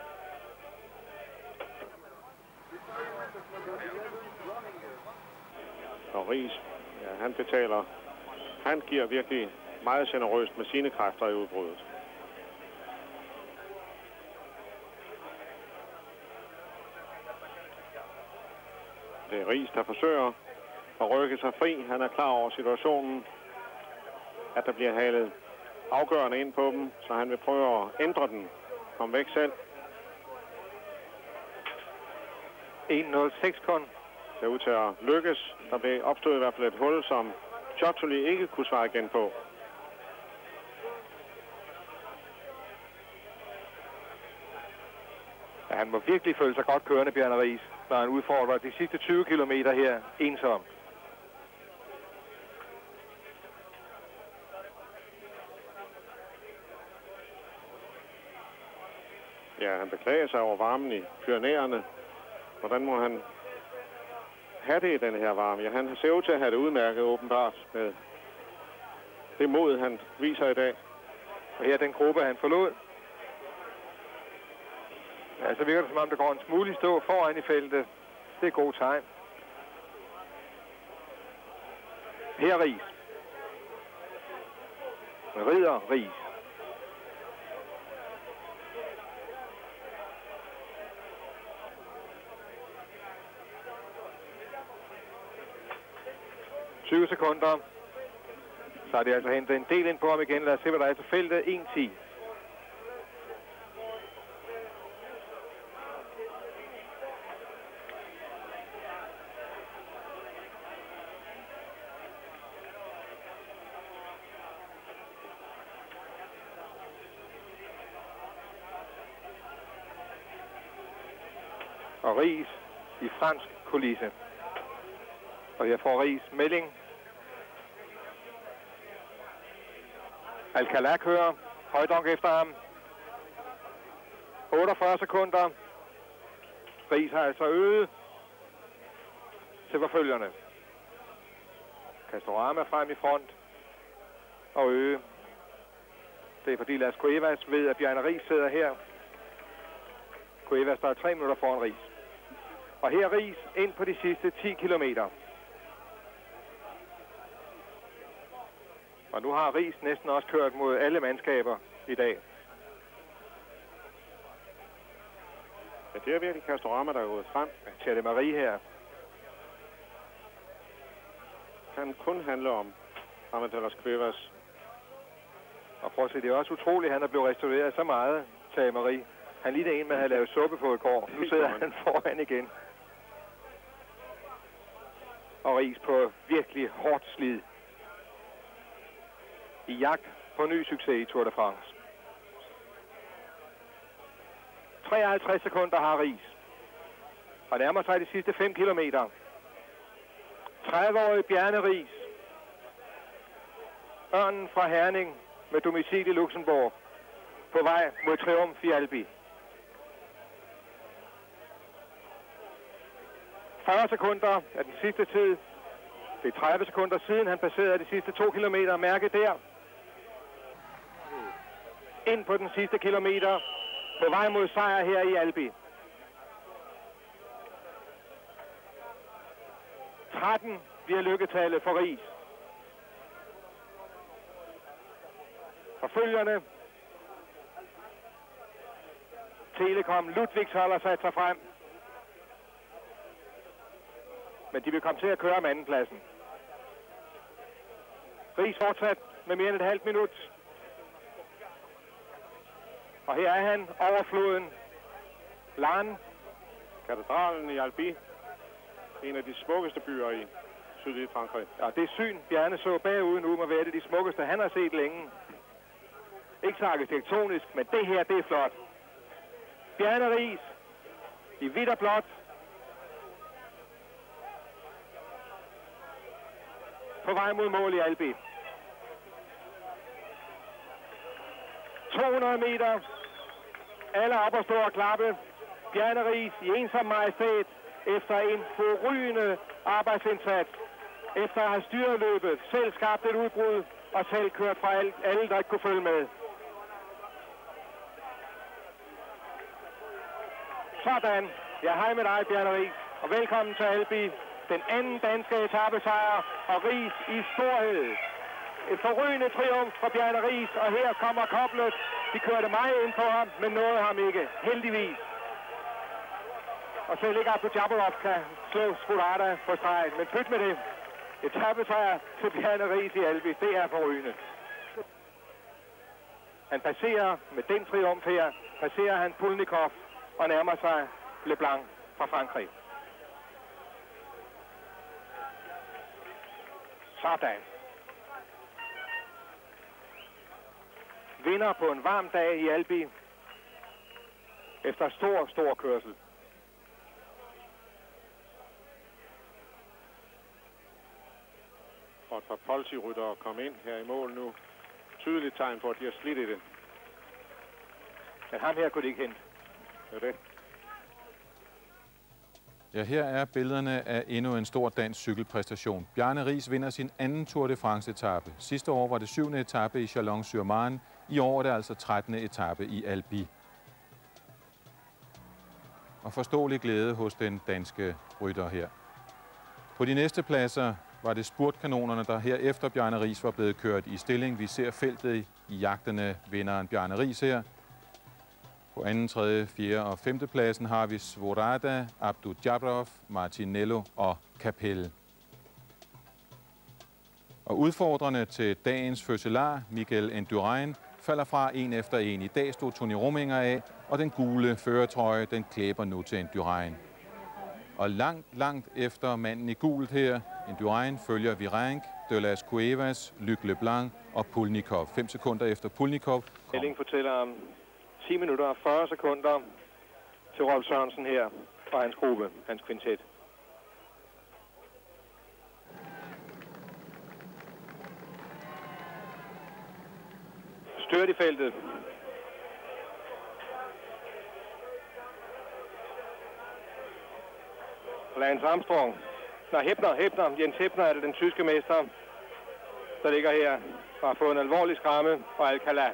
Og Riis, ja, han betaler. Han giver virkelig meget generøst med sine kræfter i udbruddet. Det er Riis, der forsøger at rykke sig fri. Han er klar over situationen, at der bliver halet afgørende ind på dem, så han vil prøve at ændre den. Kom væk selv.
en nul seks kun.
Det er ud til at lykkes. Der blev opstået i hvert fald et hul, som Ciotoli ikke kunne svare igen på.
Ja, han må virkelig føle sig godt kørende, Bjarne Riis, når han udfordrer de sidste tyve kilometer her ensom.
Ja, han beklager sig over varmen i Pyrenæerne. Hvordan må han have det i den her varme? Ja, han ser ud til at have det udmærket åbenbart med det mod, han viser i dag.
Og her er den gruppe, han forlod. Ja, så virker det, som om der går en smule i stå foran i feltet. Det er god tegn. Her er Riis. Rider Riis. tyve sekunder. Så har de altså hentet en del ind på ham igen. Lad os se, hvad der er til feltet. en ti. Og Riis i fransk kulisse. Og her får Riis melding. Alcalá kører. Højdonk efter ham. otteogfyrre sekunder. Riis har altså øget til forfølgerne. Castorama frem i front. Og øge. Det er fordi Las Cuevas ved, at Bjarne Riis sidder her. Cuevas, der er tre minutter foran Riis. Og her er Riis ind på de sidste ti kilometer. Og nu har Riis næsten også kørt mod alle mandskaber i dag.
Ja, det er virkelig Castorama, der er gået frem.
Tjette Marie her.
Det kan kun handle om Armenteros Cuevas.
Og prøv at se, det er også utroligt, at han er blevet restaureret så meget, Tjette Marie. Han ligner en, man havde lavet suppe på i går. Nu sidder han foran igen. Og Riis på virkelig hårdt slid. I jagt på ny succes i Tour de France. treoghalvtreds sekunder har Riis. Og nærmer sig de sidste fem kilometer. tredive-årig Bjarne Riis. Ørnen fra Herning med domicil i Luxembourg. På vej mod triumf i Albi. fyrre sekunder af den sidste tid. Det er tredive sekunder siden, han passerede de sidste to kilometer. Mærke der. Ind på den sidste kilometer. På vej mod sejr her i Albi. tretten bliver lykketallet for Riis. Forfølgerne. Telekom Ludvigs holder sat sig frem. Men de vil komme til at køre om andenpladsen. Riis fortsat med mere end et halvt minut. Og her er han over floden. Larn.
Katedralen i Albi. En af de smukkeste byer i sydlige Frankrig.
Ja, det syn, Bjarne så bagude nu, må være det de smukkeste, han har set længe. Ikke så arkitektonisk, men det her, det er flot. Bjarne Riis i hvidt og blåt. På vej mod mål i Albi. to hundrede meter. Alle op og stå og klappe. Bjarne Riis i ensom majestæt efter en forrygende arbejdsindsats. Efter at have styret løbet, selv skabt et udbrud og selv kørt fra alle, der ikke kunne følge med. Sådan. Ja, hej med dig, Bjarne Riis. Og velkommen til Albi. Den anden danske etapesejr og Riis i storhed. Et forrygende triumf for Bjarne Riis, og her kommer koblet. De kørte meget ind på ham, men nåede ham ikke. Heldigvis. Og selv ikke Abdu Jabarov kan slå Skulada på stregen. Men pyt med det. Etapesejr til Bjarne Riis i Albi. Det er forrygende. Han passerer med den triumf her. Passerer han Pulnikov og nærmer sig Leblanc fra Frankrig. Sådan. Vinder på en varm dag i Albi. Efter stor, stor kørsel.
Og et par Polsi-ryttere kom ind her i mål nu. Tydeligt tegn på, at de har slidt i det.
Men ham her kunne de ikke hente.
Det er det.
Ja, her er billederne af endnu en stor dansk cykelpræstation. Bjarne Riis vinder sin anden Tour de France-etape. Sidste år var det syvende etape i Chalon-sur-Marne. I år er det altså trettende etape i Albi. Og forståelig glæde hos den danske rytter her. På de næste pladser var det spurtkanonerne, der her efter Bjarne Riis var blevet kørt i stilling. Vi ser feltet i jagterne vinderen Bjarne Riis her. På anden, tredje, fjerde og femte pladsen har vi Svorada, Abdu Jabarov, Martinello og Capel. Og udfordrerne til dagens fødselar, Miguel Indurain, falder fra en efter en. I dag stod Tony Rominger af, og den gule førertrøje, den klæber nu til Indurain. Og langt, langt efter manden i gult her, Indurain, følger Virenque, De Las Cuevas, Luc Leblanc og Pulnikov. Fem sekunder efter Pulnikov.
Elling fortæller om ti minutter og fyrre sekunder til Rolf Sørensen her fra hans gruppe, hans kvintet. Styrt i feltet. Lance Armstrong. Nej, Hebner, Hebner. Jens Hebner er det den tyske mester, der ligger her og har fået en alvorlig skramme fra Alcalá.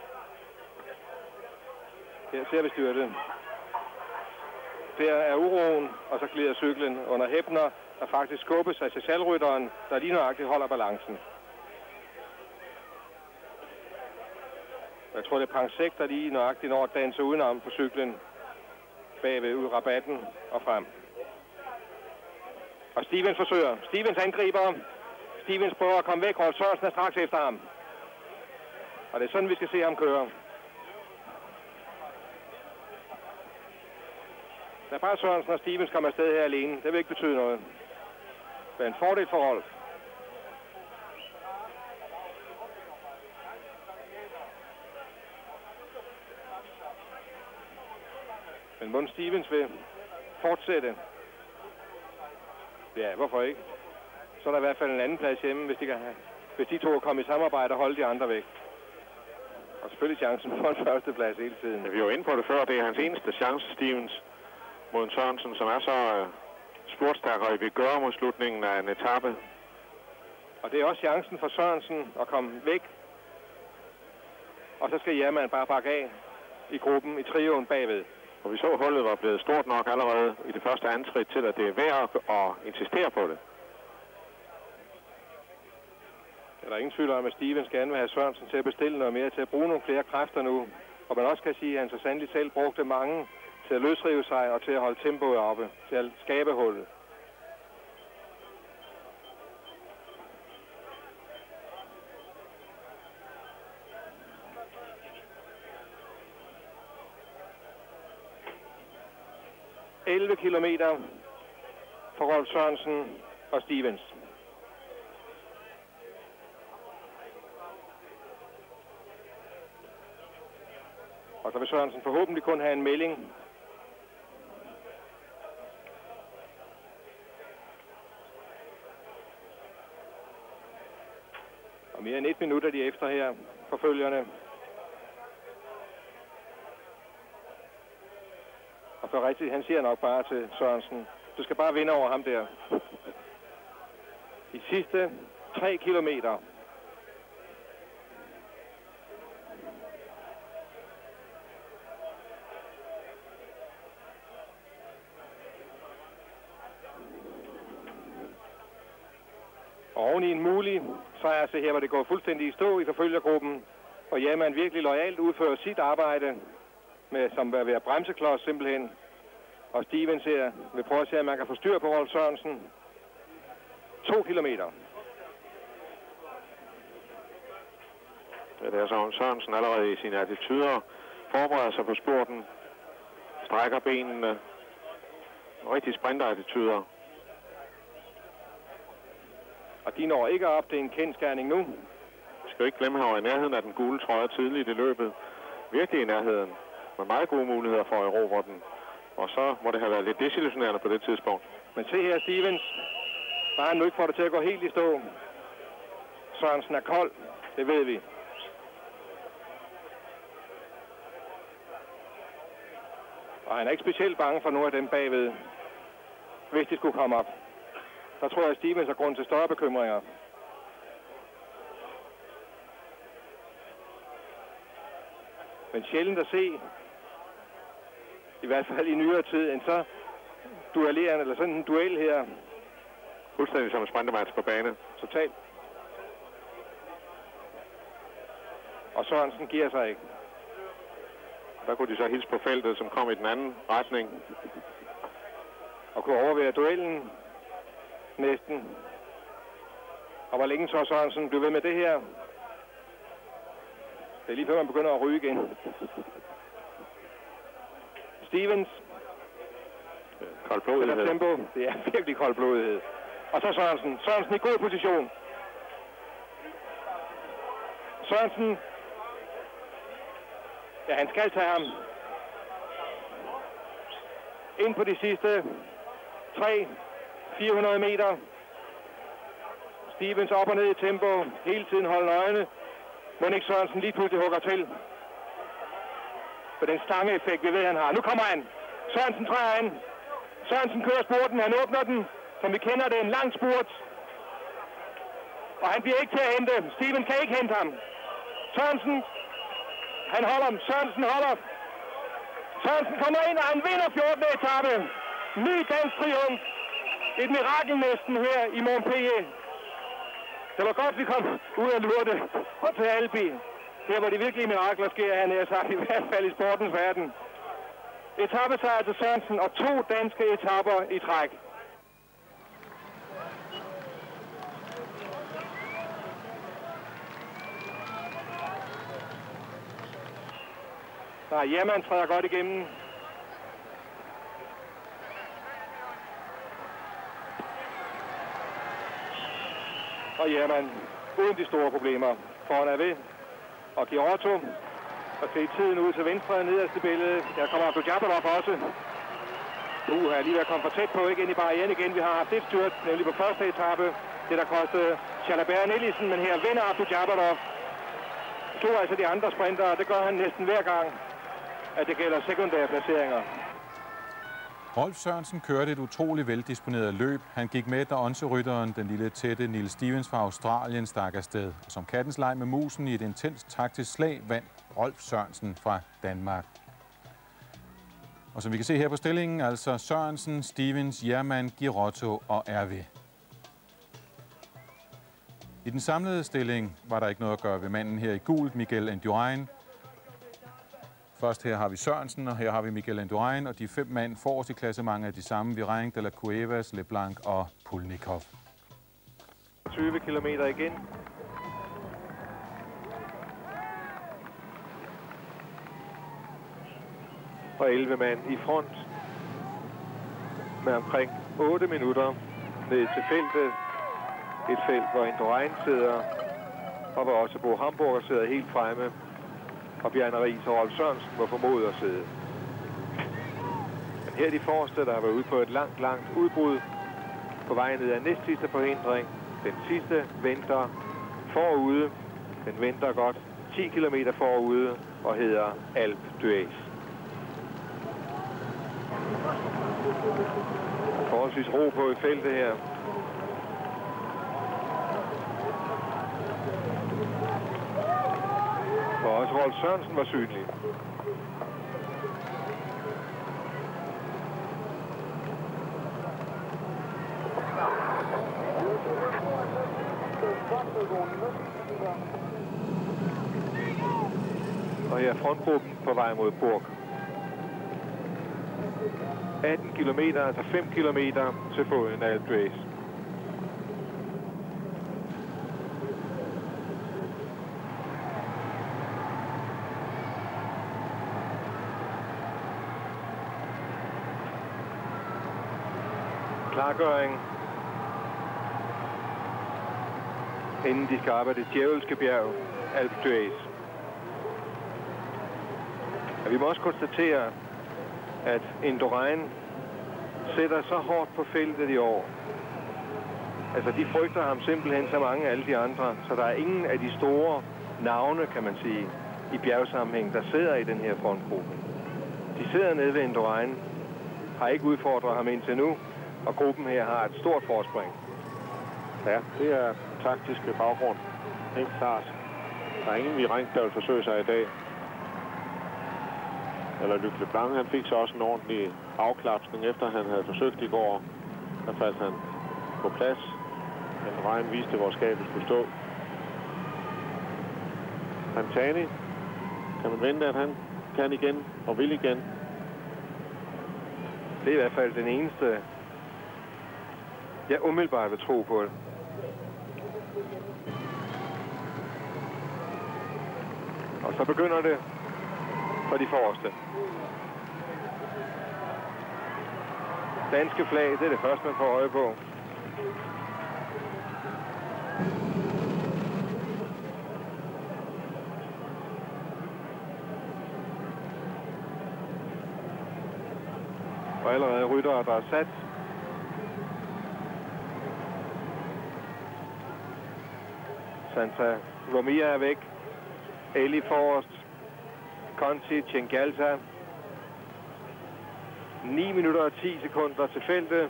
Her ser vi styrtet. Der er uroen, og så glider cyklen under Hebner, der faktisk skubbes af socialrytteren, der lige nøjagtigt holder balancen. Jeg tror, det er Pangsek, der lige nøjagtigt når at danse udenom på cyklen bagved ud rabatten og frem. Og Stevens forsøger. Stevens angriber. Stevens prøver at komme væk. Rolf Sørensen er straks efter ham. Og det er sådan, vi skal se ham køre. Lad bare Sørensen og Stevens komme afsted her alene. Det vil ikke betyde noget. Det er en fordel for Rolf. Men Mund Stevens vil fortsætte. Ja, hvorfor ikke? Så er der i hvert fald en anden plads hjemme, hvis de, kan have, hvis de to kan komme i samarbejde og holde de andre væk. Og selvfølgelig chancen for en førsteplads hele tiden.
Ja, vi var inde på det før. Det er hans eneste chance, Stevens, mod en Sørensen, som er så uh, spurtstærkere vil gøre mod slutningen af en etape.
Og det er også chancen for Sørensen at komme væk. Og så skal Jermann bare bakke af i gruppen, i trioen bagved.
Og vi så, hullet var blevet stort nok allerede i det første antrit til, at det er værd at insistere på det.
Der er ingen tvivl om, at Stevens gerne vil have Sørensen til at bestille noget mere, til at bruge nogle flere kræfter nu. Og man også kan sige, at han så sandelig selv brugte mange til at løsrive sig og til at holde tempoet oppe, til at skabe hullet. elleve kilometer for Rolf Sørensen og Stevens. Og så vil Sørensen forhåbentlig kun have en melding. Og mere end et minut er de efter her for følgerne. Og for rigtigt, han siger nok bare til Sørensen, du skal bare vinde over ham der. De sidste tre kilometer. Og oven i en mulig sejr se her, hvor det går fuldstændig i stå i forfølgergruppen, og Jermann virkelig loyalt udfører sit arbejde, med, som vil være bremseklods simpelthen. Og Stevens her vil prøve at se, at man kan få styr på Rolf Sørensen. To kilometer.
Ja, det er så Sørensen allerede i sine attityder forbereder sig på spurten, strækker benene, rigtig sprinterattityder.
Og de når ikke op, det er en kendsgerning nu.
Vi skal ikke glemme, at han var i nærheden af den gule trøje tidligt i løbet. Virkelig i nærheden, med meget gode muligheder for at erobre den. Og så må det have været lidt desillusionerende på det tidspunkt.
Men se her, Stevens. Bare han nu ikke får det til at gå helt i stå. Sørensen er kold, det ved vi. Og han er ikke specielt bange for nogle af dem bagved, hvis de skulle komme op. Der tror jeg, at Stevens har grund til større bekymringer. Men sjældent at se, i hvert fald i nyere tid, en så duellerende, eller sådan en duel her.
Fuldstændig som en sprintermatch på bane.
Totalt. Og Sørensen giver sig ikke.
Der kunne de så hilse på feltet, som kom i den anden retning.
Og kunne overvære duellen. Næsten. Og hvor længe så Sørensen blev ved med det her? Det er lige før man begynder at ryge igen. Stevens.
Koldblodighed.
Tempo. Det er virkelig koldblodighed. Og så Sørensen. Sørensen i god position. Sørensen. Ja, han skal tage ham. Ind på de sidste tre fire hundrede meter. Stevens op og ned i tempo. Hele tiden holder øjne. Men ikke Sørensen lige pludselig hugger til. For den stangeeffekt, vi ved, han har. Nu kommer han. Sørensen træder ind. Sørensen kører spurten. Han åbner den. Som vi kender det, en lang spurt. Og han bliver ikke til at hente. Stevens kan ikke hente ham. Sørensen. Han holder. Sørensen holder. Sørensen kommer ind, og han vinder fjortende etape. Ny dansk triumf. Et mirakel næsten her i Montpellier. Det var godt, vi kom ud af lurte og til Albi. Her var de virkelige mirakler sker, han har sagt, i hvert fald i sportens verden. Etapesejr til Sørensen og to danske etapper i træk. Nej, Jermann træder godt igennem. Og Jermann uden de store problemer. Foran er ved. Og Giorgio. Og se tiden ud til venstre nederste billede. Der kommer Abdul-Jabbarov også. Nu er lige ved at komme for tæt på, ikke ind i barrieren igen. Vi har haft et styrt, nemlig på første etape. Det der kostede Chalabert Nielsen, men her vinder Abdul-Jabbarov. Slår altså de andre sprintere, det gør han næsten hver gang, at det gælder sekundære placeringer.
Rolf Sørensen kørte et utroligt veldisponeret løb. Han gik med, da onserytteren, den lille tætte Neil Stevens fra Australien, stak afsted. Og som kattens leg med musen i et intenst taktisk slag, vandt Rolf Sørensen fra Danmark. Og som vi kan se her på stillingen, altså Sørensen, Stevens, Jermann, Girotto og R V. I den samlede stilling var der ikke noget at gøre ved manden her i gult, Miguel Indurain. Først her har vi Sørensen, og her har vi Miguel Indurain, og de fem mand forrest i klassementet er de samme: Virenque, De La Cuevas, Leblanc og Pulnikov.
tyve kilometer igen. Og elleve mand i front med omkring otte minutter ned til feltet. Et felt, hvor Indurain sidder, og hvor også Bo Hamburger sidder helt fremme. Og Bjarne Riis og Rolf Sørensen var formodet at sidde. Men her er de forreste, der har været ude på et langt, langt udbrud på vej ned af næst sidste forhindring. Den sidste venter forude. Den venter godt ti kilometer forude og hedder Alpe d'Huez. Forholdsvis ro på i feltet her. Og også Rolf Sørensen var synlig. Og her er frontgruppen på vej mod Burg. atten kilometer, altså fem kilometer til foden af Alpe d'Huez. Klargøring, inden de skal arbejde det djævelske bjerg, Alpe d'Huez. Og vi må også konstatere, at Indurain sætter så hårdt på feltet i år. Altså, de frygter ham simpelthen så mange af alle de andre, så der er ingen af de store navne, kan man sige, i bjergsammenhæng, der sidder i den her frontgruppe. De sidder nede ved Indurain, har ikke udfordret ham indtil nu, og gruppen her har et stort forspring.
Ja, det er taktiske baggrund. Helt klart. Der er ingen Virenque, der vil forsøge sig i dag. Eller Luc Leblanc, han fik så også en ordentlig afklapsning, efter han havde forsøgt i går. Der faldt han på plads. Indurain viste, hvor skabet skulle stå. Pantani, kan man vente, at han kan igen og vil igen?
Det er i hvert fald den eneste, jeg umiddelbart vil tro på det. Og så begynder det for de forreste. Danske flag, det er det første, man får øje på. Og allerede ryttere, der er sat. Santa Romia er væk. Eli forrest. Conti, Chengalta. ni minutter og ti sekunder til feltet.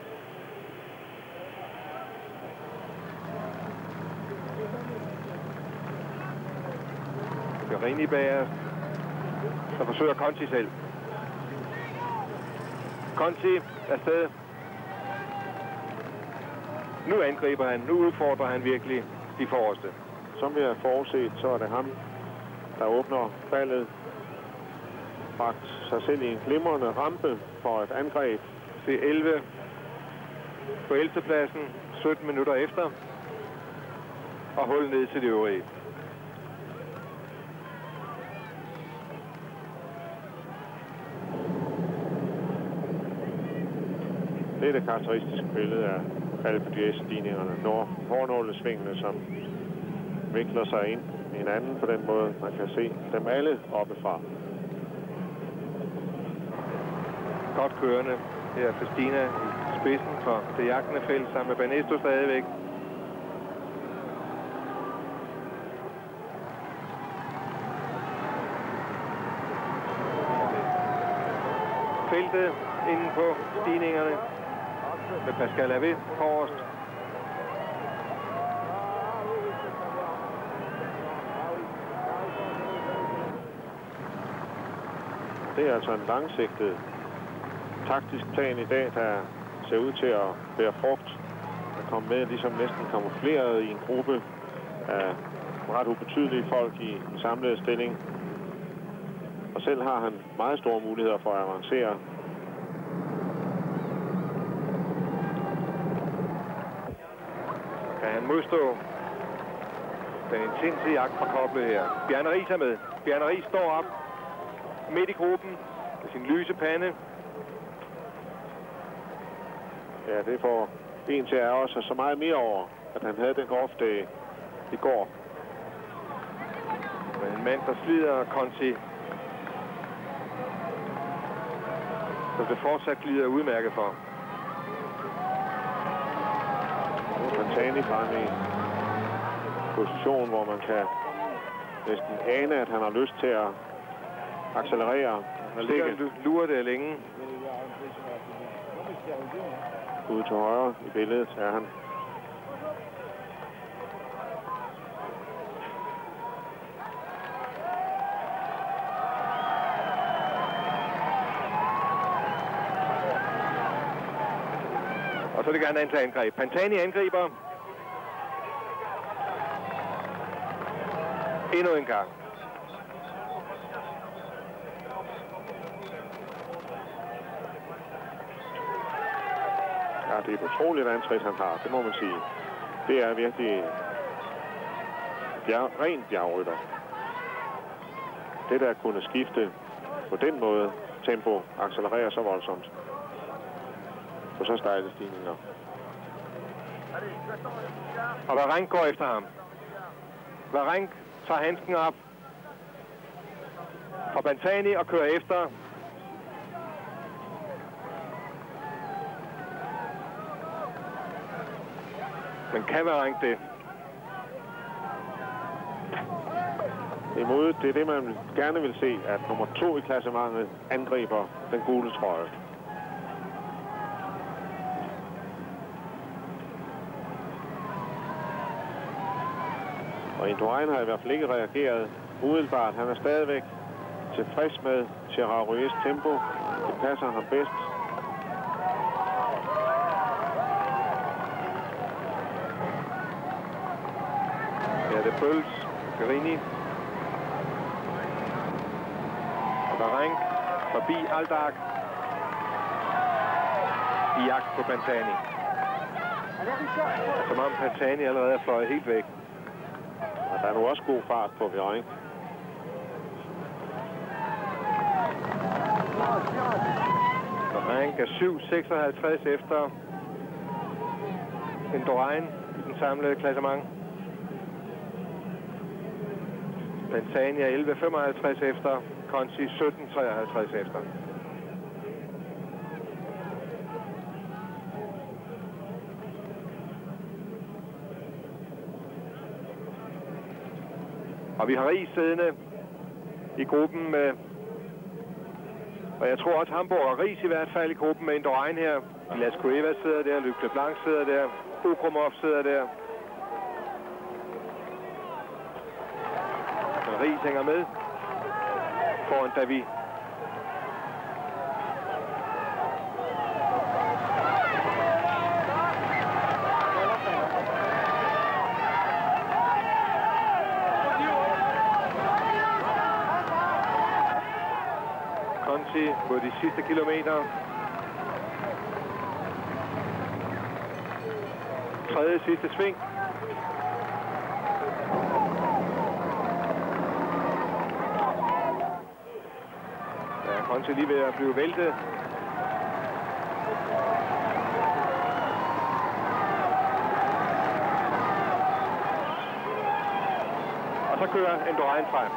Guerini bagerst. Så forsøger Conti selv. Conti afsted. Nu angriber han. Nu udfordrer han virkelig de forreste.
Som vi har forudset, så er det ham, der åbner ballet. Bragt sig selv i en glimrende rampe for et angreb.
C elleve på ellevte pladsen, sytten minutter efter. Og hul ned til de øvrige.
Det er det karakteristiske billede af Alpe d'Huez-stigningerne, når hårnålesvingene, som vikler sig ind i hinanden på den måde, man kan se dem alle oppefra.
Godt kørende. Her er Festina i spidsen for det jagtende felt sammen med Banesto stadigvæk. Feltet inde på stigningerne med Pascal Havet forrest.
Det er altså en langsigtet taktisk plan i dag, der ser ud til at bære frugt. At komme med ligesom næsten kamufleret i en gruppe af ret ubetydelige folk i en samlet stilling. Og selv har han meget store muligheder for at avancere.
Kan han modstå den intense jagt fra Koble her? Bjarne Riis er med. Bjarne Riis står op midt i gruppen med sin lyse pande.
Ja, det får en til at ærge sig så meget mere over, at han havde den off-day i går.
Men en mand, der slider Conti, så det fortsat glider udmærket for.
Pantani frem i position, hvor man kan næsten ane, at han har lyst til at accelerere.
Han ligger lurer det længe.
Ude til højre i billedet er han.
Og så er det gerne an til angreb. Pantani angriber. Endnu en gang.
Ja, det er et utroligt antræk, han har. Det må man sige. Det er virkelig bjerg, rent bjergrytter. Det der kunne skifte på den måde tempo, accelererer så voldsomt på så stejle stigninger.
Og Varenk går efter ham. Varenk tager handsken op fra Pantani og kører efter. Men kan Varenk det?
Imod, det er det, man gerne vil se, at nummer to i klassementet angriber den gule trøje. Og Indurain har i hvert fald ikke reageret umiddelbart. Han er stadigvæk tilfreds med Cherrarues tempo. Det passer ham bedst.
Ja, det føles. Guerini. Og Varenk forbi Aldag. I jagt på Pantani. Som om Pantani allerede er fløjet helt væk.
Og der er nu også god fart på Varenk.
Varenk er syv seksoghalvtreds efter Indurain i den samlede klassement. Pantani er elleve femoghalvtreds efter. Conti sytten treoghalvtreds efter. Og vi har Riis siddende i gruppen med, og jeg tror også Hamburg og Riis i hvert fald i gruppen med Indurain her. Vilas Cuevas sidder der, Luc Leblanc sidder der, Okromov sidder der. Og Riis hænger med foran David. Conti på de sidste kilometer. Tredje sidste sving. Ja, Conti lige ved at blive væltet. Og så kører Indurain frem.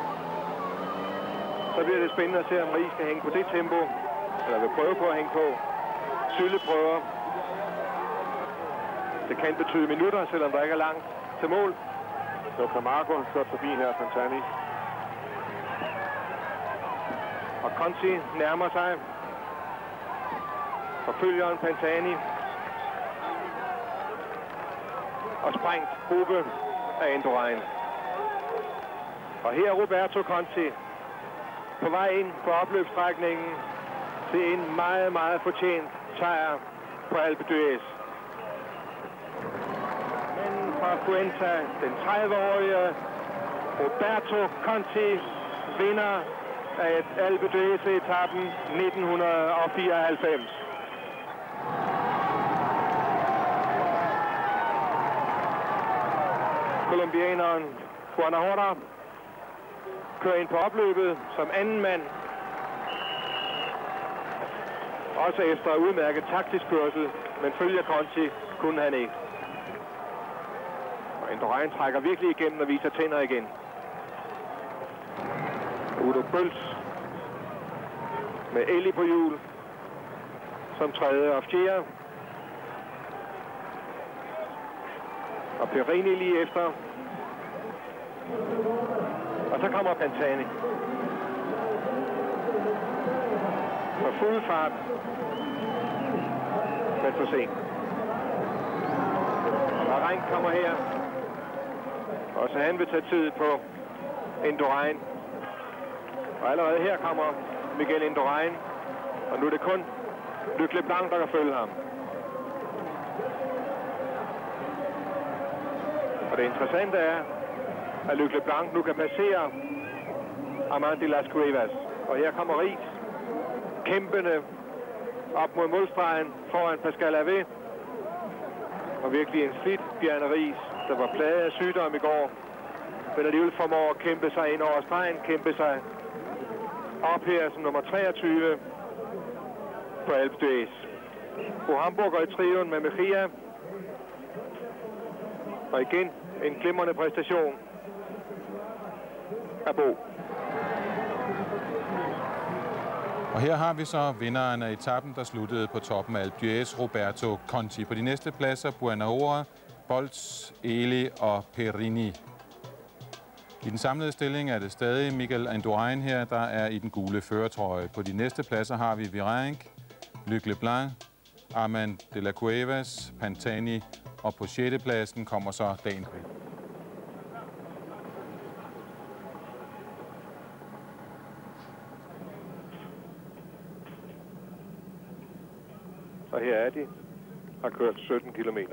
Så bliver det spændende at se, om Riis skal hænge på det tempo, eller vil prøve på at hænge på. Sylle prøver. Det kan betyde minutter, selvom der ikke er langt til mål.
Så Camargo har kørt forbi her, Pantani.
Og Conti nærmer sig. Forfølgeren Pantani. Og sprængt gruppe af Indurain. Og her Roberto Conti på vej ind på opløbsstrækningen til en meget, meget fortjent sejr på Alpe d'Huez. Men fra Fuenta, den tredive-årige Roberto Conti, vinder af Alpe d'Huez-etappen nitten fireoghalvfems. Colombianeren Guanajora kører ind på opløbet som anden mand. Også efter udmærket taktisk kørsel, men følger Conti kunne han ikke. Og Indurain trækker virkelig igennem og viser tænder igen. Udo Bøls med Eli på hjul som tredje og fjerde. Og Perini lige efter. Og så kommer Pantani. For fuld fart. Men for sent. Og Renk kommer her. Også han vil tage tid på Indurain. Og allerede her kommer Miguel Indurain. Og nu er det kun Luc Leblanc, der kan følge ham. Og det interessante er, at Luc Leblanc nu kan passere Armand de las Cuevas. Og her kommer Riis kæmpende op mod målstregen foran Pascal Havet. Og virkelig en slidt Bjarne Riis, der var plaget af sygdom i går, men alligevel formår at kæmpe sig ind over stregen, kæmpe sig op her som nummer treogtyve på Alpe d'Huez. Bo Hamburg går i trioen med Mejia. Og igen en glimrende præstation af Bo.
Og her har vi så vinderen af etappen, der sluttede på toppen af Alpe d'Huez, Roberto Conti. På de næste pladser, Guanajora, Bolts, Eli og Perini. I den samlede stilling er det stadig Miguel Indurain her, der er i den gule førertrøje. På de næste pladser har vi Virenque, Luc Leblanc, Armand de las Cuevas, Pantani, og på sjette pladsen kommer så dagens vinder.
Og her er de. Har kørt sytten kilometer.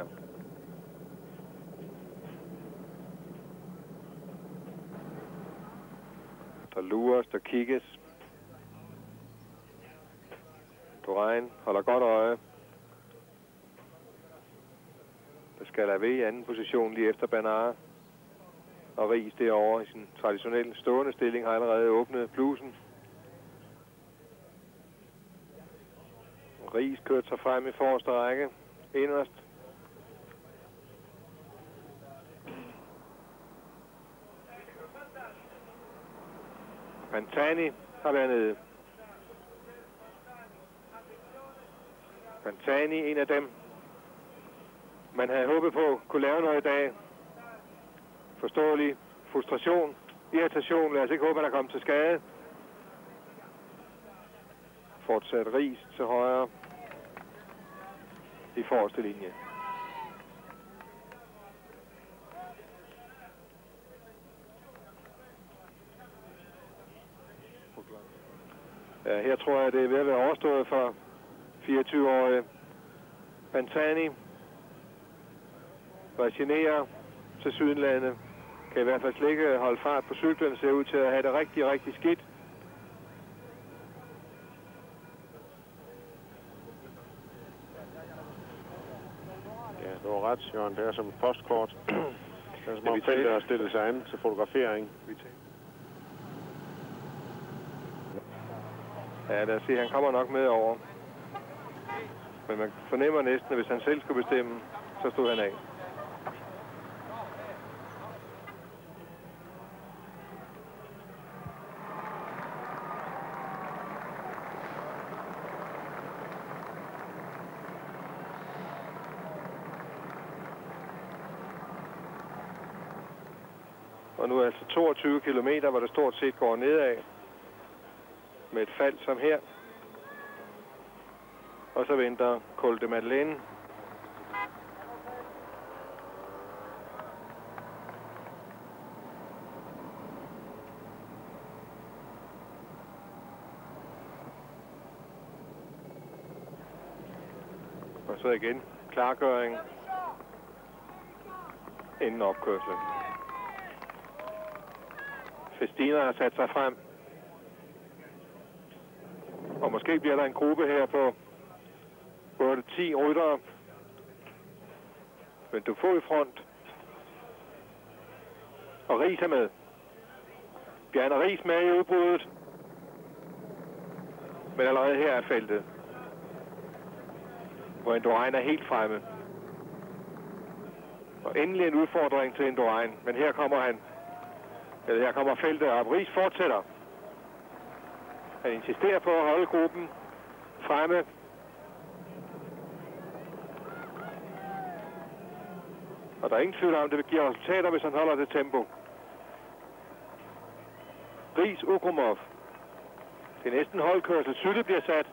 Der lures, der kigges. Indurain holder godt øje. Pascal Havet i anden position lige efter Bernard. Og Riis derovre i sin traditionelle stående stilling har allerede åbnet blusen. Riis kørte sig frem i forreste række. Inderst. Pantani har været nede. Pantani, en af dem, man havde håbet på kunne lave noget i dag. Forståelig frustration, irritation. Lad os ikke håbe, at der kommer til skade. Fortsat Riis til højre i forreste linje. Ja, her tror jeg, det er ved at være overstået for fireogtyve-årige Pantani. Var generet til Sydenlandet. Kan i hvert fald slet ikke holde fart på cyklen. Ser ud til at have det rigtig, rigtig skidt.
Ja, det var ret, Jørgen. Det er som et postkort. Det er som om feltet har stillet sig an til fotografering.
Ja, lad os se, han kommer nok med over. Men man fornemmer næsten, at hvis han selv skulle bestemme, så stod han af. Og nu er altså toogtyve kilometer, hvor det stort set går nedad. Med et fald som her. Og så venter Col de Madeleine. Og så igen klargøring inden opkørslen. Festina har sat sig frem. Og måske bliver der en gruppe her på otte ti ryttere. Men du får i front. Og Riis er med. Bjarne Riis med i udbruddet. Men allerede her er feltet, hvor Indurain er helt fremme. Og endelig en udfordring til Indurain. Men her kommer han. Eller her kommer feltet op. Riis fortsætter. Han insisterer på at holde gruppen fremme. Og der er ingen tvivl om, det vil give resultater, hvis han holder det tempo. Riis, Ukrumov. Det er næsten holdkørsel. Sylle bliver sat.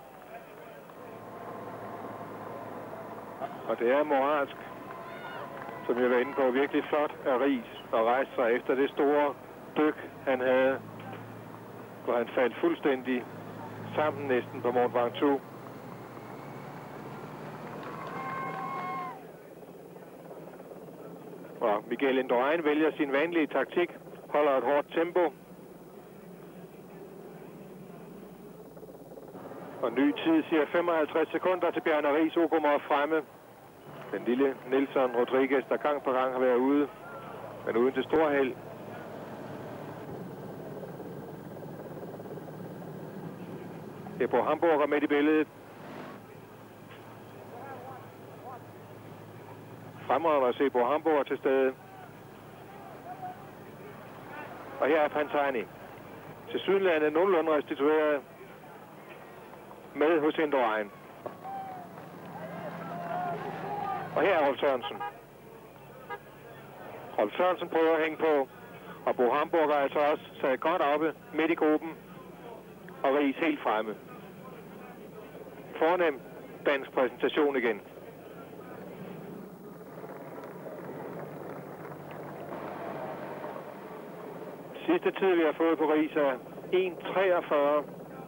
Og det er moralsk, som jeg var inde på, virkelig flot af Riis at rejse sig efter det store dyk, han havde, hvor han faldt fuldstændig sammen næsten på Mont Ventoux. Og Miguel Indurain vælger sin vanlige taktik, holder et hårdt tempo. Og ny tid siger femoghalvtreds sekunder til Bjarne Riis, Ukrumov fremme. Den lille Nelson Rodriguez, der gang på gang har været ude, men uden til stor held. Det er på Hamburger midt i billedet. Fremragende at se på Hamburger til stede. Og her er Pantani. Til Sydlandet nogenlunde restitueret med hos Indurain. Og her er Rolf Sørensen. Rolf Sørensen prøver at hænge på, og Bo Hamburger er altså også sat godt oppe midt i gruppen, og Riis helt fremme. Fornem dansk præsentation igen. Sidste tid, vi har fået på Riis, er en treogfyrre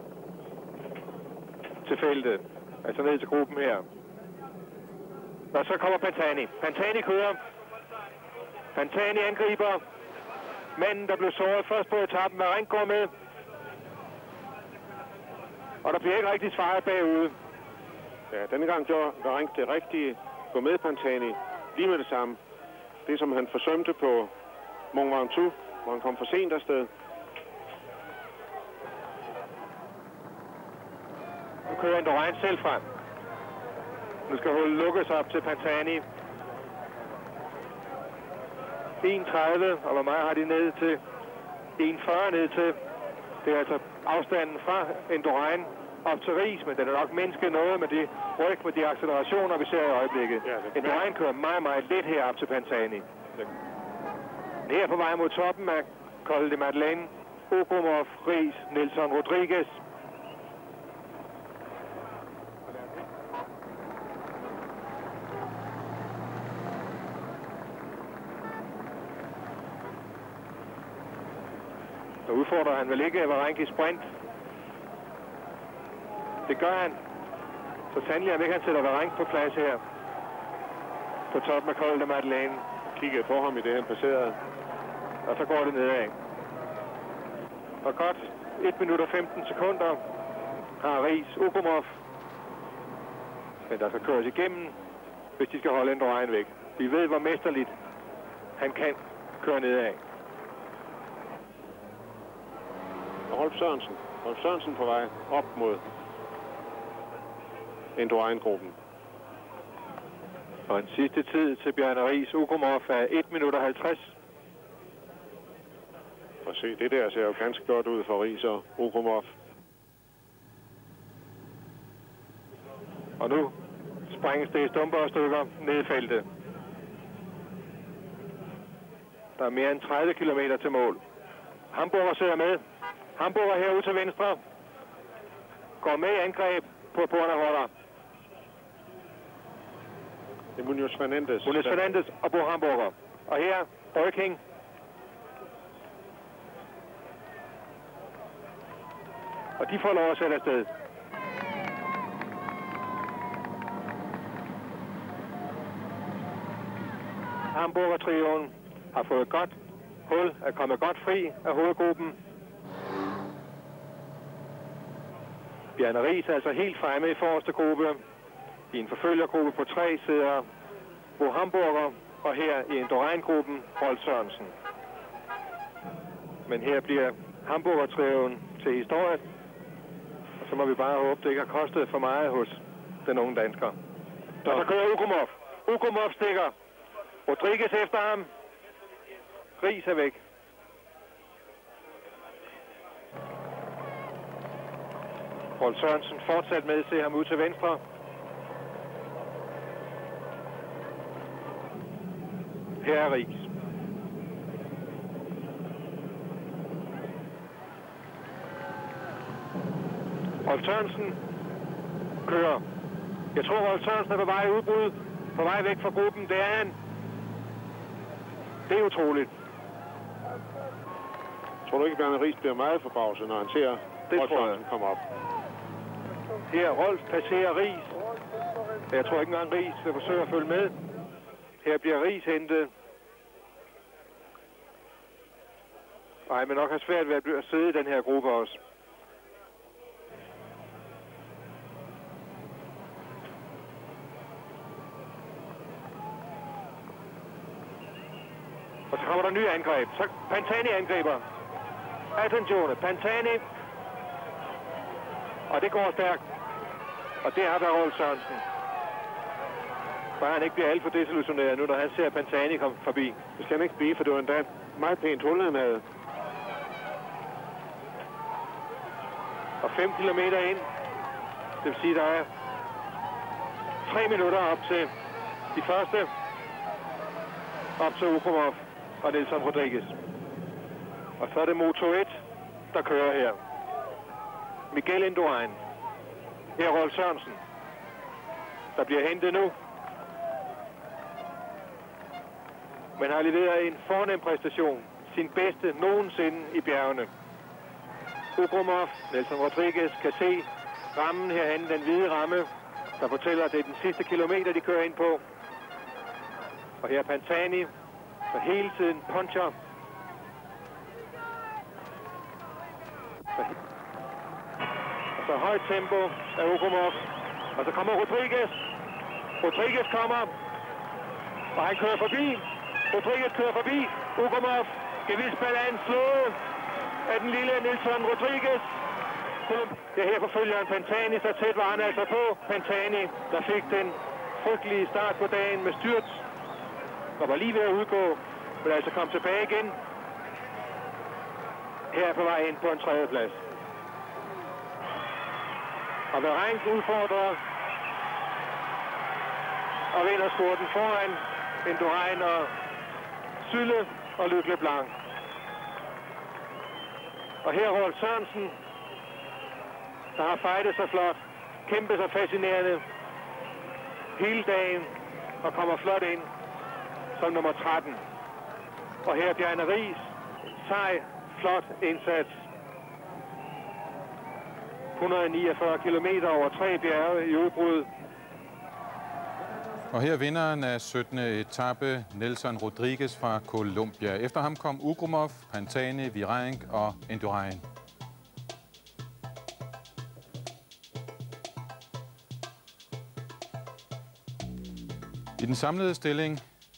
til feltet, altså ned til gruppen her. Og så kommer Pantani. Pantani kører. Pantani angriber. Manden, der blev såret først på etappen, Varenk går med. Og der bliver ikke rigtig svaret bagude.
Ja, denne gang gjorde Varenk det rigtige. Gå med Pantani lige med det samme. Det, som han forsømte på Mont Ventoux, hvor han kom for sent afsted.
Nu kører Indurain selv frem. Nu skal hullet lukkes op til Pantani. en tredive, og hvor meget har de ned til? en fyrre ned til. Det er altså afstanden fra Indurain op til Riis, men den er nok mindsket noget med de ryg, med de accelerationer, vi ser i øjeblikket. Ja, Indurain kører meget, meget let her op til Pantani. Ja. Her på vej mod toppen af Col de Madeleine, Ukrumov, Riis, Nelson Rodriguez. Så udfordrer han vel ikke Varenk i sprint. Det gør han. Så sandelig om ikke han sætter Varenk på plads her. På toppen af Col de Madeleine.
Kiggede på ham i det, han passerede.
Og så går det nedad. Og godt et minut og femten sekunder har Riis, Ukrumov. Men der skal køres igennem, hvis de skal holde Indurain væk. Vi ved, hvor mesterligt han kan køre nedad.
Og Rolf Sørensen. Rolf Sørensen på vej op mod Indurain-gruppen.
Og en sidste tid til Bjarne Riis, Ukrumov er et minut og halvtreds.
Og se, det der ser jo ganske godt ud for Riis og Ukrumov.
Og nu sprænges det i stumper og stykker ned i feltet. Der er mere end tredive kilometer til mål. Hamburger sidder med. Hamburger herude til venstre. Går med i angreb på Bornholmer.
Det er Munoz Fernandes.
Munoz Fernandes og Bo Hamburger. Og her, Røking. Og de får lov at sætte afsted. Hamburger-trioen har fået godt hul, er kommet godt fri af hovedgruppen. Bjarne Riis er altså helt fremme i forreste gruppe. I en forfølgergruppe på tre sidder Bo Hamburger, og her i Indurain-gruppen Rolf Sørensen. Men her bliver Hamburger-trioen til historie. Og så må vi bare håbe, det ikke har kostet for meget hos den unge dansker. Og så kører Ugrumov. Ugrumov stikker. Rodriguez efter ham. Riis er væk. Rolf Sørensen fortsat med at se ham ud til venstre. Her er Riis. Rolf Sørensen kører. Jeg tror, Rolf Sørensen er på vej i udbrud. På vej væk fra gruppen. Det er han. Det er utroligt.
Tror du ikke, Bjarne Riis bliver meget forbavset, når han ser Rolf Sørensen komme op?
Her Rolf passerer Riis. Jeg tror ikke engang Riis vil forsøge at følge med. Her bliver Riis hentet. Og han vil nok have svært ved at sidde i den her gruppe også. Og så kommer der nye angreb. Så Pantani angriber. Attenzione, Pantani. Og det går stærkt. Og det har været Rolf Sørensen. Bare han ikke bliver alt for desillusioneret nu, når han ser Pantani komme forbi.
Det skal han ikke blive, for det var endda meget pænt hul, han havde.
Og fem kilometer ind. Det vil sige, der er tre minutter op til de første. Op til Ugrumov og Nelson Rodriguez. Og så er det Moto et, der kører her. Miguel Indurain. Her er Rolf Sørensen, der bliver hentet nu. Men har leveret en fornem præstation. Sin bedste nogensinde i bjergene. Ugrumov, Nelson Rodriguez kan se rammen herhen, den hvide ramme, der fortæller, at det er den sidste kilometer, de kører ind på. Og her er Pantani, der hele tiden puncher. Så, og så højt tempo af Ugrumov. Og så kommer Rodriguez. Rodriguez kommer. Og han kører forbi. Rodriguez kører forbi. Ugrumov. Gevinstballen slået af den lille Nelson Rodriguez. Ja, her forfølger han Pantani, så tæt var han altså på. Pantani, der fik den frygtelige start på dagen med styrt. Og var lige ved at udgå, men altså kom tilbage igen. Her er på vej ind på en tredje plads. Og Virenque udfordrer og vinder spurten foran Indurain og Sylle og Luc Leblanc. Og her er Rolf Sørensen, der har fightet så flot, kæmpet så fascinerende hele dagen og kommer flot ind som nummer tretten. Og her er Bjarne Riis, sej, flot indsats. et hundrede og niogfyrre kilometer over tre bjerge i udbrud.
Og her vinderen af syttende etape, Nelson Rodriguez fra Colombia. Efter ham kom Ugrumov, Pantani, Virenque og Indurain. I den samlede stilling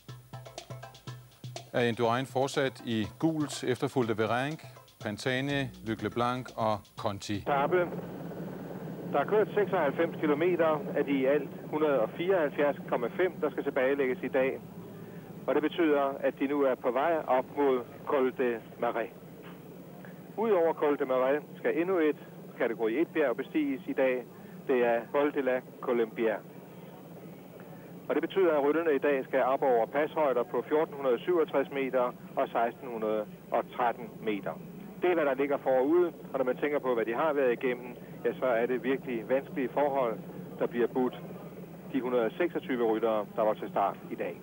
er Indurain fortsat i gult, efterfulgt af Virenque, Pantani, Luc Leblanc og Conti.
Etape. Der er kørt seksoghalvfems kilometer af de i alt et hundrede og fireoghalvfjerds komma fem, der skal tilbagelægges i dag. Og det betyder, at de nu er på vej op mod Col de Marais. Udover Col de Marais skal endnu et kategori et bjerg bestiges i dag. Det er Col de la Colombière. Og det betyder, at rytterne i dag skal op over pashøjder på fjorten syvogtres meter og seksten tretten meter. Det er, hvad der ligger forude, og når man tænker på, hvad de har været igennem, ja, så er det virkelig vanskelige forhold, der bliver budt de et hundrede og seksogtyve ryttere, der var til start i dag.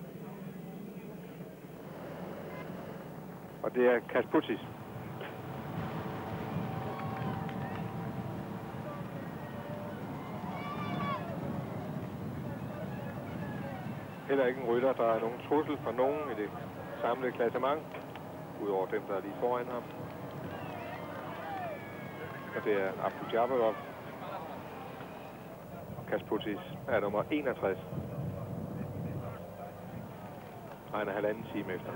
Og det er Kasputis. Heller ikke en rytter, der er nogen trussel for nogen i det samlede klassement, udover dem, der er lige foran ham. Og det er Abdul-Jabbarov. Kasputis er nummer enogtres. Og han er halvanden time efter.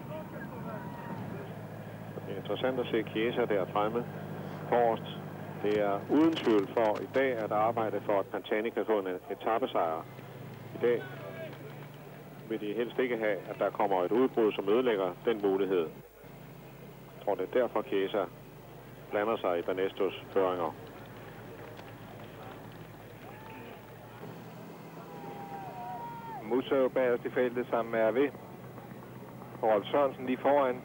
Det er interessant at se Chiesa der fremme forrest. Det er uden tvivl for i dag at arbejde for, at Pantani kan få en etapesejr. I dag vil de helst ikke have, at der kommer et udbrud, som ødelægger den mulighed. Jeg tror, det er derfor Chiesa blander sig i Banestos føringer.
Musso bagerst i feltet sammen med R V. Og Rolf Sørensen lige foran.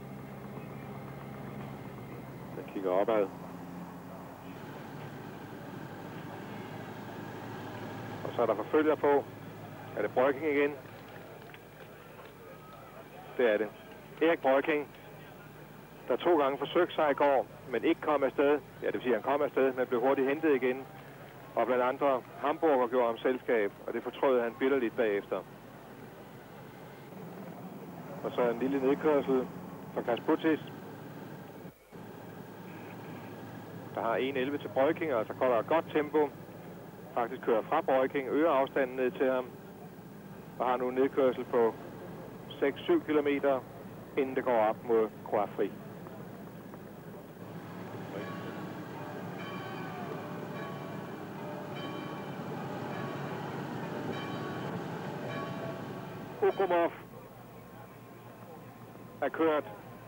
Den kigger opad.
Og så er der forfølger på. Er det Brøking igen? Det er det. Erik Brøking, der to gange forsøgte sig i går, men ikke kom afsted. Ja, det vil sige, at han kom afsted, men blev hurtigt hentet igen. Og blandt andre Hamburger gjorde ham selskab, og det fortrød han bitterligt bagefter. Og så en lille nedkørsel for Kasputis, der har en elleve til Brøking, og så går der et godt tempo. Faktisk kører fra Brøking, øger afstanden ned til ham, og har nu en nedkørsel på seks til syv kilometer, inden det går op mod Croix Fri. Ukrumov er kørt.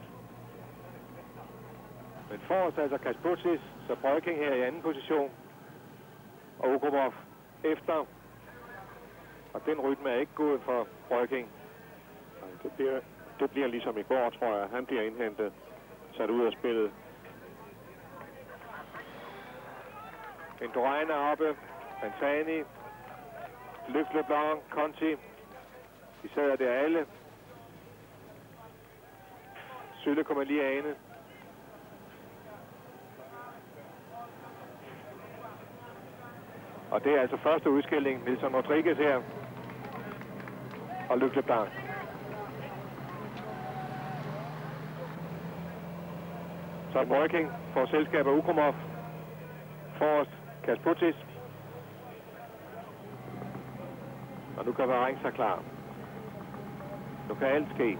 Men forrest altså Kasputis, så Brøking her i anden position. Og Ukrumov efter. Og den rytme er ikke god for Brøking.
Det bliver, det bliver ligesom i går, tror jeg. Han bliver indhentet, sat ud af spillet.
Indurain er oppe. Pantani. Luc Leblanc, Conti. De sidder der alle. Sylle kommer lige ane. Og det er altså første udskilling. Nilsson Rodriguez her. Og Luc Leblanc. Så Brøking får selskab af Ukrumov. Forrest Kasputis. Og nu kan Varenk sig klar. Nu kan alt ske.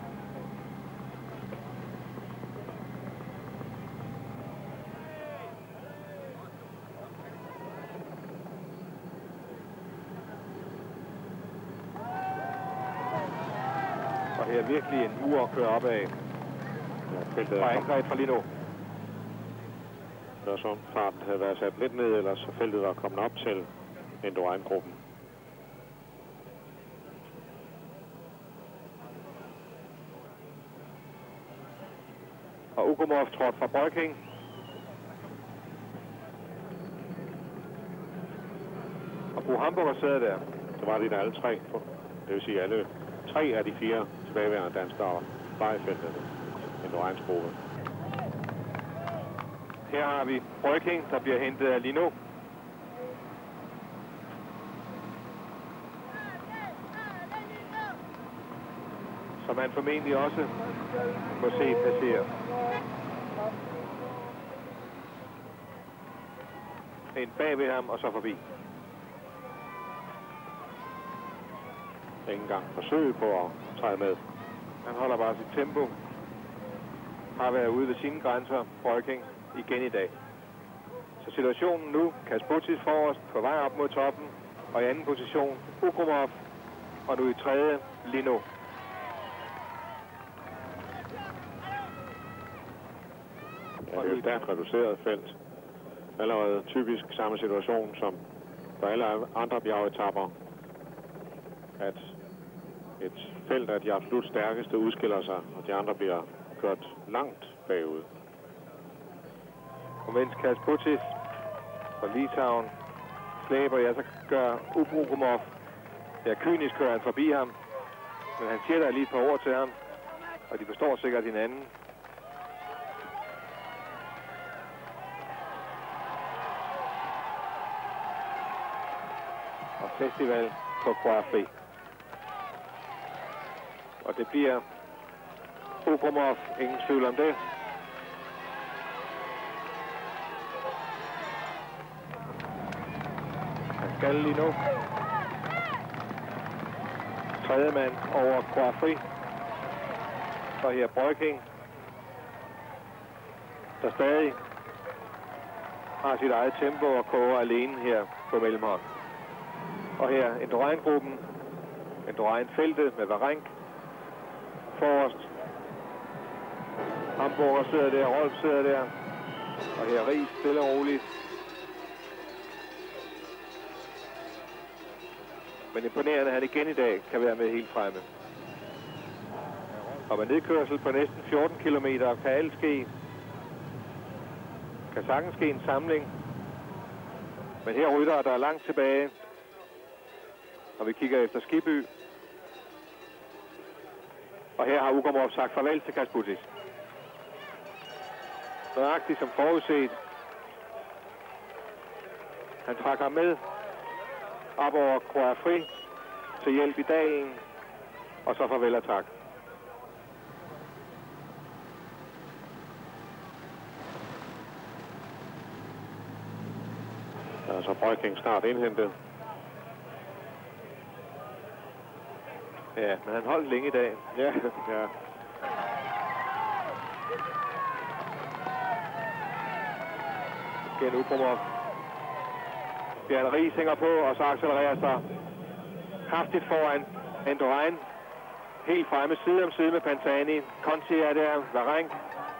Og her er virkelig en mur at køre op af.
Ja,
og angreb fra lige nu.
Det var som farten havde været sat lidt ned, eller så feltet var kommet op til Indurain-gruppen.
Og Ukrumov trådte fra Brøking. Og Bo Hamburger sidder der.
Det var de der alle tre. Det vil sige alle tre af de fire tilbageværende danskere var i feltet. Indurains gruppe.
Her har vi Brøking, der bliver hentet af Lino. Som man formentlig også må se passere. En bag ved ham, og så forbi.
Ingen gang forsøg på at træde med.
Han holder bare sit tempo. Har været ude ved sine grænser, Brøking, igen i dag. Så situationen nu, Kasputis forrest på vej op mod toppen, og i anden position Ukrumov, og nu i tredje Lino.
Ja, det er jo et stærkt reduceret felt. Allerede typisk samme situation som for alle andre bjergetapper. At et felt af de absolut stærkeste udskiller sig, og de andre bliver kørt langt bagud.
Og mens Kasputis fra Litauen slæber, ja, så gør Ubrugumov, ja, kynisk kører han forbi ham. Men han siger der lige et par ord til ham, og de forstår sikkert hinanden. Og festival på Croix. Og det bliver Ubrugumov, ingen tvivl om det. Han skal lige nu. Tredje mand over Croix. Så her Breuking, der stadig har sit eget tempo og koger alene her på mellemhånd. Og her Indurain-gruppen, Indurain-feltet med Varenk forrest. Hamburger sidder der, Rolf sidder der, og her Ries stille og roligt. Men imponerende, at han igen i dag kan være med helt fremme. Og med nedkørsel på næsten fjorten kilometer kan alt ske. Kan sagtens ske en samling. Men her rytter der er langt tilbage. Og vi kigger efter Skiby. Og her har Ugrumov sagt farvel til Kasputis. Nøjagtigt som forudset. Han trak ham med op over Croix til hjælp i dagen. Og så farvel og tak.
Der er så Breuking snart indhentet.
Ja, men han holdt længe i dag.
Ja, ja.
Igen Ugrumov. Bjarne Ries hænger på, og så accelererer sig kraftigt foran Indurain. Helt fremme side om side med Pantani. Conti er der, Varenk.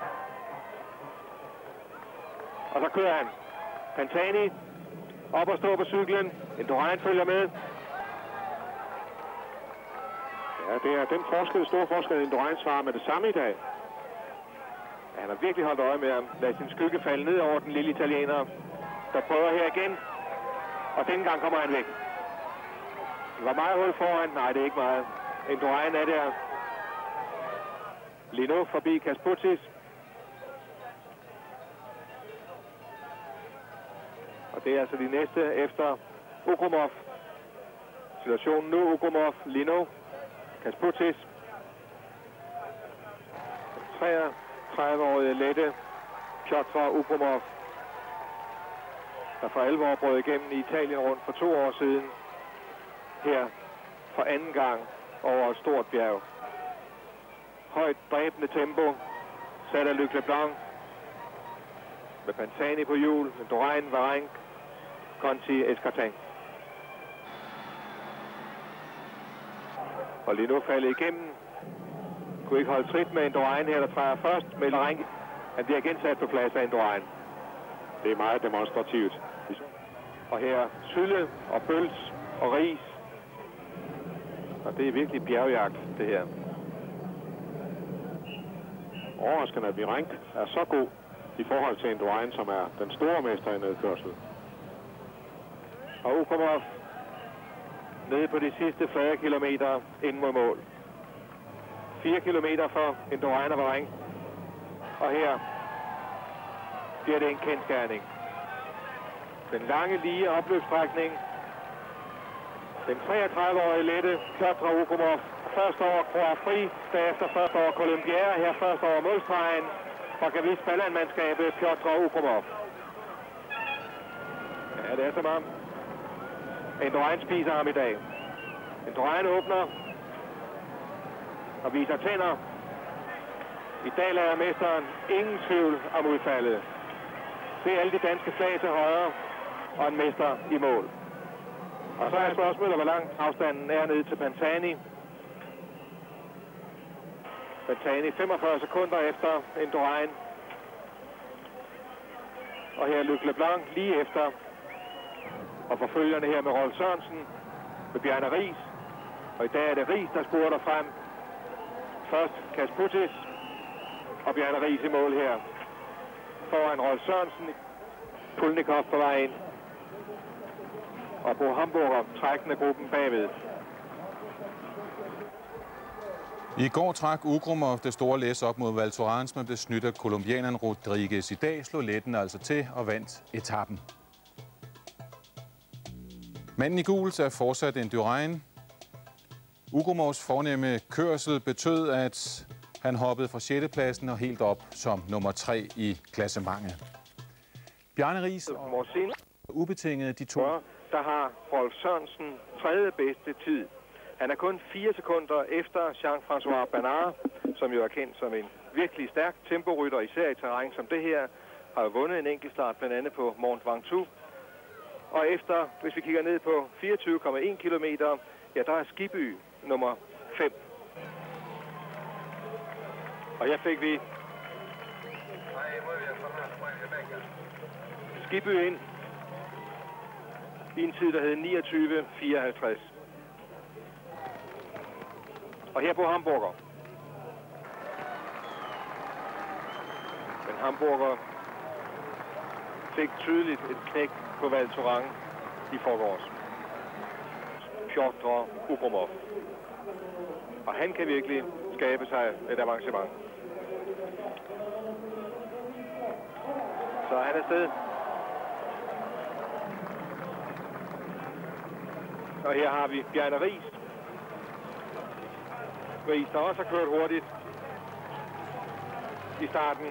Og så kører han. Pantani op og stå på cyklen. Indurain følger med.
Ja, det er den forskel, store forskel, Indurain svarer med det samme i dag.
Ja, han har virkelig holdt øje med ham. Lad sin skygge falde ned over den lille italiener, der prøver her igen. Og denne gang kommer han væk. Det var meget hul foran. Nej, det er ikke meget. Indurain er der. Lino forbi Kasputis. Og det er altså de næste efter Ugrumov. Situationen nu, Ugrumov, Lino, Kasputis. treogtredive-årige lette Piotr Ugrumov, der for alvor brød igennem i Italien rundt for to år siden. Her for anden gang over et stort bjerg. Højt dræbende tempo, sat af Luc Leblanc. Med Pantani på hjul, Indurain, Varenk, Conti, Escartin. Og lige nu faldet igennem. Kunne ikke holde trit med Indurain her, der træder først med Varenk. Han bliver igen sat på plads af Indurain.
Det er meget demonstrativt.
Og her Sylle og Bøls og Ries. Og det er virkelig bjergjagt, det her.
Overraskende, at Varenk er så god i forhold til Indurain, som er den store mester i nedkørsel.
Og Ugrumov nede på de sidste flade kilometer ind mod mål. Fire kilometer for Indurain og Varenk. Og her bliver det en kendsgerning. Den lange, lige opløbsstrækning. Den treogtredive-årige lette Piotr Ugrumov. Først over Croix, derefter først over Colombière, her først over målstregen. Og kan vise Balland-mandskabet Piotr Ugrumov. Ja, det er som om Indurain spiser ham i dag. Indurain åbner og viser tænder. I dag lader mesteren ingen tvivl om udfaldet. Se alle de danske flag til højre og en mester i mål. Og så er spørgsmålet, hvor lang afstanden er ned til Pantani. Pantani femogfyrre sekunder efter Indurain. Og her er Luc Leblanc lige efter. Og forfølgerne her med Rolf Sørensen, med Bjarne Ries. Og i dag er det Ries, der spurter frem. Først Kasputis og Bjarne Ries i mål her. Foran Rolf Sørensen, Pulnikov på vej ind. Og Bo Hamburger trækkende gruppen bagved.
I går trak Ugrumov det store læs op mod Val Thorens, men blev snydt af kolumbianeren Rodriguez. I dag slog letten altså til og vandt etappen. Manden i gult er fortsat Indurain. Ugrumovs fornemme kørsel betød, at han hoppede fra sjette pladsen og helt op som nummer tre i klassementet. Bjarne Riis og ubetinget de to.
Der har Rolf Sørensen tredje bedste tid. Han er kun fire sekunder efter Jean-François Bernard, som jo er kendt som en virkelig stærk temporytter, især i terræn som det her, har jo vundet en enkeltstart blandt andet på Mont Ventoux. Og efter, hvis vi kigger ned på fireogtyve komma en kilometer, ja, der er Skibby nummer fem. Og her fik vi Skibby ind i en tid, der hed niogtyve fireoghalvtreds. Og her på Hamburger. Men Hamburger fik tydeligt et knæk på Val Thorens i forgårs. Piotr Ugrumov. Og han kan virkelig skabe sig et avancement. Så han er afsted. Og her har vi Bjarne Riis. Riis, der også har kørt hurtigt i starten.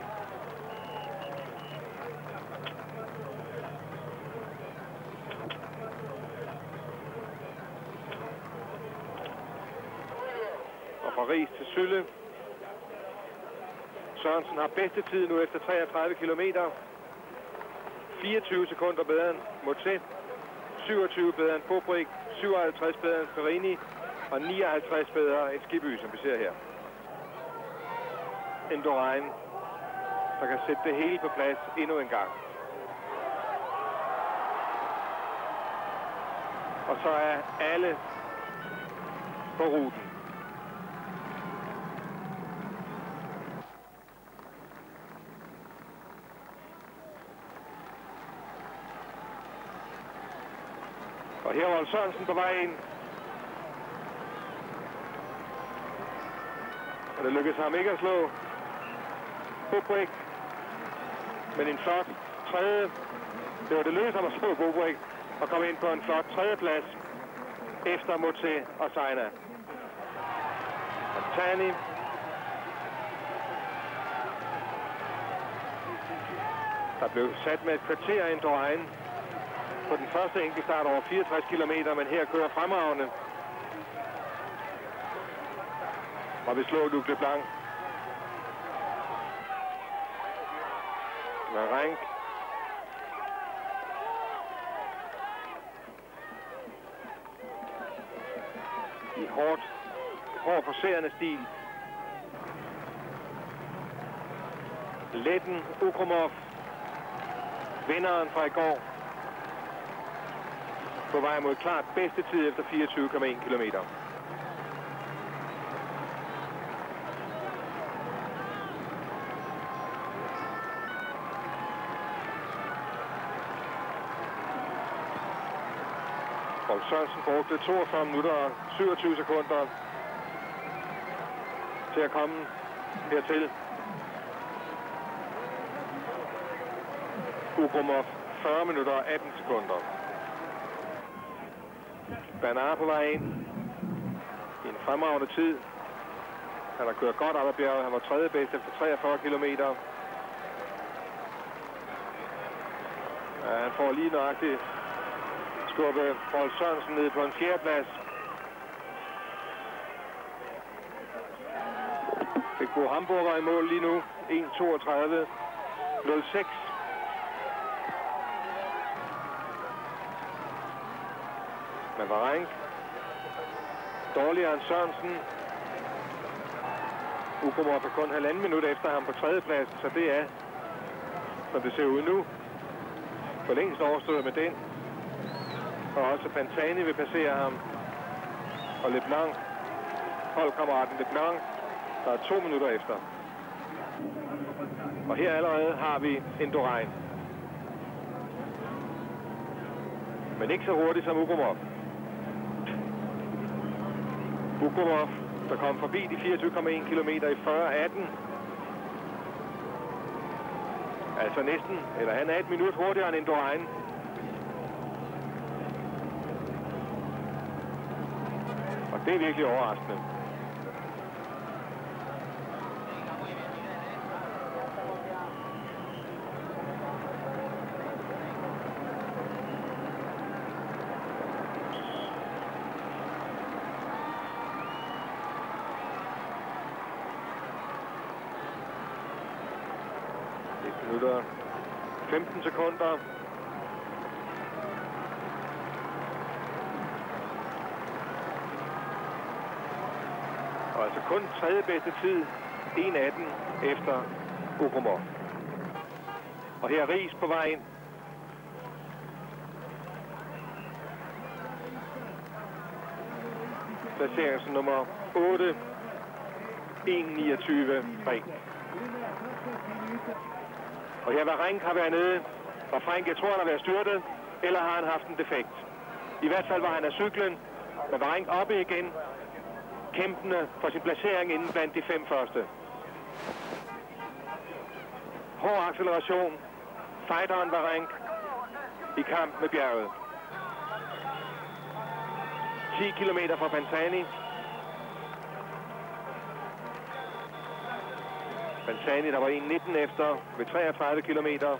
Og fra Riis til Sylle. Sørensen har bedste tid nu efter treogtredive kilometer. fireogtyve sekunder bedre end Motet. syvogtyve bedre end Bobrik. syvoghalvtreds bedre end Perini. Og nioghalvtreds bedre end Skibby, som vi ser her. Indurain, der kan sætte det hele på plads endnu en gang. Og så er alle på ruten. Og her var Sørensen på vej ind. Og det lykkedes ham ikke at slå Bobrik. Men en flot tredje. Det var det lykkedes ham at slå Bobrik og komme ind på en flot tredjeplads efter Motet og Saina. Og Tani. Der blev sat med et kvarter ind til vejen på den første enkeltstart over fireogtres kilometer, men her kører fremragende. Og vi slår Luc Leblanc. Marenk. I hårdt, hård forserende stil. Letten Ugrumov. Vinderen fra i går. På vej mod klart bedste tid efter fireogtyve komma en kilometer. Rolf Sørensen brugte toogfyrre minutter og syvogtyve sekunder til at komme hertil. Ugrumov fyrre minutter og atten sekunder. Bernard på vej ind i en fremragende tid. Han har kørt godt op ad bjerget. Han var tredje bedst efter treogfyrre kilometer. Ja, han får lige nøjagtigt skubbet Rolf Sørensen ned på en fjerdeplads. Fik Bo Hamburger i mål lige nu. en toogtredive nul seks. Men Varenk dårligere end Sørensen. Ugrumov er kun halvanden minut efter ham på tredjepladsen, så det er, som det ser ud nu, for længst overstået med den. Og også Pantani vil passere ham. Og Leblanc, holdkammeraten Leblanc, der er to minutter efter. Og her allerede har vi Indurain. men ikke så hurtigt som Ugrumov. Ugrumov, der kom forbi de fireogtyve komma en kilometer i fyrre atten. Altså næsten, eller han er et minut hurtigere end Indurain. Og det er virkelig overraskende. Minutter femten sekunder. Og altså kun tredje bedste tid, en atten efter Ugrumov. Og her er Riis på vej ind. Placering som nummer otte, en niogtyve tre. Og her var Renk har været nede, og Frank, jeg tror, han har været styrtet, eller har han haft en defekt. I hvert fald var han af cyklen, men var Renk oppe igen, kæmpende for sin placering inden blandt de fem første. Hård acceleration. Fighteren var Renk i kamp med bjerget. ti kilometer fra Pantani. Pantani, der var en nitten efter ved treogtredive kilometer.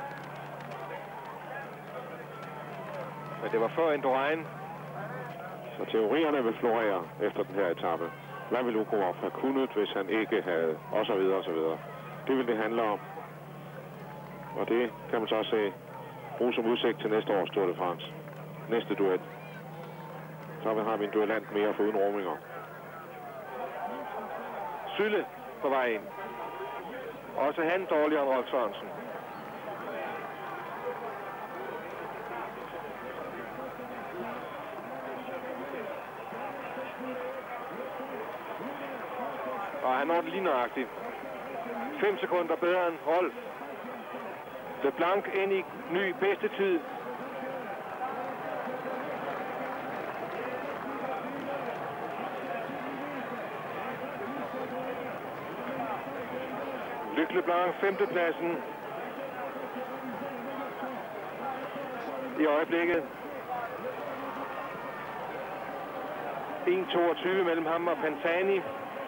Men det var før Indurain.
Så teorierne vil florere efter den her etape. Hvad ville Ugrumov have kunnet, hvis han ikke havde, og så videre og så videre. Det vil det handle om. Og det kan man så se, bruge som udsigt til næste års Tour de France. Næste duel. Så har vi en duellant mere for uden rominger.
Sylle på vej ind. Også han dårligere end Rolf Sørensen. Og han når det lige nøjagtigt. fem sekunder bedre end Rolf. Leblanc ind i ny bedste tid. Luc Leblanc, femtepladsen i øjeblikket. en toogtyve mellem ham og Pantani.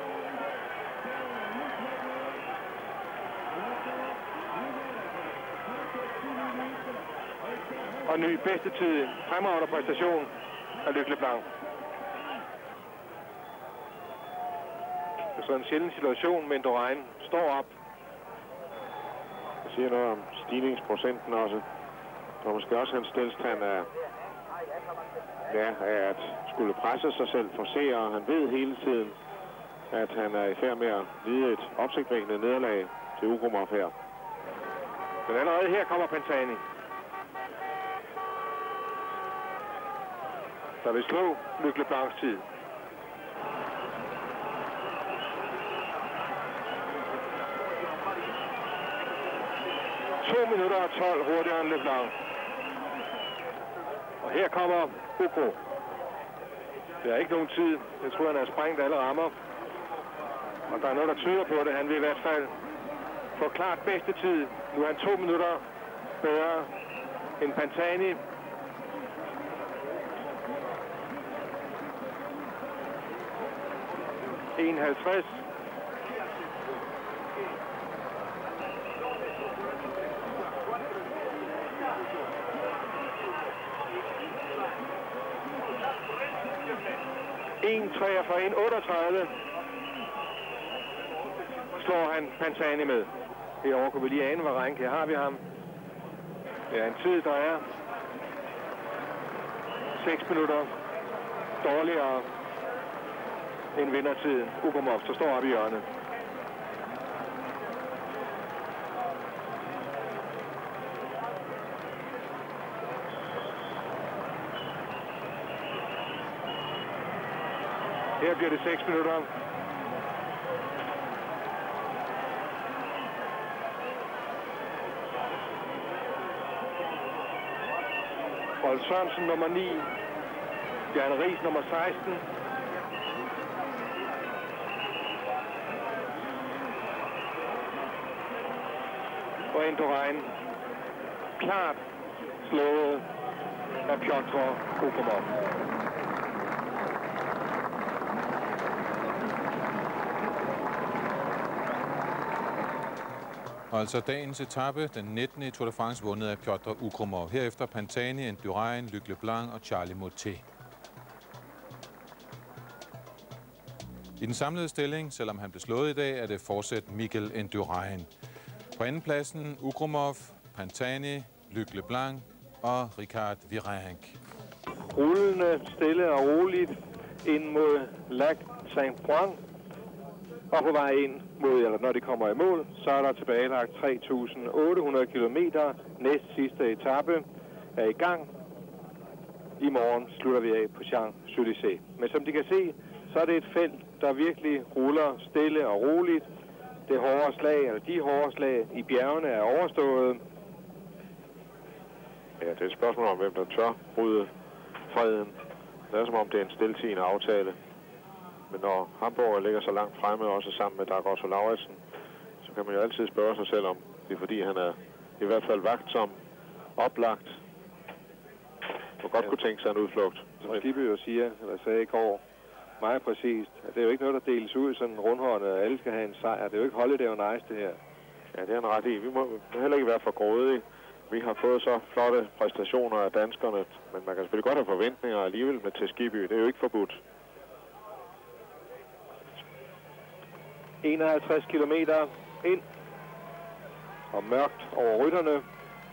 Og ny bedste tid, fremragende præstation af Luc Leblanc. Det er så en sjælden situation, men Indurain står op.
Jeg siger noget om stigningsprocenten også. Og måske også hans stilstand af, ja, af at skulle presse sig selv, forcere, og han ved hele tiden, at han er i færd med at lide et opsigtvækkende nederlag til Ugrumov her.
Men allerede her kommer Pantani. Der vil slå Luc Leblancs tid. to minutter og tolv hurtigere end Leblanc. Og her kommer Ugo. Det er ikke nogen tid. Jeg tror, han har sprængt alle rammer. Og der er noget, der tyder på det. Han vil i hvert fald få klart bedste tid. Nu er han to minutter bedre end Pantani. en halvtreds. en treogfyrre, en otteogtredive slår han Pantani med. Herovre kunne vi lige ane, hvor Renk. Her har vi ham. Det er en tid, der er seks minutter dårligere end vindertiden. Ugrumov, der står oppe i hjørnet. Her bliver det seks minutter. Rolf Sørensen nummer ni. Bjarne Riis nummer seksten. Og Indurain klart slået af Piotr Ukrumov.
Og altså dagens etape, den nittende i Tour de France, vundet af Piotr Ukrumov. Herefter Pantani, Indurain, Luc Leblanc og Charlie Mottet. I den samlede stilling, selvom han blev slået i dag, er det fortsat Mikkel Indurain. På andenpladsen Ukrumov, Pantani, Luc Leblanc og Richard Virenque.
Rullende, stille og roligt ind mod Lac Saint-Point. Og på vej ind mod, eller når de kommer i mål, så er der tilbagelagt tre tusind otte hundrede kilometer. Næst sidste etape er i gang. I morgen slutter vi af på Champs-Élysées. Men som de kan se, så er det et felt, der virkelig ruller stille og roligt. Det hårde slag, eller de hårde slag i bjergene er overstået.
Ja, det er et spørgsmål om, hvem der tør bryde freden. Det er som om, det er en stiltiende aftale. Men når Hamburg ligger så langt fremme, også sammen med Dag Otto Lauritsen, så kan man jo altid spørge sig selv om, det er fordi, han er i hvert fald vagtsom, oplagt, og godt ja. kunne tænke sig en udflugt.
Som Skibby jo siger, eller sagde i går, meget præcist, at det er jo ikke noget, der deles ud sådan rundhåndet, og alle skal have en sejr. Det er jo ikke holiday on ice, det her.
Ja, det er en ret i. Vi må heller ikke være for grådige. Vi har fået så flotte præstationer af danskerne, men man kan selvfølgelig godt have forventninger alligevel med til Skibby. Det er jo ikke forbudt.
enoghalvtreds kilometer ind, og mørkt over rytterne.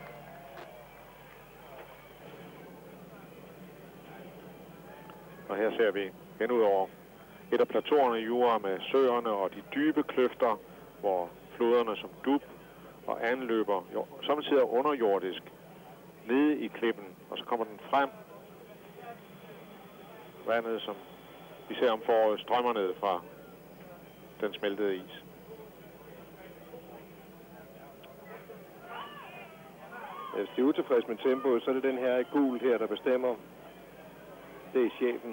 Og her ser vi hen ud over et af plateauerne i Jura med søerne og de dybe kløfter, hvor floderne som Dub og anløber jo, samtidig underjordisk nede i klippen, og så kommer den frem. Vandet, som vi ser om foråret, strømmer ned fra den smeltede is.
Hvis de er utilfreds med tempoet, så er det den her gul her, der bestemmer. Det er chefen.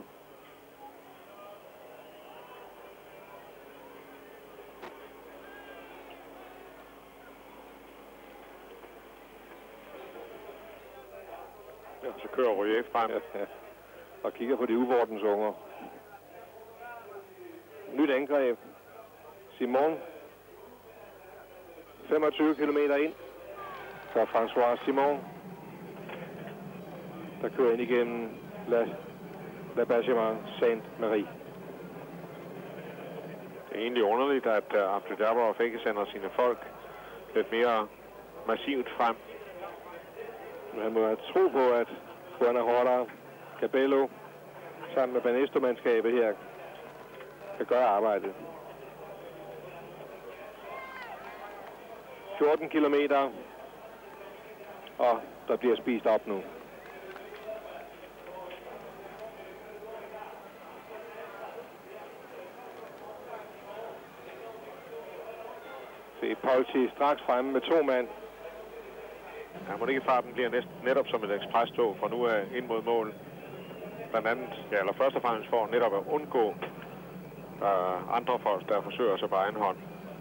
Ja, så kører Røje frem.
Ja, ja. Og kigger på de uvordens unger. Nyt angreb. Simon. femogtyve kilometer ind for François Simon, der kører ind igennem La, La Benjamin Saint-Marie.
Det er egentlig underligt, at uh, Abdel-Jabbar ikke sender sine folk lidt mere massivt frem.
Men han må have tro på, at Buonahorta, Cabello, sammen med Banesto-mandskabet her, kan gøre arbejdet. fjorten kilometer, og der bliver spist op nu. Se, Polti straks fremme med to mand.
Ja, må det ikke farten bliver næsten netop som et ekspresstog fra nu af ind mod mål. Blandt andet, ja, eller først og fremmest for netop at undgå uh, andre folk, der forsøger sig på egen hånd.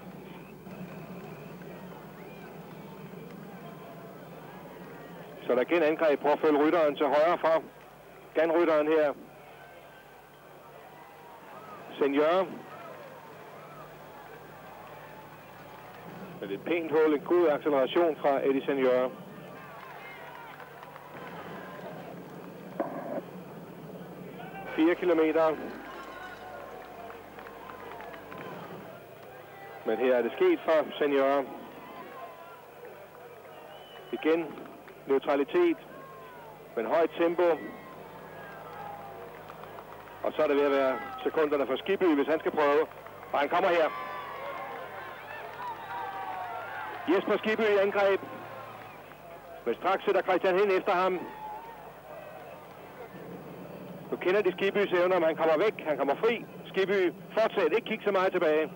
Så der er igen angreb på at følge rytteren til højre for. Ganrytteren her. Senior. Med et pænt hul, en god acceleration fra Eddie Senior. Fire kilometer. Men her er det sket for Senior. Igen neutralitet, men højt tempo. Og så er det ved at være sekunderne for Skibby, hvis han skal prøve. Og han kommer her. Jesper Skibby i angreb. Men straks sætter Christian Hen efter ham. Nu kender de Skibbys evner, men han kommer væk. Han kommer fri. Skibby fortsæt, ikke kigge så meget tilbage.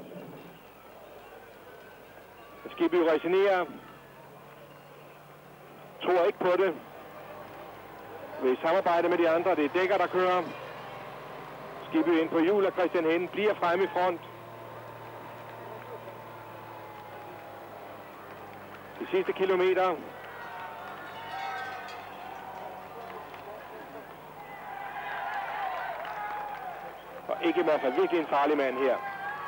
Skibby resignerer. tror ikke på det. Vil samarbejde med de andre. Det er Dækker, der kører. Skibby ind på hjul, og Christian Henne bliver fremme i front. De sidste kilometer. Og Ekimov er virkelig en farlig mand her.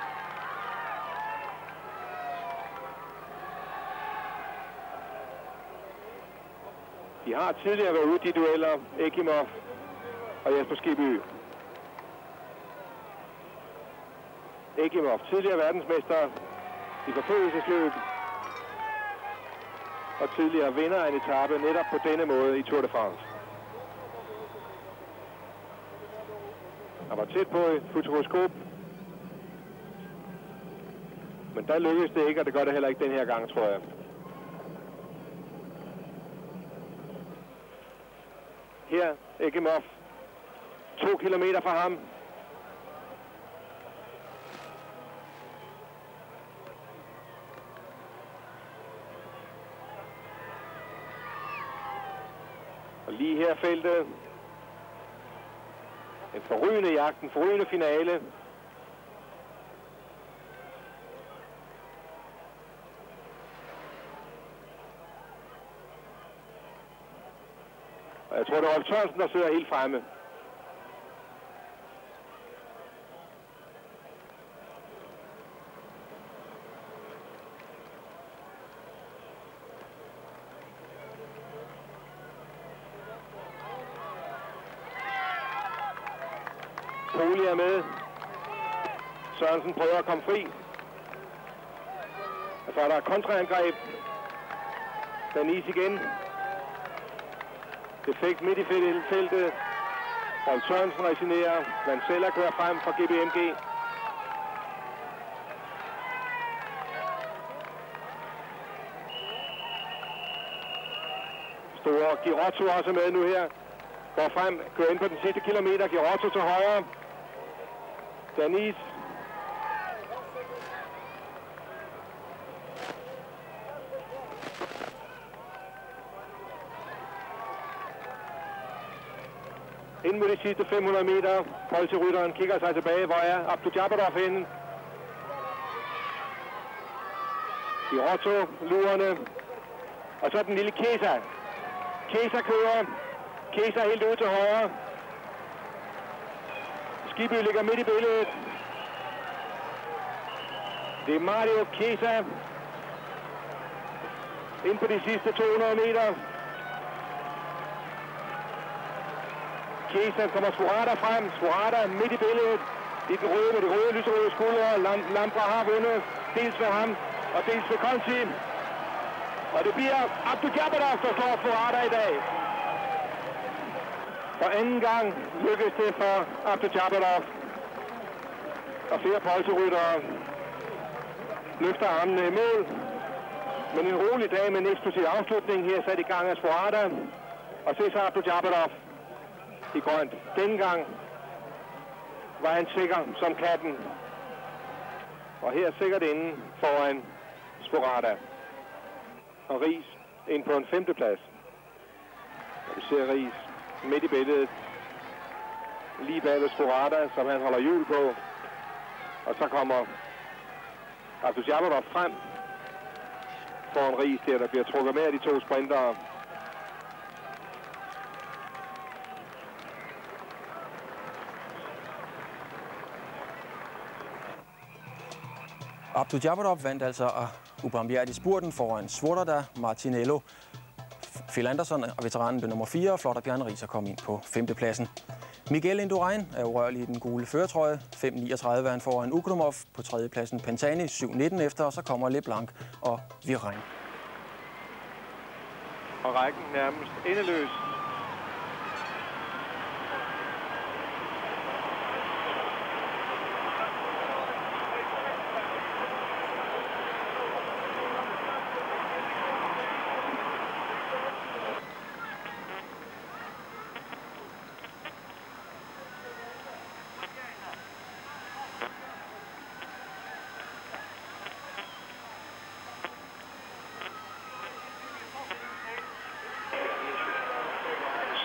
De har tidligere været ude i de dueller, Ekimov og Jesper Skibby. Ekimov, tidligere verdensmester i forfølgelsesløb, og tidligere vinder af en etape netop på denne måde i Tour de France. Han var tæt på i Futuroskop, men der lykkedes det ikke, og det gør det heller ikke den her gang, tror jeg. Her, Ekimov, to kilometer fra ham. Og lige her feltet. En forrygende jagt, en forrygende finale. Og jeg tror, det er Rolf Sørensen, der sidder helt fremme. Poli er med. Sørensen prøver at komme fri. Og så er der kontraangreb. Danis igen. Defekt midt i feltet. Rolf Sørensen resignerer. Vansella kører frem fra G B M G. Store Girotto også med nu her. Går frem, kører ind på den sidste kilometer. Girotto til højre. Danis. Ind mod de sidste fem hundrede meter. Hold til rytteren, kigger sig tilbage. Hvor er Abdujabadov henne? Girotto, lurerne. Og så den lille Kesa. Kesa kører. Kesa helt ud til højre. Skibby ligger midt i billedet. Det er Mario Kesa. Ind på de sidste to hundrede meter. Kesa kommer Sporada frem. Sporada midt i billedet. I den røde med de røde lyserøde skuldre. Lam Lambra har vundet. Dels ved ham og dels ved Conti. Og det bliver Abdujabadov, der slår Sporada i dag. For anden gang lykkedes det for Abdujabadov. Og flere polseryttere løfter armene i mål. Men en rolig dag med en eksplosiv afslutning her sat i gang af Sporada. Og se så Abdujabadov i grønt. Denne gang var han sikker som katten. Og her sikkert inden foran Sporada. Og Riis ind på en femteplads. Og vi ser Riis midt i billedet. Lige bag ved Sporada, som han holder hjul på. Og så kommer Abdujabadov frem foran Riis der, der bliver trukket med af de to sprintere.
Abdujabadov vandt altså ubarmhjertigt spurten foran Svoboda, Martinello, Phil Anderson og veteranen blev nummer fire, og Flot Bjarne Riis kom ind på femtepladsen. Miguel Indurain er urørlig i den gule førertrøje. fem niogtredive er han foran Ugrumov, på tredjepladsen Pantani, syv nitten efter, og så kommer LeBlanc og Viren.
Og rækken nærmest endeløs.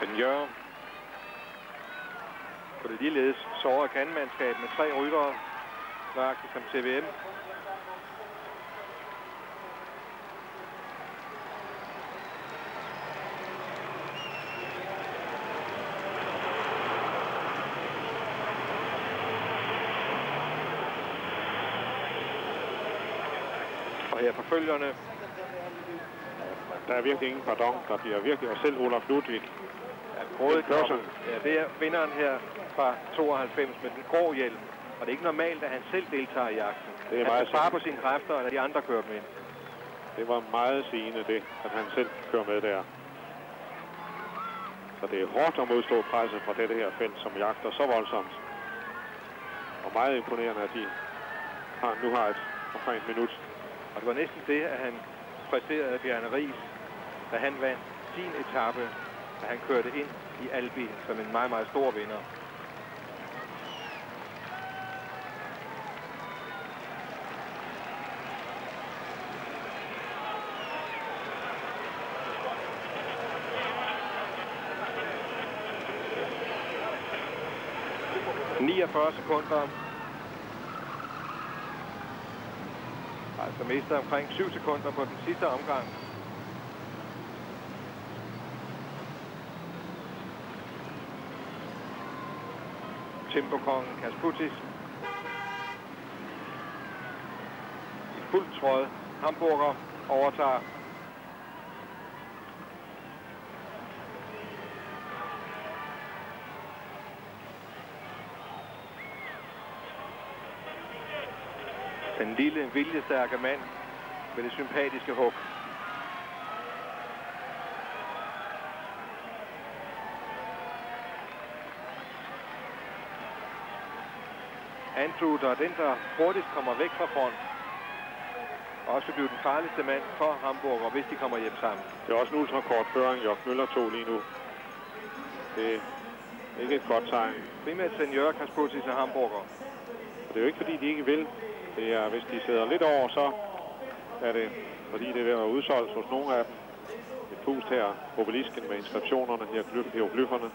Senior på det ligeledes sårede kandmandskab med tre ryttere, nøjagtigt som T V M. Og her forfølgerne.
Der er virkelig ingen pardon. Der bliver virkelig, og selv Olaf Ludwig.
Ja, ja, det er vinderen her fra tooghalvfems med den grå hjelm. Og det er ikke normalt, at han selv deltager i jagten.
Det er
han
meget
skal spare på sine kræfter, eller de andre kører med ind.
Det var meget sigende det, at han selv kører med der. Så det er hårdt at modstå presset fra dette her felt, som jagter så voldsomt. Og meget imponerende, at de har, nu har et omkring et minut.
Og det var næsten det, at han præsterede Bjarne Riis, da han vandt sin etape, da han kørte ind i Albi som en meget, meget stor vinder. niogfyrre sekunder. Altså mister omkring syv sekunder på den sidste omgang. Tempokongen Kasputis. I fuld tråd. Hamburger overtager. Den lille, viljestærke mand med det sympatiske hug. Andrew, der er den, der hurtigst kommer væk fra front. Og også bliver den farligste mand for Hamburger, hvis de kommer hjem sammen.
Det er også en ultrakort føring, Jørg Møller tog lige nu. Det er ikke et godt tegn.
Primært Senior, Kasputis og Hamburger.
Det er jo ikke, fordi de ikke vil. Det er, hvis de sidder lidt over, så er det, fordi det er ved at være udsolgt hos nogle af dem. Et pust her, obelisken med inskriptionerne, her hieroglyfferne.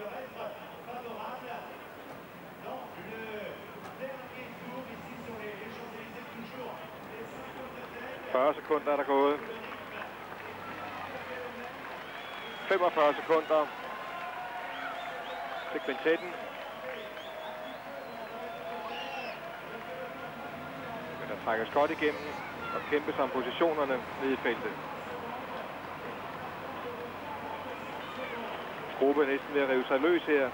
fyrre sekunder er der gået. femogfyrre sekunder til kvintetten. Men der trækkes godt igennem og kæmpes om positionerne nede i feltet. Gruppe er næsten ved at rive sig løs her.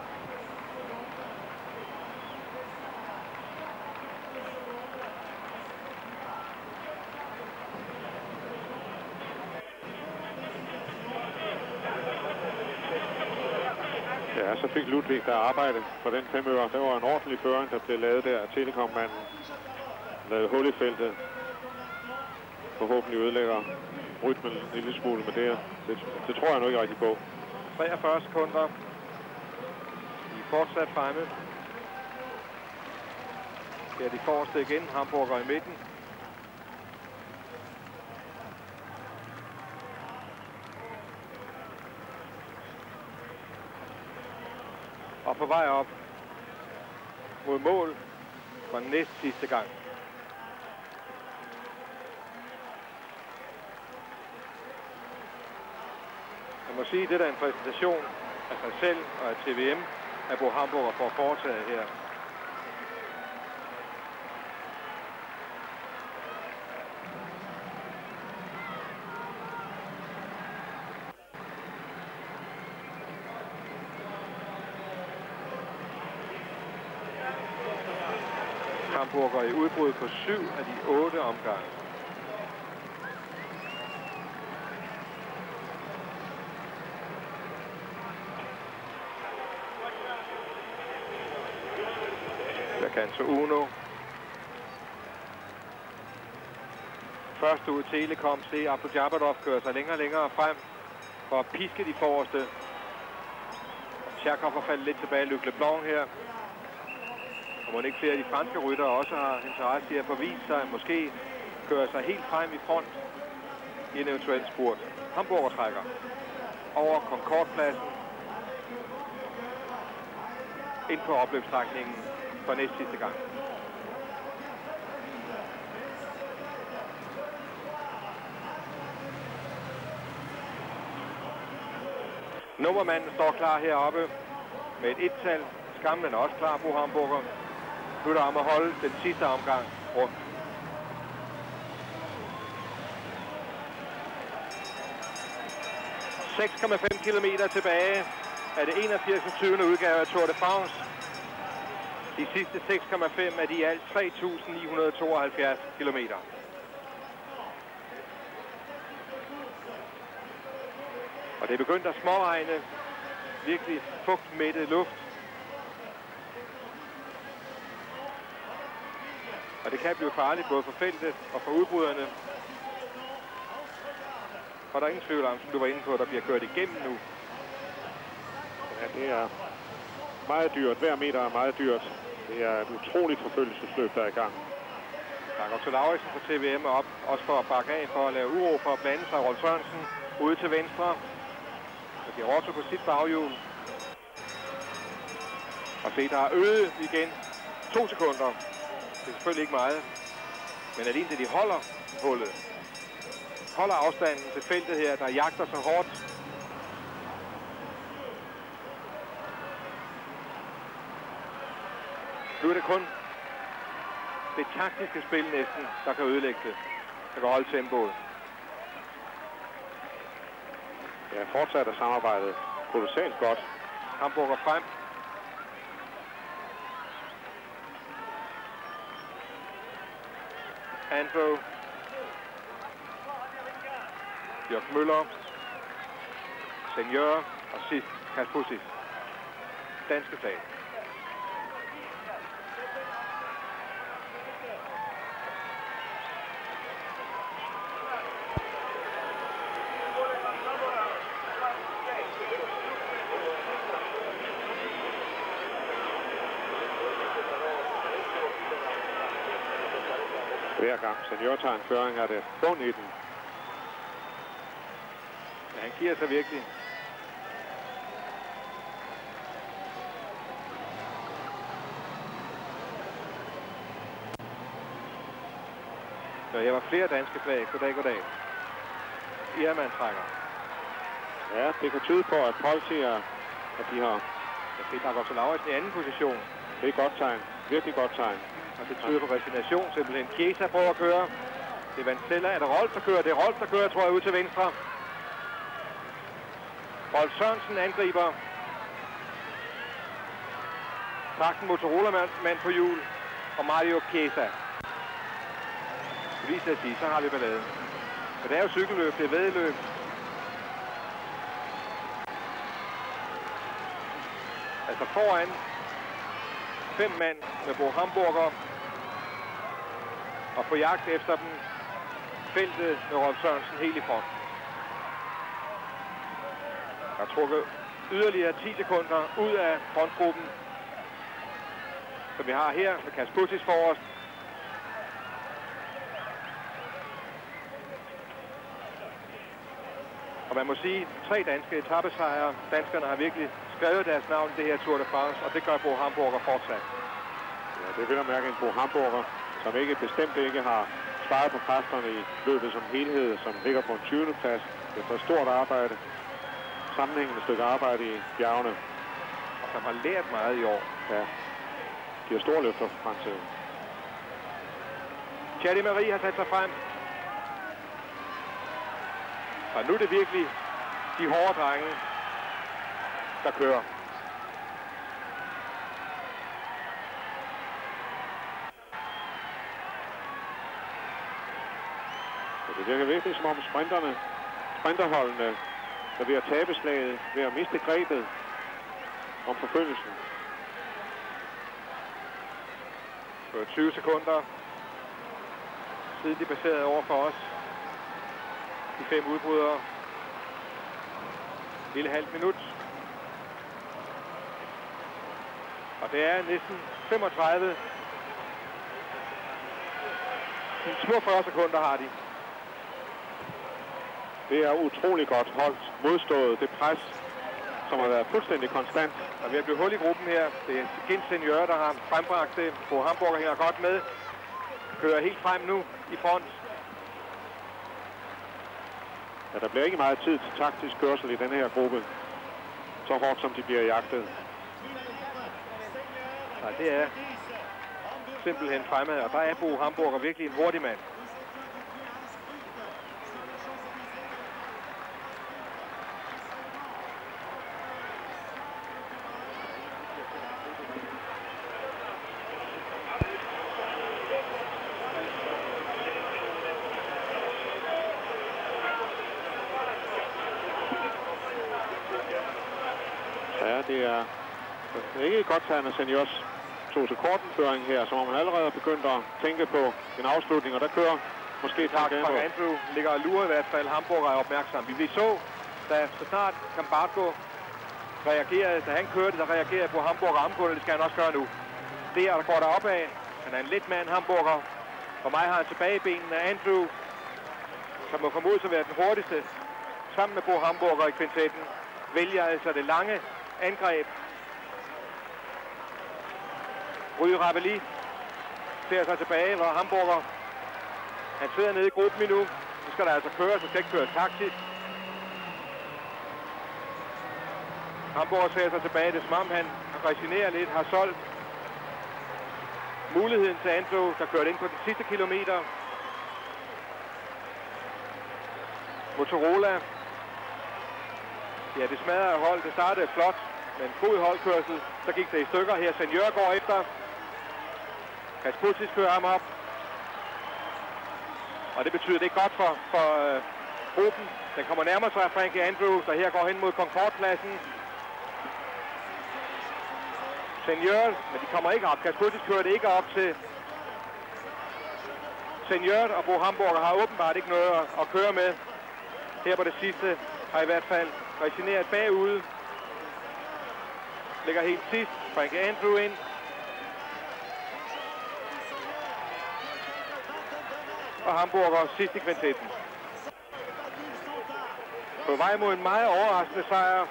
Ja, så fik Ludwig der arbejde for den fem øre. Det var en ordentlig føring, der blev lavet der. Telekom-manden lavede hul i feltet. Forhåbentlig ødelægger rytmen en lille smule med det. Det, det tror jeg nu ikke rigtig på.
treogfyrre sekunder. De er fortsat fremme. Her er de forreste igen. Hamburger i midten. Og på vej op mod mål for næst sidste gang. Jeg må sige, at det er en præsentation af sig selv og af T V M, at Bo Hamburger får foretaget her. Hamburger i udbrud på syv af de otte omgange. Der kan så Uno. Først ud Telekom, se Abdul Jabbarov kører sig længere og længere frem for at piske de forreste. Tjerkov har faldet lidt tilbage i Luc Leblanc her. Og må ikke flere af de franske ryttere også har interesse i at forvise sig, måske kører sig helt frem i front i en eventuel spurt. Hamburger trækker over Concorde-pladsen ind på opløbsstrækningen for næst sidste gang. Nummermanden står klar heroppe med et et-tal. Skamlen er også klar, Bo Hamburger. Nu er der om at holde den sidste omgang rundt. seks komma fem kilometer tilbage af det enogfirsinde tyvende udgave af Tour de France. De sidste seks komma fem af de i alt tre tusind ni hundrede tooghalvfjerds kilometer. Og det er begyndt at småregne. Virkelig fugtmættet luft. Og det kan blive farligt både for feltet og for udbryderne. Og der er ingen tvivl om, som du var inde på, der bliver kørt igennem nu.
Ja, det er meget dyrt. Hver meter er meget dyrt. Det er et utroligt forfølgelsesløb, der er i gang.
Der går til Lauritsen fra T V M op, også for at bakke af, for at lave uro, for at blande sig. Rolf Sørensen ude til venstre. Og giver Otto på sit baghjul. Og se, der er øget igen. To sekunder. Det er selvfølgelig ikke meget. Men alene det, de holder hullet. Holder afstanden til feltet her, der jagter så hårdt. Nu er det kun det taktiske spil næsten, der kan ødelægge det. Der kan holde tempoet.
Ja, fortsat er samarbejdet kolossalt godt.
Hamburger frem. Andrew. Jørg Møller. Senior. Og sidst Kaspusis. Danske flag.
Hver gang Senior tager en føring, er det bund i den.
Ja, han giver sig virkelig. Så her var flere danske flag. Goddag, goddag. Irman trækker.
Ja, det kan tyde på, at Paul siger, at de har...
Jeg fik der går til Lauritsen i anden position.
Det er et godt tegn. Virkelig godt tegn.
Og det tyder på resignation simpelthen. Chiesa prøver at køre. Det er Vansella. Er det Rolf, der kører? Det er Rolf, der kører, tror jeg, ud til venstre. Rolf Sørensen angriber. Takten Motorola-mand på hjul. Og Mario Chiesa. Det viser at sige, så har vi balladen. Men det er jo cykelløb, det er væddeløb. Altså foran fem mand med Bo Hamburger. Og på jagt efter dem feltet med Rolf Sørensen helt i front. Der er trukket yderligere ti sekunder ud af frontgruppen. Som vi har her med Kaspusis forrest. Og man må sige, tre danske etapesejre. Danskerne har virkelig skrevet deres navn i det her Tour de France, og det gør Bo Hamburger fortsat.
Ja, det vil jeg mærke en Bo Hamburger, som ikke bestemt ikke har sparet på kræfterne i løbet som helhed, som ligger på en tyvende plads. Det er et stort arbejde, sammenhængende stykke arbejde i bjergene.
Og som har lært meget i år.
Ja, de har store løfter for fremtiden.
Thierry Marie har sat sig frem. Og nu er det virkelig de hårde drenge, der kører.
Det virker virkelig som om sprinterne, sprinterholdene er ved at tabe slaget, ved at miste grebet om forfølgelsen.
Det var tyve sekunder siden de passerede over for os. De fem udbrydere. Lille halvt minut. Og det er næsten femogtredive. De små fyrre sekunder har de.
Det er utrolig godt holdt, modstået det pres, som har været fuldstændig konstant.
Der er ved at blive hul i gruppen her. Det er igen Senior, der har frembragt det. Bo Hamburger hænger godt med. Kører helt frem nu i front.
Ja, der bliver ikke meget tid til taktisk kørsel i den her gruppe. Så hårdt som de bliver jagtet.
Nej, det er simpelthen fremad. Og der er Bo Hamburger virkelig en hurtig mand.
Ja, det er, det er ikke godt tegn, at Seniors tog til kortenføring her, som om man allerede er begyndt at tænke på en afslutning, og der kører måske
Frank Andrew ligger og lurer i hvert fald. Hamburger er opmærksom. Vi så, da så snart Cambargo reagerede, da han kørte, der reagerede på Hamburger omgående. Det skal han også gøre nu. Der, der går der opad. Han er en let mand, Hamburger. For mig har han tilbage i benene Andrew, som må formodes at være den hurtigste, sammen med Bo Hamburger i kvintetten, vælger altså det lange angreb. Rui Rabelli ser sig tilbage, hvor Hamburger, han sidder nede i gruppen endnu. Nu skal der altså køre, så skal ikke køre taktisk. Hamburger ser sig tilbage, det er som om han resignerer lidt, har solgt muligheden til Andrew, der kørte ind på den sidste kilometer. Motorola. Ja, det smadrede hold. Det startede flot, med en god holdkørsel. Så gik det i stykker her. Senior går efter. Kasputis kører ham op. Og det betyder det ikke godt for, for uh, gruppen. Den kommer nærmere sig af Frankie Andrew, der her går hen mod Concorde-pladsen. Senior, men de kommer ikke op. Kasputis kører det ikke op til Senior, og Bo Hamburger har åbenbart ikke noget at, at køre med. Her på det sidste har i hvert fald resineret bagude. Ligger helt sidst. Frankie Andrew ind. Og Hamburger sidst i kvintetten. På vej mod en meget overraskende sejr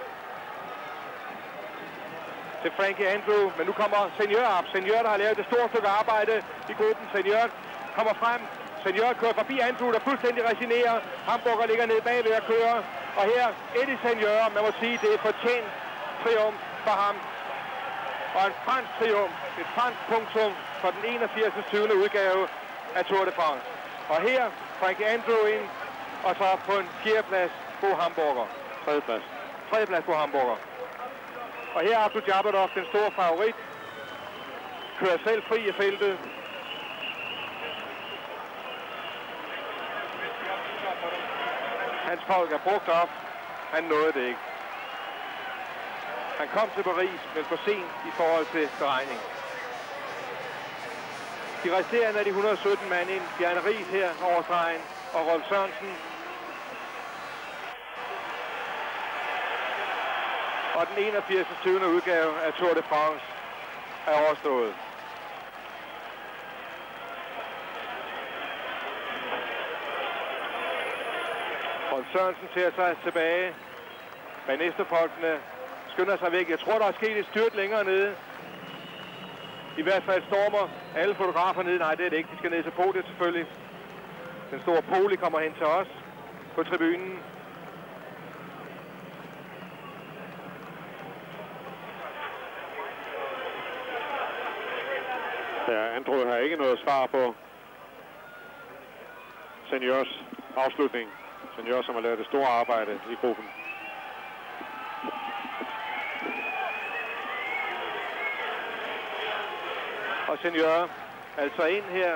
til Frankie Andrew. Men nu kommer Senior op. Senior, der har lavet det store stykke arbejde i gruppen. Senior kommer frem. Senior kører forbi Andrew, der fuldstændig resinerer. Hamburger ligger nede bagved at køre. Og her Eddie Senior, man må sige, det er fortjent triumf for ham. Og en fransk triumf, et fransk punktum for den enogfirsinde syvende udgave af Tour de France. Og her Frankie Andrew ind, og så på en fjerdeplads Bo Hamburger.
Tredjeplads.
Tredjeplads Bo Hamburger. Og her er Abdul Jabbarov, den store favorit. Kører selv fri i feltet. Hans folk er brugt op. Han nåede det ikke. Han kom til Paris, men for sent i forhold til beregning. De resterende af de et hundrede og sytten mand ind. Bjarne Riis her over stregen, og Rolf Sørensen. Og den enogfirsinde syvende udgave af Tour de France er overstået. Rolf Sørensen ser sig tilbage. Men næstefolkene skynder sig væk. Jeg tror, der er sket et styrt længere nede. I hvert fald stormer alle fotografer nede. Nej, det er det ikke. De skal ned til podiet selvfølgelig. Den store poli kommer hen til os på tribunen.
Ja, Andrew har ikke noget svar på Seniors afslutning. Senior, som har lavet det store arbejde i gruppen.
Og Senior altså ind her.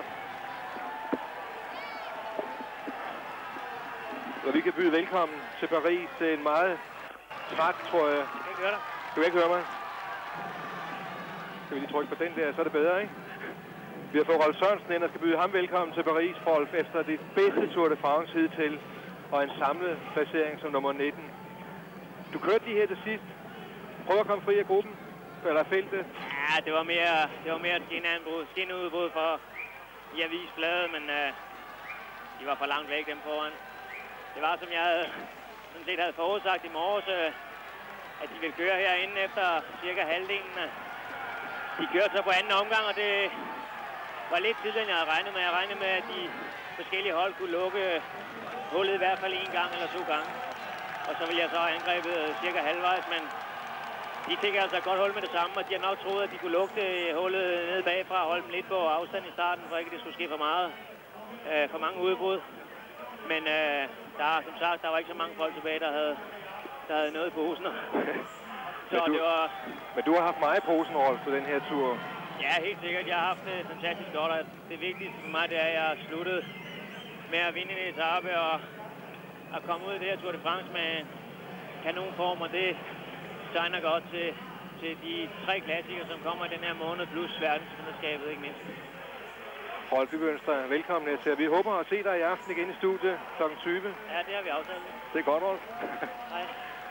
Og vi kan byde velkommen til Paris til en meget træt, tror jeg.
Jeg kan høre dig.
Du kan ikke høre mig? Skal vi lige trykke på den der, så er det bedre, ikke? Vi har fået Rolf Sørensen ind og skal byde ham velkommen til Paris, Rolf, efter det bedste Tour de France hidtil, og en samlet placering som nummer nitten. Du kørte lige her til sidst. Prøv at komme fri af gruppen, eller feltet.
Ja, det var mere, det var mere et skinanbrud, skinudbrud for i avisbladet, men uh, de var for langt væk dem foran. Det var, som jeg havde, sådan set havde forudsagt i morges, uh, at de vil køre herinde efter cirka halvdelen. De kørte så på anden omgang, og det var lidt tidligere, end jeg havde regnet med. Jeg regnede med, at de forskellige hold kunne lukke hullet i hvert fald en gang eller to gange. Og så ville jeg så have angrebet cirka halvvejs, men de fik altså et godt hul med det samme, og de har nok troet, at de kunne lukke hullet nede bagfra og holde dem lidt på afstand i starten, for ikke det skulle ske for meget, øh, for mange udbrud. Men øh, der, som sagt, der var ikke så mange folk tilbage, der havde, der havde noget i posen. Så
men, du,
det var...
men du har haft meget i posen, Rolf, på den her tur.
Ja, helt sikkert. Jeg har haft det fantastisk godt, og det vigtigste for mig, det er, at jeg har sluttet med at vinde en etape og at komme ud i det her Tour de France med kanonform, og det tegner godt til, til de tre klassikere, som kommer i den her måned, plus verdensmesterskabet, ikke mindst.
Rolf, vi ønsker dig velkommen til. Vi håber at se dig i aften igen i studiet klokken tyve.
Ja, det har vi aftalt.
Det er godt, Rolf.
Hej.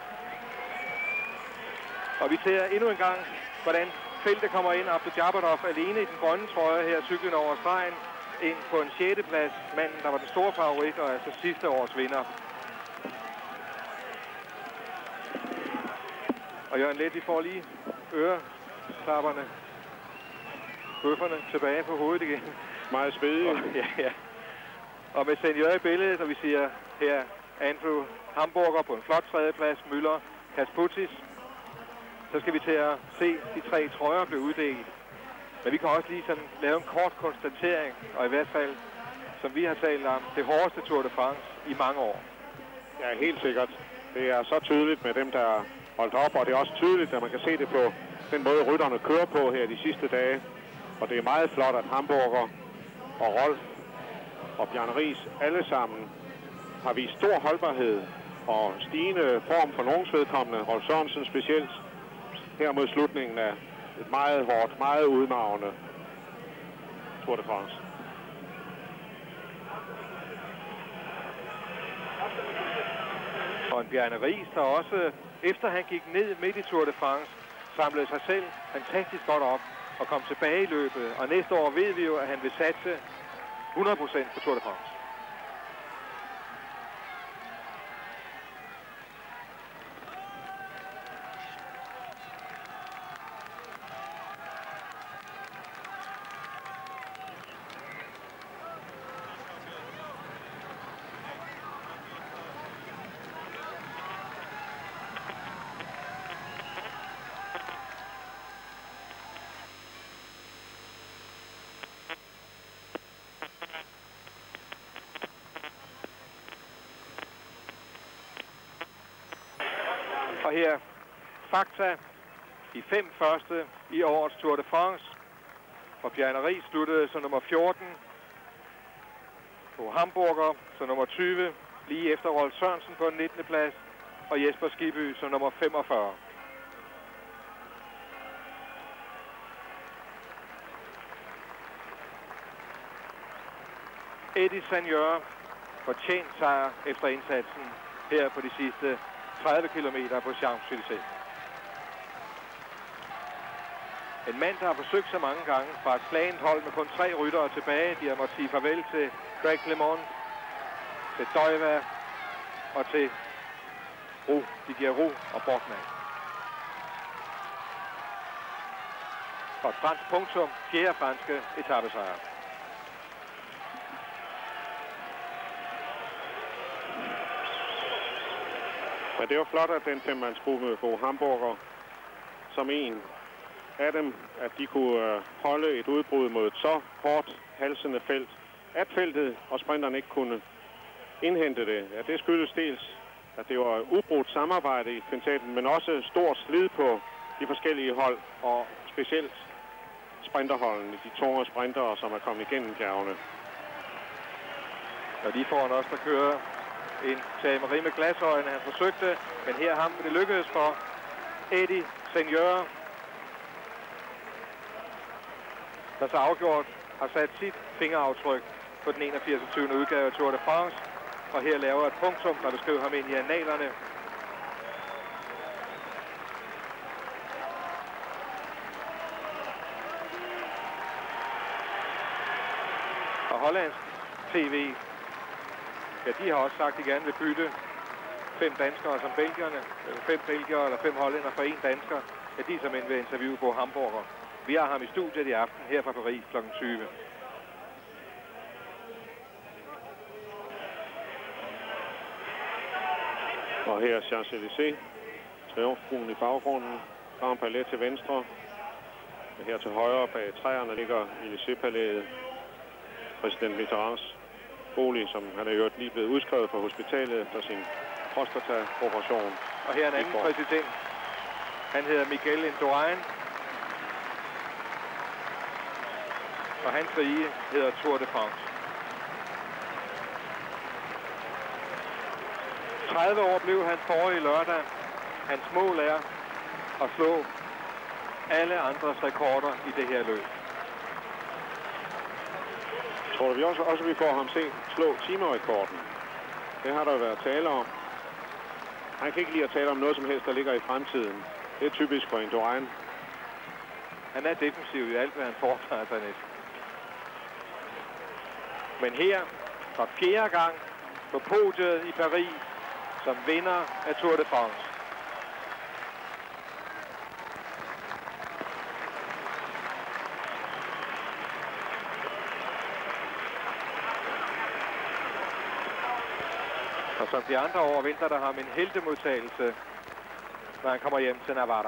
Og vi ser endnu en gang, hvordan feltet kommer ind. Abdul-Jabbarov alene i den grønne trøje her, cyklen over stregen, ind på en sjette plads. Manden, der var den store favorit, og altså sidste års vinder. Og Jørgen Let, vi får lige øreklapperne, bøfferne tilbage på hovedet igen.
Meget spædigt.
Ja, ja. Og med senior i billedet, og vi siger her Andrew Hamburger på en flot tredjeplads, Müller, Kasputis. Så skal vi til at se de tre trøjer blive uddelt. Men vi kan også lige sådan lave en kort konstatering, og i hvert fald, som vi har talt om, det hårdeste Tour de France i mange år.
Ja, helt sikkert. Det er så tydeligt med dem, der er holdt op, og det er også tydeligt, at man kan se det på den måde, rytterne kører på her de sidste dage. Og det er meget flot, at Hamburger og Rolf og Bjarne Riis alle sammen har vist stor holdbarhed og stigende form for nogens vedkommende. Rolf Sørensen specielt her mod slutningen af et meget hårdt, meget udmarvende Tour de France.
Og en Bjarne Riis, der også, efter han gik ned midt i Tour de France, samlede sig selv fantastisk godt op og kom tilbage i løbet. Og næste år ved vi jo, at han vil satse hundrede procent på Tour de France. Og her fakta, de fem første i årets Tour de France. Og Bjarne Riis sluttede som nummer fjorten. På Hamburger som nummer tyve, lige efter Rolf Sørensen på den nittende plads. Og Jesper Skibby som nummer femogfyrre. Eddie Seigneur fortjent sejr efter indsatsen her på de sidste tredive kilometer på Champs-Élysées. En mand, der har forsøgt så mange gange fra et slagent hold med kun tre ryttere tilbage. De har måttet sige farvel til Greg LeMond, til Døjva og til Ro, Didier Ro og Bortmann. Og et fransk punktum, fjerde franske etapesejr.
Men det var flot, at den femmandsgruppe på Hamburger som en af dem, at de kunne holde et udbrud mod et så hårdt halsende felt, at feltet og sprinterne ikke kunne indhente det. Ja, det skyldes dels, at det var ubrudt samarbejde i kvintetten, men også stort slid på de forskellige hold, og specielt sprinterholdene, de tunge sprintere, som er kommet igennem bjergene.
Og de foran os, der kører en Thierry Marie med glasøjne. Han forsøgte, men her ham det lykkedes for Eddie Seigneur, der så afgjort har sat sit fingeraftryk på den enogfirsinde tyvende udgave af Tour de France. Og her laver et punktum, der beskriver ham ind i annalerne. Og hollandsk T V, ja, de har også sagt, at de gerne vil bytte fem danskere som belgierne, fem belgiere eller fem hollænder for en dansker, ja, de er som end ved interview på Hamburger. Vi har ham i studiet i aften her fra Paris klokken tyve.
Og her er Champs-Élysées, Triumfbuen i baggrunden, Grand Palais til venstre. Og her til højre bag træerne ligger Élysée-palæet, præsident Mitterrands bolig, som han er jo lige blevet udskrevet fra hospitalet efter sin prostata-operation.
Og her er en anden præsident. Han hedder Miguel Indurain. Og hans rige hedder Tour de France. tredive år blev han forrige lørdag. Hans mål er at slå alle andres rekorder i det her løb.
Tror du vi også, også vi får ham se slå timerekorden? Det har der været tale om. Han kan ikke lide at tale om noget som helst, der ligger i fremtiden. Det er typisk for Indurain.
Han er defensiv i alt, hvad han foretager sig næsten. Men her, for fjerde gang på podiet i Paris, som vinder af Tour de France. Og som de andre år venter der ham en heltemodtagelse, når han kommer hjem til Navarra.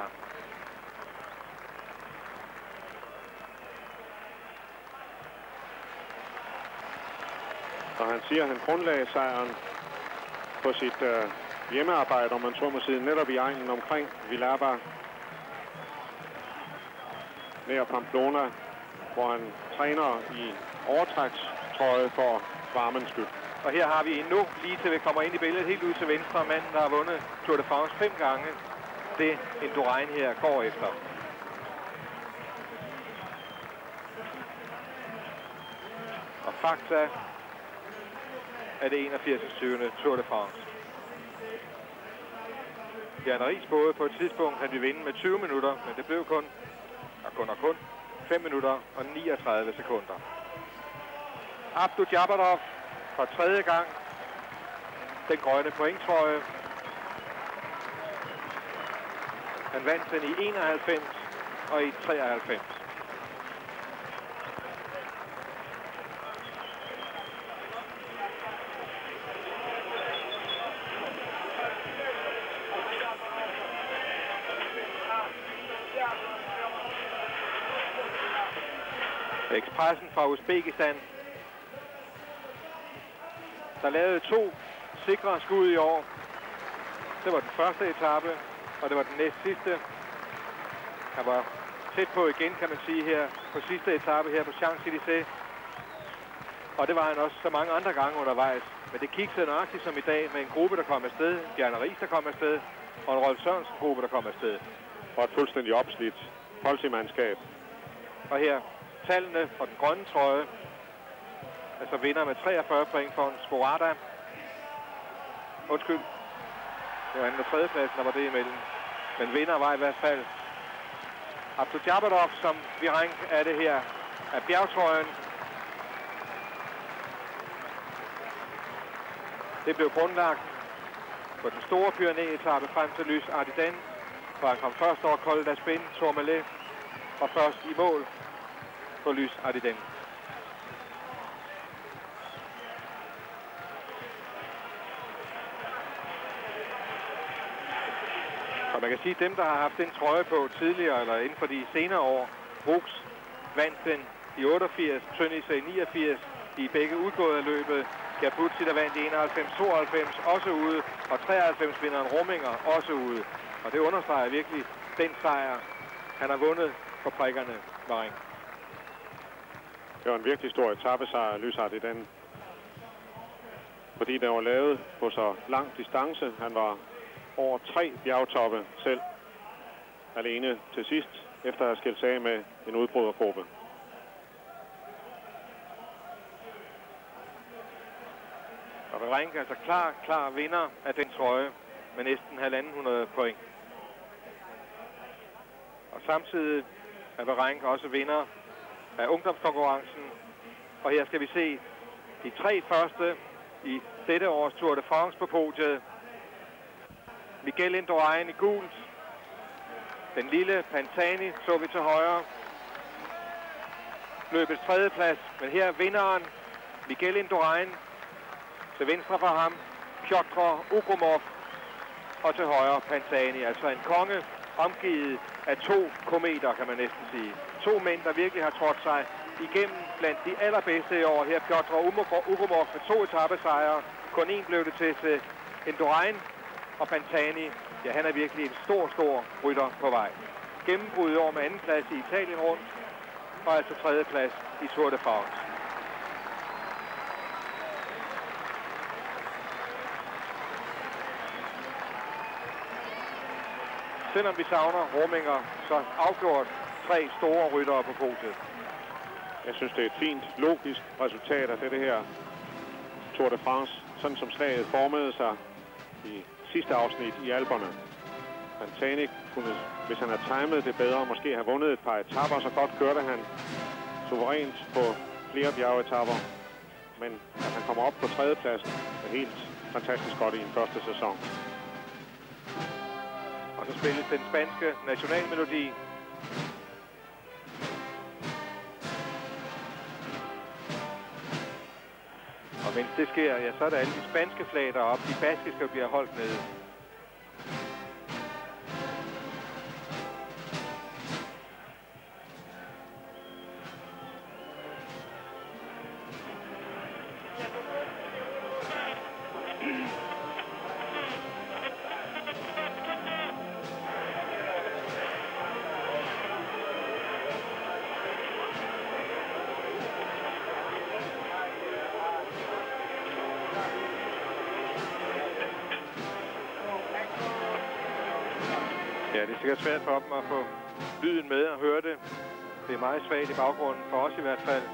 Og han siger, at han grundlagde sejren på sit øh, hjemmearbejde, om man tror må sige, netop i egnen omkring Villaba, nær Pamplona, hvor han træner i overtrækstrøje for varmens skyld.
Og her har vi endnu, lige til vi kommer ind i billedet, helt ud til venstre, manden, der har vundet Tour de France fem gange. Det Indurain her går efter. Og fakta er det enogfirsende syvende Tour de France. Bjarne Riis både på et tidspunkt, han ville vinde med tyve minutter, men det blev kun, og kun og kun, fem minutter og niogtredive sekunder. Abdu Jabbarov for tredje gang. Den grønne pointtrøje. Han vandt den i enoghalvfems og i treoghalvfems. Expressen fra Uzbekistan, der lavede to sikre skud i år. Det var den første etape, og det var den næst sidste. Han var tæt på igen, kan man sige, her på sidste etape her på Champs-Élysées. Og det var han også så mange andre gange undervejs. Men det kiksede nøjagtigt som i dag med en gruppe, der kom afsted. Bjarne Riis, der kom afsted, og en Rolf Sørensen-gruppe, der kom afsted.
Og et fuldstændig opslidt politimandskab.
Og her tallene for den grønne trøje. Altså vinder med treogfyrre point for en Sporada. Undskyld. Det var anden og tredjepladsen, der var det imellem. Men vinder var i hvert fald Abdu Jabbarov, som vi rank af det her af bjergtrøjen. Det blev grundlagt på den store Pyrenæ-etape frem til Lys Ardiden, hvor han kom først over Col d'Aspin, Tourmalet, og først i mål på Lys Ardiden. Og man kan sige, at dem, der har haft den trøje på tidligere, eller inden for de senere år, Brooks vandt den i otteogfirs, Tønnese i niogfirs, de er begge udgået af løbet. Gabuzzi, der vandt i enoghalvfems tooghalvfems, også ude, og treoghalvfems vinderen Rumminger, også ude. Og det understreger virkelig den sejr, han har vundet på prikkerne, Marin.
Det var en virkelig stor etapesejr, Lysart, i den. Fordi den var lavet på så lang distance. Han var over tre bjergtoppe selv alene til sidst, efter at have skilt sig af med en udbrydergruppe.
Og Varenka altså klar, klar vinder af den trøje med næsten halvanden hundrede point. Og samtidig er Varenka også vinder af ungdomskonkurrencen. Og her skal vi se de tre første i dette års Tour de France på podiet. Miguel Indurain i gult. Den lille Pantani så vi til højre. Løbets tredje plads, men her er vinderen Miguel Indurain. Til venstre for ham Piotr Ugrumov, og til højre Pantani. Altså en konge omgivet af to kometer, kan man næsten sige. To mænd, der virkelig har trådt sig igennem blandt de allerbedste i år. Her Piotr Ugrumov med to etapesejre. Kun én blev det til til Indurain, og Pantani, ja, han er virkelig en stor, stor rytter på vej. Gennembrud i år med anden plads i Italien rundt, og altså tredje plads i Tour de France. Selvom vi savner Rominger, så afgjort tre store ryttere på podiet.
Jeg synes, det er et fint, logisk resultat af det her Tour de France, sådan som slaget formede sig i sidste afsnit i Alperne. Pantani kunne, hvis han havde timet det bedre, måske have vundet et par etaper, så godt kørte han suverænt på flere bjergetapper. Men at han kommer op på tredjepladsen er helt fantastisk godt i en første sæson.
Og så spilles den spanske nationalmelodi. Og mens det sker, ja, så er der alle de spanske flag deroppe. De baskiske bliver holdt nede. Ja, det er sikkert svært for dem at få lyden med og høre det. Det er meget svagt i baggrunden, for os i hvert fald.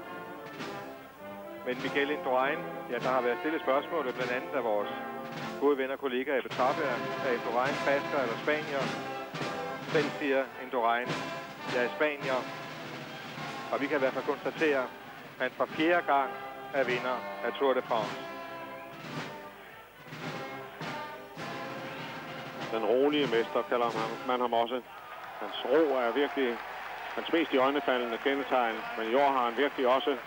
Men Miguel Indurain, ja, der har været stillet spørgsmål, blandt andet af vores gode venner og kollegaer i Betrapia. Er Indurain basker eller spanier? Selv siger Indurain, jeg er spanier. Og vi kan i hvert fald konstatere, at han for fjerde gang er vinder af Tour de France.
Den rolige mester kalder man ham også. Hans ro er virkelig hans mest iøjnefaldende kendetegn, men i år har han virkelig også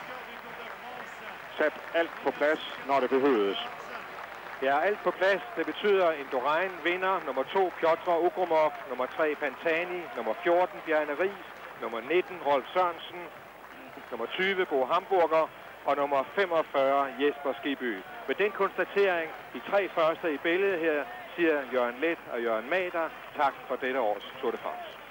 sat alt på plads, når det behøves.
Ja, alt på plads. Det betyder, at Indurain vinder. Nummer to, Piotr Ugrumov. Nummer tre, Pantani. Nummer fjorten, Bjarne Riis. Nummer nitten, Rolf Sørensen. Nummer tyve, Bo Hamburger. Og nummer femogfyrre, Jesper Skibby. Med den konstatering, de tre første i billedet her, siger Jørgen Leth og Jørgen Mader, tak for dette års Tour de France.